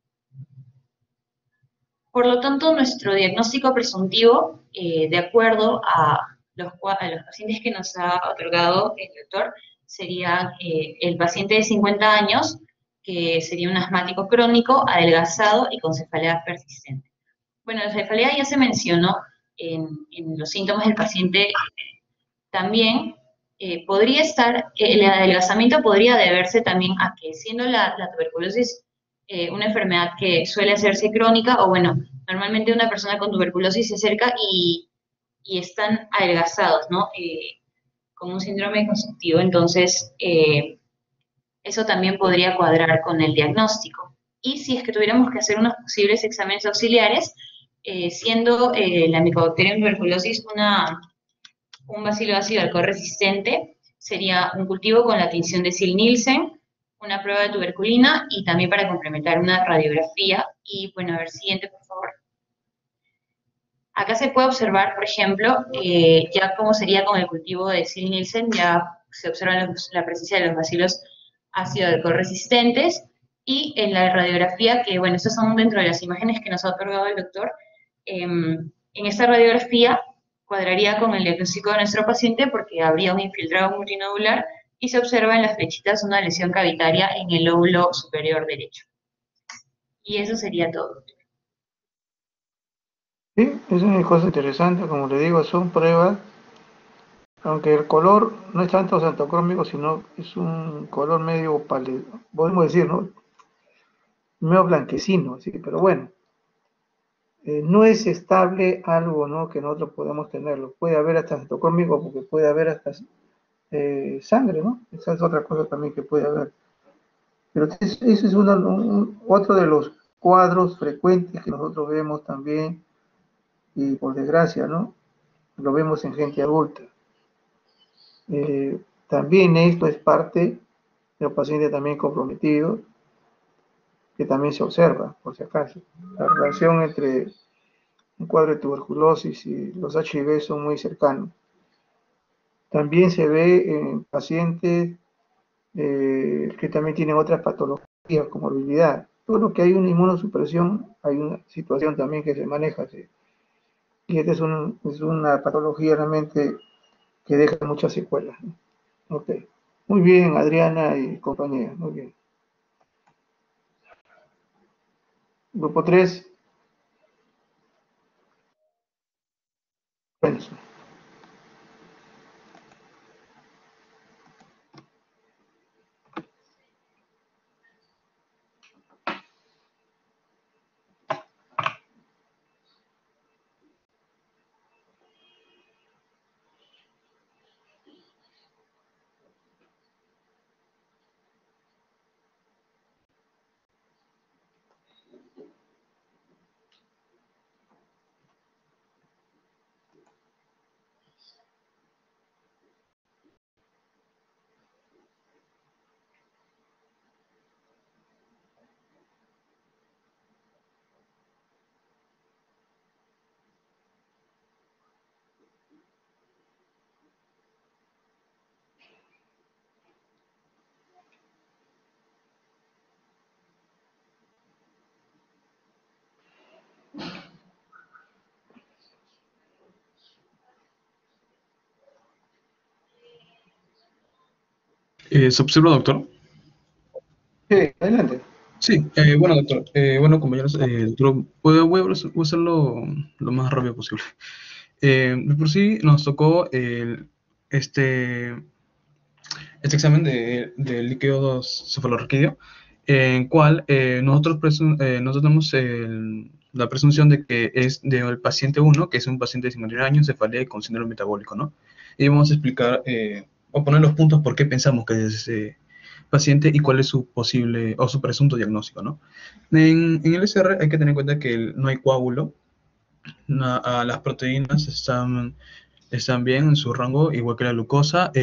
Por lo tanto, nuestro diagnóstico presuntivo, de acuerdo a los pacientes que nos ha otorgado el doctor, sería el paciente de 50 años, que sería un asmático crónico, adelgazado y con cefalea persistente. Bueno, la cefalea ya se mencionó en los síntomas del paciente también. Podría estar, el adelgazamiento podría deberse también a que, siendo la tuberculosis una enfermedad que suele hacerse crónica, o bueno, normalmente una persona con tuberculosis se acerca y están adelgazados, ¿no? Con un síndrome consumptivo, entonces eso también podría cuadrar con el diagnóstico. Y si es que tuviéramos que hacer unos posibles exámenes auxiliares, siendo la Mycobacterium tuberculosis un bacilo ácido alcohol resistente, sería un cultivo con la tinción de Sil-Nielsen, una prueba de tuberculina y también para complementar una radiografía. Y bueno, a ver, siguiente, por favor. Acá se puede observar, por ejemplo, ya cómo sería con el cultivo de Sil-Nielsen, ya se observa la presencia de los bacilos ácido alcohol resistentes, y en la radiografía, que bueno, estas son dentro de las imágenes que nos ha otorgado el doctor, en esta radiografía cuadraría con el diagnóstico de nuestro paciente porque habría un infiltrado multinodular y se observa en las flechitas una lesión cavitaria en el lóbulo superior derecho. Y eso sería todo. Sí, es una cosa interesante, como le digo, son pruebas, aunque el color no es tanto xantocrómico, sino es un color medio pálido, podemos decir, ¿no? medio blanquecino, ¿sí? Pero bueno, no es estable algo, ¿no?, que nosotros podamos tenerlo. Puede haber hasta citocrómico porque puede haber hasta sangre, ¿no? Esa es otra cosa también que puede haber. Pero ese es otro de los cuadros frecuentes que nosotros vemos también, y por desgracia, ¿no?, lo vemos en gente adulta. También esto es parte de los pacientes también comprometidos, que también se observa, por si acaso. La relación entre un cuadro de tuberculosis y los HIV son muy cercanos. También se ve en pacientes que también tienen otras patologías, como morbilidad. Todo lo que hay una inmunosupresión, hay una situación también que se maneja, ¿sí? Y esta es una patología realmente que deja muchas secuelas, ¿no? Ok. Muy bien, Adriana y compañía, muy bien. Grupo 3. Renzo. ¿Se observa, doctor? Sí, adelante. Sí, bueno, doctor. Bueno, compañeros, doctor, voy a hacerlo lo más rápido posible. De por sí nos tocó este examen de líquido cefalorraquídeo, en cual nosotros tenemos la presunción de que es del paciente 1, que es un paciente de 51 años, cefalea y con síndrome metabólico, ¿no? Y vamos a explicar o poner los puntos por qué pensamos que es ese paciente y cuál es su posible o su presunto diagnóstico, ¿no? En el SR hay que tener en cuenta que no hay coágulo, las proteínas están bien en su rango, igual que la glucosa.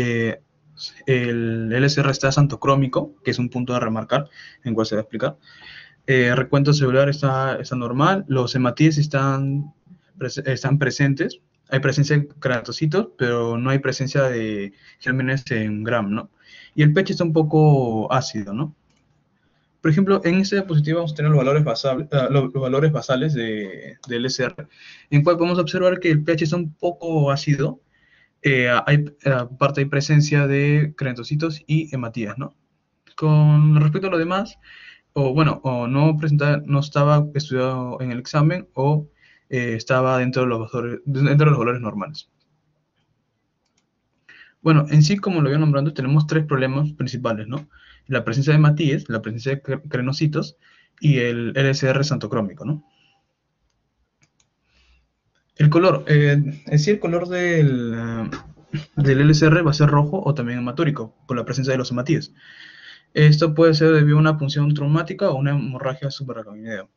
El LSR está santocrómico, que es un punto a remarcar, en cual se va a explicar. Recuento celular está normal, los hematíes están presentes, hay presencia de keratocitos, pero no hay presencia de gérmenes en Gram, ¿no? Y el pH está un poco ácido, ¿no? Por ejemplo, en esta diapositiva vamos a tener los valores basales del LSR, en cual podemos observar que el pH está un poco ácido. Aparte hay presencia de keratocitos y hematías, ¿no? Con respecto a lo demás, o no estaba estudiado en el examen, o estaba dentro de los valores normales. Bueno, en sí, como lo voy nombrando, tenemos tres problemas principales, ¿no? La presencia de hematíes, la presencia de keratocitos y el LSR santocrómico, ¿no? El color, en sí el color del LSR va a ser rojo o también hematúrico, por la presencia de los hematíes. Esto puede ser debido a una punción traumática o una hemorragia subaracnoidea.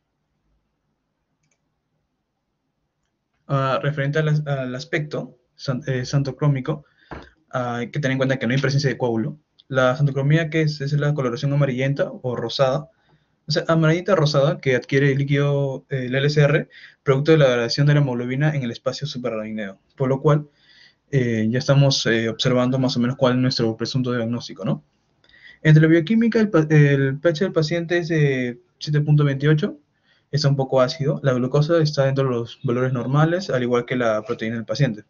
Referente al aspecto santocrómico, hay que tener en cuenta que no hay presencia de coágulo. La santocromía, que es la coloración amarillenta o rosada, o sea, amarillenta rosada, que adquiere el líquido, el LSR, producto de la variación de la hemoglobina en el espacio suprarraquídeo, por lo cual ya estamos observando más o menos cuál es nuestro presunto diagnóstico, ¿no? Entre la bioquímica, el pH del paciente es de 7.28, está un poco ácido. La glucosa está dentro de los valores normales, al igual que la proteína del paciente.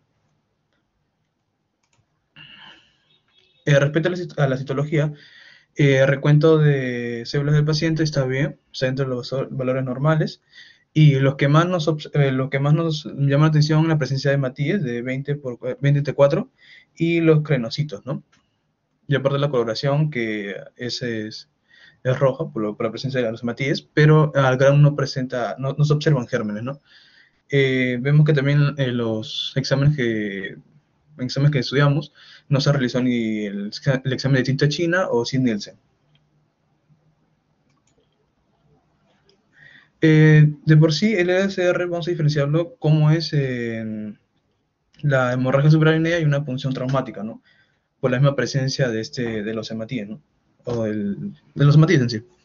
Respecto a la citología, recuento de células del paciente está bien, está dentro de los valores normales. Y lo que más nos llama la atención es la presencia de hematíes de 20 por 20 T4 y los keratocitos, ¿no? Y aparte de la coloración, que ese es es roja por la presencia de los hematíes, pero al grano no se observan gérmenes, ¿no? Vemos que también los exámenes que estudiamos no se realizó ni el examen de tinta china o Sid Nielsen. De por sí, el ESR vamos a diferenciarlo como es la hemorragia suprarrenal y una punción traumática, ¿no? Por la misma presencia de los hematíes, ¿no? O de los hematíes en sí.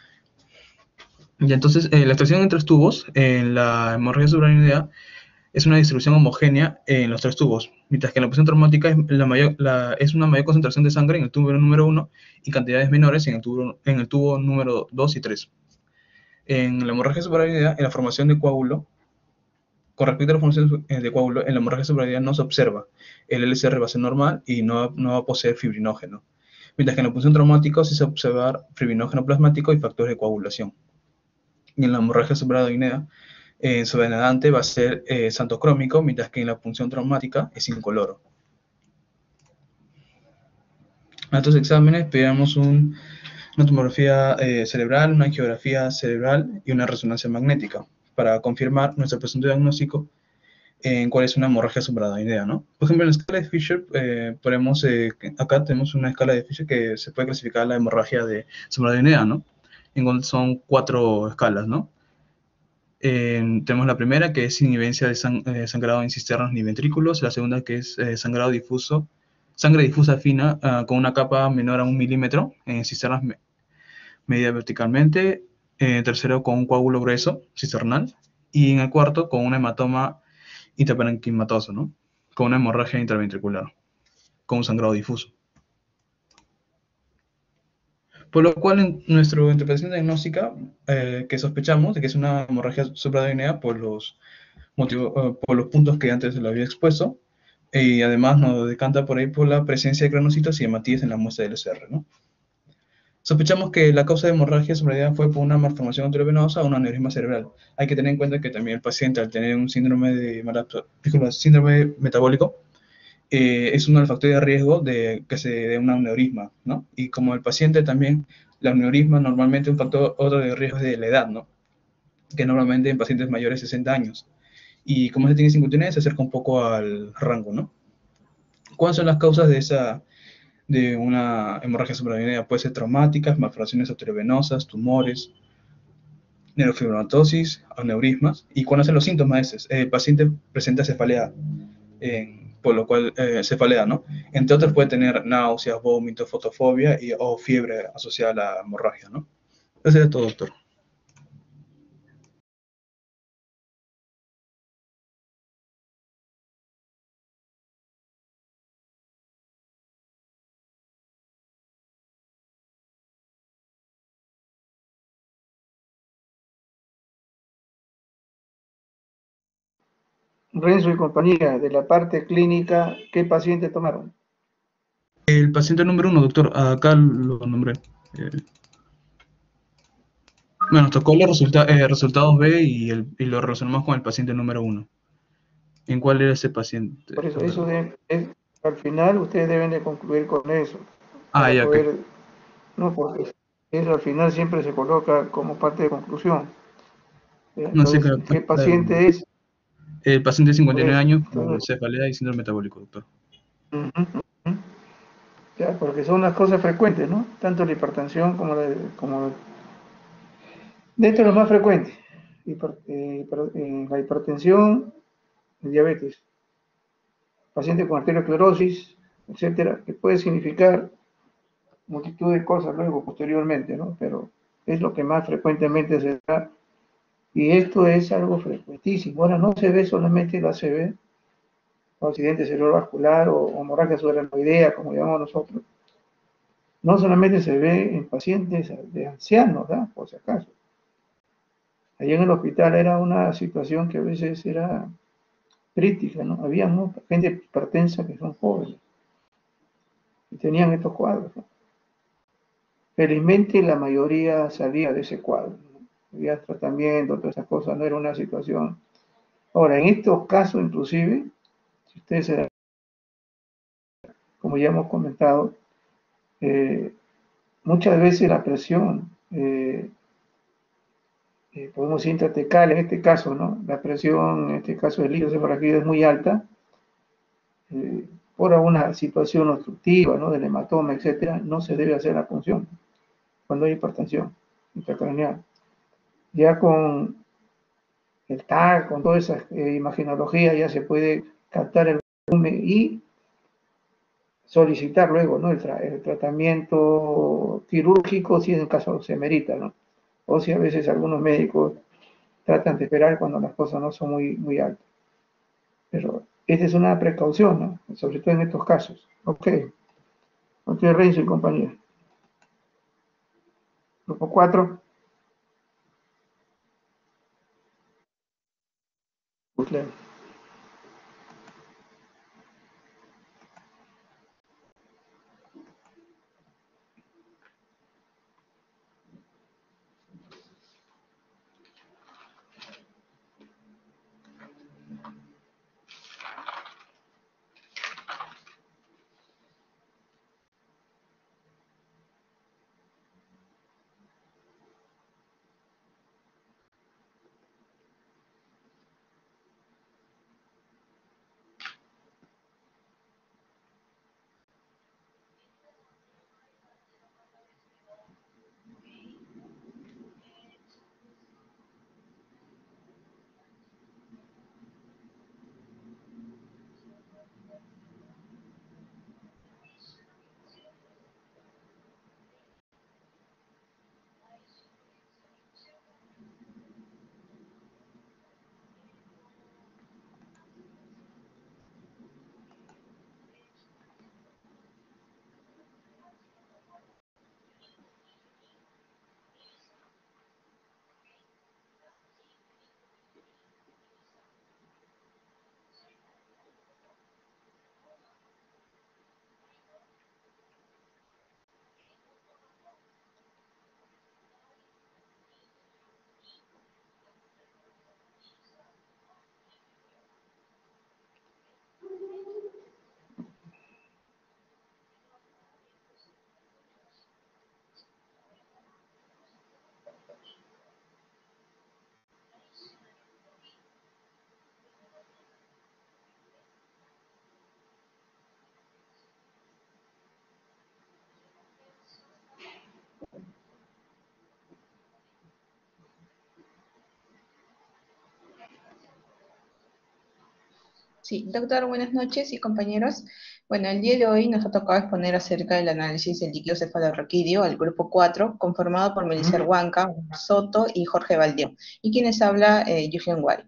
Y entonces, la extracción en 3 tubos en la hemorragia suprarrenal es una distribución homogénea en los 3 tubos, mientras que en la punción traumática es una mayor concentración de sangre en el tubo número 1 y cantidades menores en el tubo número 2 y 3. En la hemorragia suprarrenal, en la formación de coágulo, con respecto a la formación de coágulo, en la hemorragia suprarrenal no se observa. El LCR va a ser normal y no va a poseer fibrinógeno. Mientras que en la punción traumática sí se va a observar fibrinógeno plasmático y factores de coagulación. Y en la hemorragia suprarrenal, su denadante va a ser xantocrómico, mientras que en la punción traumática es incoloro. A estos exámenes pedimos una tomografía cerebral, una angiografía cerebral y una resonancia magnética para confirmar nuestro presunto diagnóstico en cuál es una hemorragia suprarrenal, ¿no? Por ejemplo, en la escala de Fisher, acá tenemos una escala de Fisher que se puede clasificar la hemorragia suprarrenal, ¿no? En donde son 4 escalas, ¿no? Tenemos la primera, que es inhibencia de sangrado en cisternas ni ventrículos. La segunda, que es sangrado difuso, sangre difusa fina con una capa menor a 1 milímetro en cisternas medidas verticalmente. Tercero, con un coágulo grueso cisternal. Y en el cuarto, con un hematoma intraparenquimatoso, ¿no? Con una hemorragia intraventricular, con un sangrado difuso. Por lo cual, en nuestra interpretación diagnóstica, que sospechamos de que es una hemorragia suprarrenal por los puntos que antes lo había expuesto, y además nos decanta por ahí por la presencia de granocitos y hematíes en la muestra del LCR, ¿no? Sospechamos que la causa de hemorragia suprarrenal fue por una malformación arteriovenosa o un aneurisma cerebral. Hay que tener en cuenta que también el paciente, al tener un síndrome metabólico, es uno de los factores de riesgo de que se dé un aneurisma, ¿no? Y como el paciente también, el aneurisma normalmente un factor otro de riesgo es de la edad, ¿no? Que normalmente en pacientes mayores de 60 años. Y como se tiene 59, se acerca un poco al rango, ¿no? ¿Cuáles son las causas de una hemorragia suprarrenal? Puede ser traumáticas, malformaciones arteriovenosas, tumores, neurofibromatosis, aneurismas. ¿Y cuáles son los síntomas de el paciente presenta cefalea, por lo cual cefalea, ¿no? Entre otros puede tener náuseas, vómitos, fotofobia o fiebre asociada a la hemorragia, ¿no? Eso es todo, doctor. Renzo y compañía, de la parte clínica, ¿qué paciente tomaron? El paciente número 1, doctor, acá lo nombré. Bueno, nos tocó los resultados B y lo relacionamos con el paciente número 1. ¿En cuál era ese paciente? Por eso, al final ustedes deben de concluir con eso. Ya, poder, okay. No, porque eso al final siempre se coloca como parte de conclusión. Entonces, no sé, ¿qué paciente es? El paciente de 59 años con cefalea y síndrome metabólico, doctor. Ya, porque son las cosas frecuentes, ¿no? Tanto la hipertensión como dentro de lo más frecuente. La hipertensión, el diabetes, paciente con arteriosclerosis, etcétera, que puede significar multitud de cosas luego, posteriormente, ¿no? Pero es lo que más frecuentemente se da. Y esto es algo frecuentísimo. Ahora no se ve solamente el ACV, o accidente cerebrovascular o hemorragia subarachnoidea, como llamamos nosotros. No solamente se ve en pacientes de ancianos, ¿verdad? Por si acaso. Allí en el hospital era una situación que a veces era crítica, ¿no? Había gente hipertensa que son jóvenes y tenían estos cuadros, ¿no? Felizmente la mayoría salía de ese cuadro, ¿no? Había tratamiento, todas esas cosas, no era una situación. Ahora, en estos casos inclusive, si ustedes se dan, como ya hemos comentado, muchas veces la presión podemos decir intratecal en este caso, ¿no? La presión, en este caso del líquido cefalorraquídeo es muy alta, por alguna situación obstructiva, ¿no? Del hematoma, etcétera, no se debe hacer la punción cuando hay hipertensión intracraneal. Ya con el TAC, con toda esa imagenología, ya se puede captar el volumen y solicitar luego, ¿no? El tratamiento quirúrgico si en el caso se merita, ¿no? O si a veces algunos médicos tratan de esperar cuando las cosas no son muy altas. Pero esta es una precaución, ¿no? Sobre todo en estos casos. Ok. Ok, Renzo y compañía. Grupo 4. Butler. Sí, doctor, buenas noches y compañeros. Bueno, el día de hoy nos ha tocado exponer acerca del análisis del líquido cefalorraquídeo al grupo 4, conformado por Melissa Huanca, Soto y Jorge Valdión, y quienes habla Yugen Wai.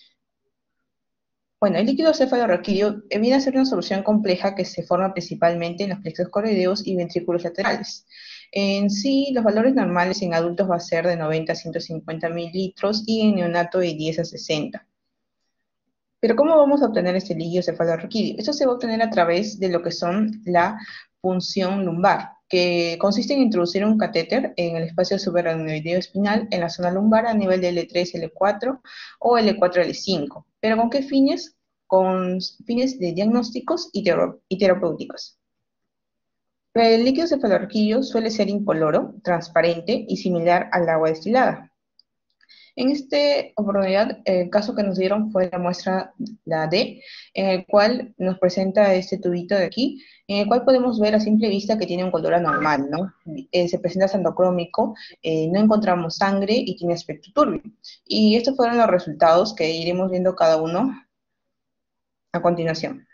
Bueno, el líquido cefalorraquídeo viene a ser una solución compleja que se forma principalmente en los plexos coroideos y ventrículos laterales. En sí, los valores normales en adultos va a ser de 90 a 150 mililitros y en neonato de 10 a 60. Pero ¿cómo vamos a obtener este líquido cefalorraquídeo? Esto se va a obtener a través de lo que son la punción lumbar, que consiste en introducir un catéter en el espacio subaracnoideo espinal en la zona lumbar a nivel de L3, L4 o L4, L5. ¿Pero con qué fines? Con fines de diagnósticos y terapéuticos. El líquido cefalorraquídeo suele ser incoloro, transparente y similar al agua destilada. En esta oportunidad, el caso que nos dieron fue la muestra, la D, en el cual nos presenta este tubito de aquí, en el cual podemos ver a simple vista que tiene un color anormal, ¿no? Se presenta santocrómico, no encontramos sangre y tiene aspecto turbio. Y estos fueron los resultados que iremos viendo cada uno a continuación.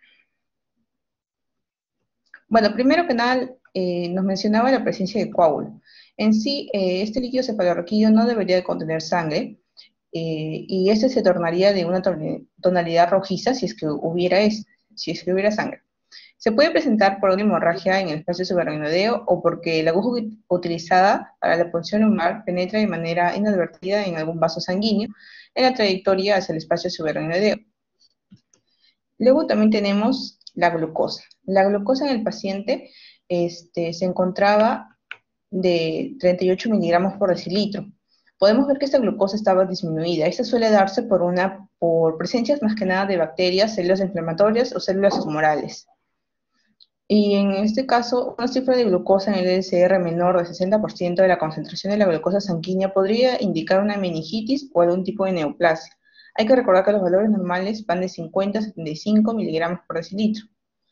Bueno, primero que nada, nos mencionaba la presencia de coágulo. En sí, este líquido cefalorraquídeo no debería de contener sangre, y este se tornaría de una tonalidad rojiza si es que hubiera sangre. Se puede presentar por una hemorragia en el espacio subaracnoideo o porque la aguja utilizada para la punción lumbar penetra de manera inadvertida en algún vaso sanguíneo en la trayectoria hacia el espacio subaracnoideo. Luego también tenemos la glucosa. La glucosa en el paciente se encontraba de 38 miligramos por decilitro. Podemos ver que esta glucosa estaba disminuida. Esta suele darse por presencias más que nada de bacterias, células inflamatorias o células tumorales. Y en este caso, una cifra de glucosa en el LCR menor de 60% de la concentración de la glucosa sanguínea podría indicar una meningitis o algún tipo de neoplasia. Hay que recordar que los valores normales van de 50 a 75 miligramos por decilitro.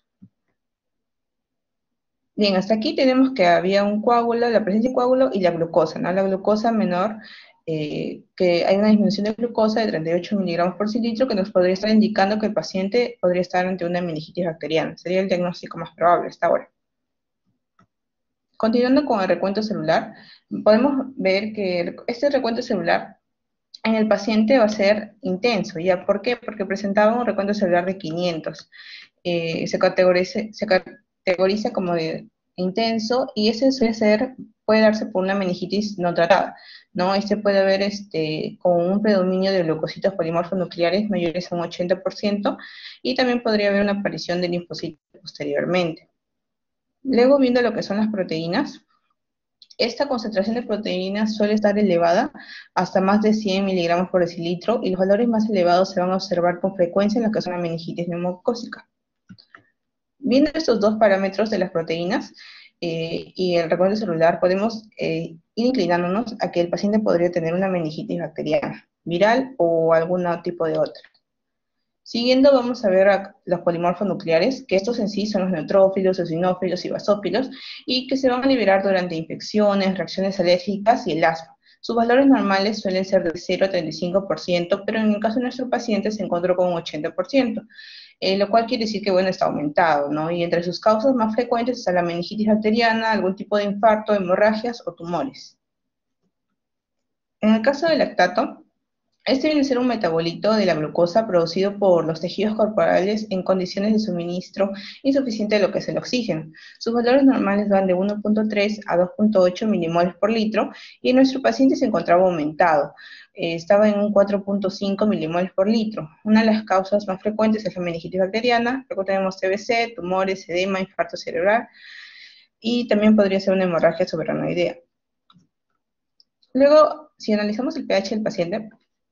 Bien, hasta aquí tenemos que había un coágulo, la presencia de coágulo y la glucosa, ¿no? La glucosa menor, que hay una disminución de glucosa de 38 miligramos por decilitro que nos podría estar indicando que el paciente podría estar ante una meningitis bacteriana. Sería el diagnóstico más probable hasta ahora. Continuando con el recuento celular, podemos ver que este recuento celular en el paciente va a ser intenso, ¿ya? ¿Por qué? Porque presentaba un recuento celular de 500. Se categoriza como de intenso y ese puede darse por una meningitis no tratada, ¿no? Este puede haber con un predominio de leucocitos polimorfos nucleares mayores a un 80% y también podría haber una aparición de linfocitos posteriormente. Luego, viendo lo que son las proteínas, esta concentración de proteínas suele estar elevada hasta más de 100 miligramos por decilitro y los valores más elevados se van a observar con frecuencia en lo que son la meningitis neumocócica. Viendo estos dos parámetros de las proteínas y el recuento celular, podemos ir inclinándonos a que el paciente podría tener una meningitis bacteriana, viral o algún tipo de otra. Siguiendo vamos a ver los polimorfos nucleares, que estos en sí son los neutrófilos, eosinófilos y basófilos, y que se van a liberar durante infecciones, reacciones alérgicas y el asma. Sus valores normales suelen ser de 0 a 35%, pero en el caso de nuestro paciente se encontró con un 80%, lo cual quiere decir que, bueno, está aumentado, ¿no? Y entre sus causas más frecuentes está la meningitis bacteriana, algún tipo de infarto, hemorragias o tumores. En el caso del lactato, este viene a ser un metabolito de la glucosa producido por los tejidos corporales en condiciones de suministro insuficiente de lo que es el oxígeno. Sus valores normales van de 1.3 a 2.8 milimoles por litro y en nuestro paciente se encontraba aumentado. Estaba en un 4.5 milimoles por litro. Una de las causas más frecuentes es la meningitis bacteriana, luego tenemos TBC, tumores, edema, infarto cerebral y también podría ser una hemorragia subaracnoidea. Luego, si analizamos el pH del paciente,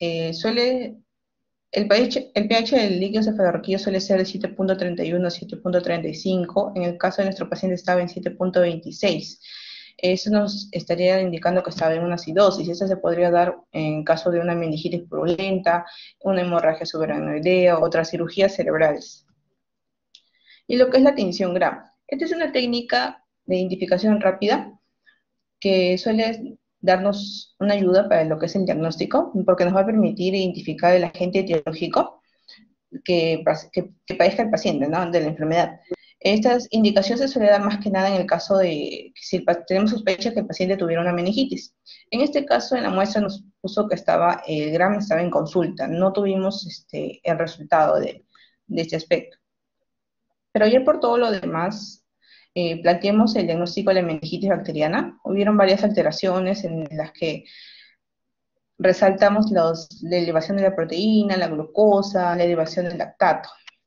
el pH del líquido cefalorraquídeo suele ser de 7.31 a 7.35, en el caso de nuestro paciente estaba en 7.26. Eso nos estaría indicando que estaba en una acidosis, esa se podría dar en caso de una meningitis purulenta, una hemorragia subaracnoidea o otras cirugías cerebrales. Y lo que es la tinción Gram. Esta es una técnica de identificación rápida que suele darnos una ayuda para lo que es el diagnóstico, porque nos va a permitir identificar el agente etiológico que padezca el paciente, ¿no?, de la enfermedad. Estas indicaciones se suelen dar más que nada en el caso de si tenemos sospecha que el paciente tuviera una meningitis. En este caso, en la muestra nos puso que el Gram estaba en consulta, no tuvimos el resultado de este aspecto. Pero ya por todo lo demás, planteemos el diagnóstico de la meningitis bacteriana. Hubieron varias alteraciones en las que resaltamos la elevación de la proteína, la glucosa, la elevación del lactato.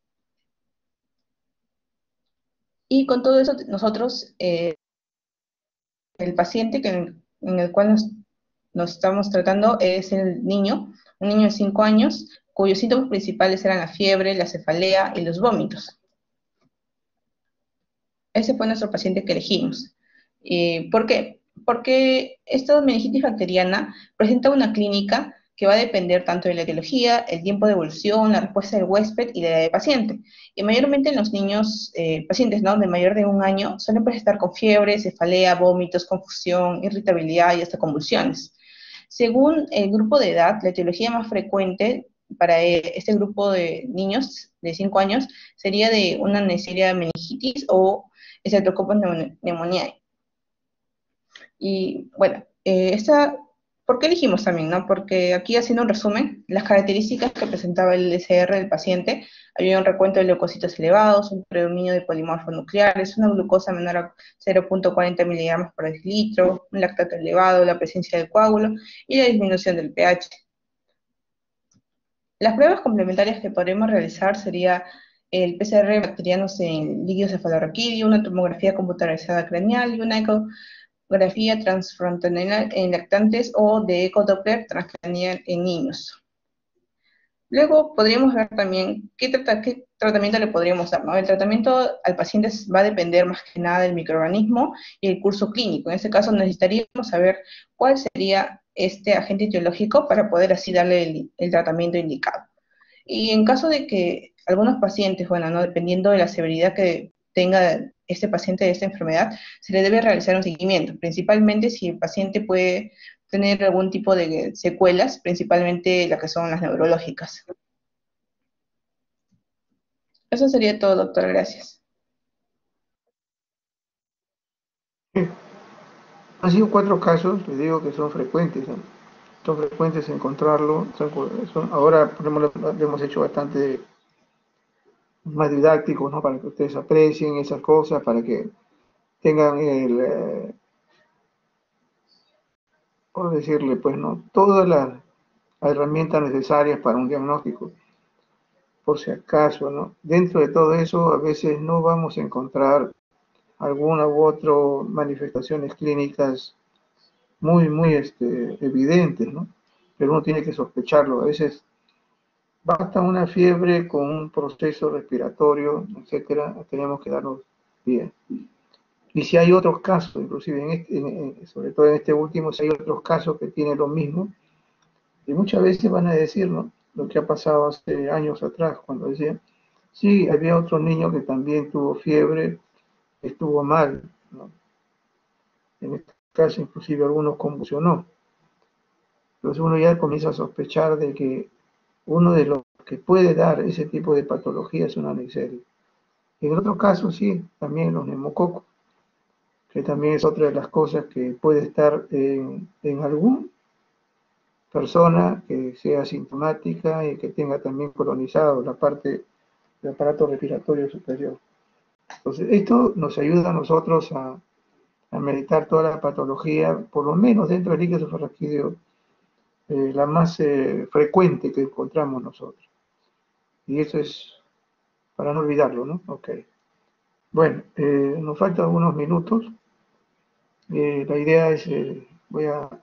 Y con todo eso, nosotros, el paciente en el cual nos estamos tratando es el niño, un niño de 5 años, cuyos síntomas principales eran la fiebre, la cefalea y los vómitos. Ese fue nuestro paciente que elegimos. ¿Por qué? Porque esta meningitis bacteriana presenta una clínica que va a depender tanto de la etiología, el tiempo de evolución, la respuesta del huésped y la edad del paciente. Y mayormente en los niños, pacientes, ¿no?, de mayor de 1 año, suelen presentar con fiebre, cefalea, vómitos, confusión, irritabilidad y hasta convulsiones. Según el grupo de edad, la etiología más frecuente para este grupo de niños de 5 años sería de una Neisseria meningitis o Streptococcus pneumoniae. Y bueno, ¿por qué elegimos también, no? Porque aquí, haciendo un resumen, las características que presentaba el LCR del paciente: había un recuento de leucocitos elevados, un predominio de polimorfos nucleares, una glucosa menor a 0.40 miligramos por decilitro, un lactato elevado, la presencia del coágulo y la disminución del pH. Las pruebas complementarias que podremos realizar sería el PCR bacteriano en líquido cefalorraquídeo, una tomografía computarizada craneal y una ecografía transfrontal en lactantes o de ecodoppler transcranial en niños. Luego podríamos ver también qué tratamiento le podríamos dar, ¿no? El tratamiento al paciente va a depender más que nada del microorganismo y el curso clínico. En este caso necesitaríamos saber cuál sería este agente etiológico para poder así darle el tratamiento indicado. Y en caso de que algunos pacientes, bueno, ¿no? Dependiendo de la severidad que tenga este paciente de esta enfermedad, se le debe realizar un seguimiento, principalmente si el paciente puede tener algún tipo de secuelas, principalmente las que son las neurológicas. Eso sería todo, doctor. Gracias. Han sido 4 casos, les digo que son frecuentes, ¿no? Son frecuentes encontrarlo. Ahora le hemos hecho bastante más didácticos, ¿no? Para que ustedes aprecien esas cosas, para que tengan por decirle, pues, ¿no? Todas las herramientas necesarias para un diagnóstico, por si acaso, ¿no? Dentro de todo eso, a veces no vamos a encontrar alguna u otra manifestaciones clínicas muy evidentes, ¿no? Pero uno tiene que sospecharlo. A veces basta una fiebre con un proceso respiratorio, etcétera, tenemos que darnos bien. Y si hay otros casos, inclusive sobre todo en este último, si hay otros casos que tienen lo mismo, y muchas veces van a decir, ¿no? Lo que ha pasado hace años atrás, cuando decían, sí, había otro niño que también tuvo fiebre, estuvo mal, ¿no? En este caso, inclusive algunos convulsionó. Entonces uno ya comienza a sospechar de que uno de los que puede dar ese tipo de patología es una Neisseria. En el otro caso, sí, también los neumococos, que también es otra de las cosas que puede estar en alguna persona que sea sintomática y que tenga también colonizado la parte del aparato respiratorio superior. Entonces, esto nos ayuda a nosotros a meditar toda la patología, por lo menos dentro del líquido cefalorraquídeo, la más frecuente que encontramos nosotros. Y eso es para no olvidarlo, ¿no? Ok. Bueno, nos faltan unos minutos. La idea es, voy a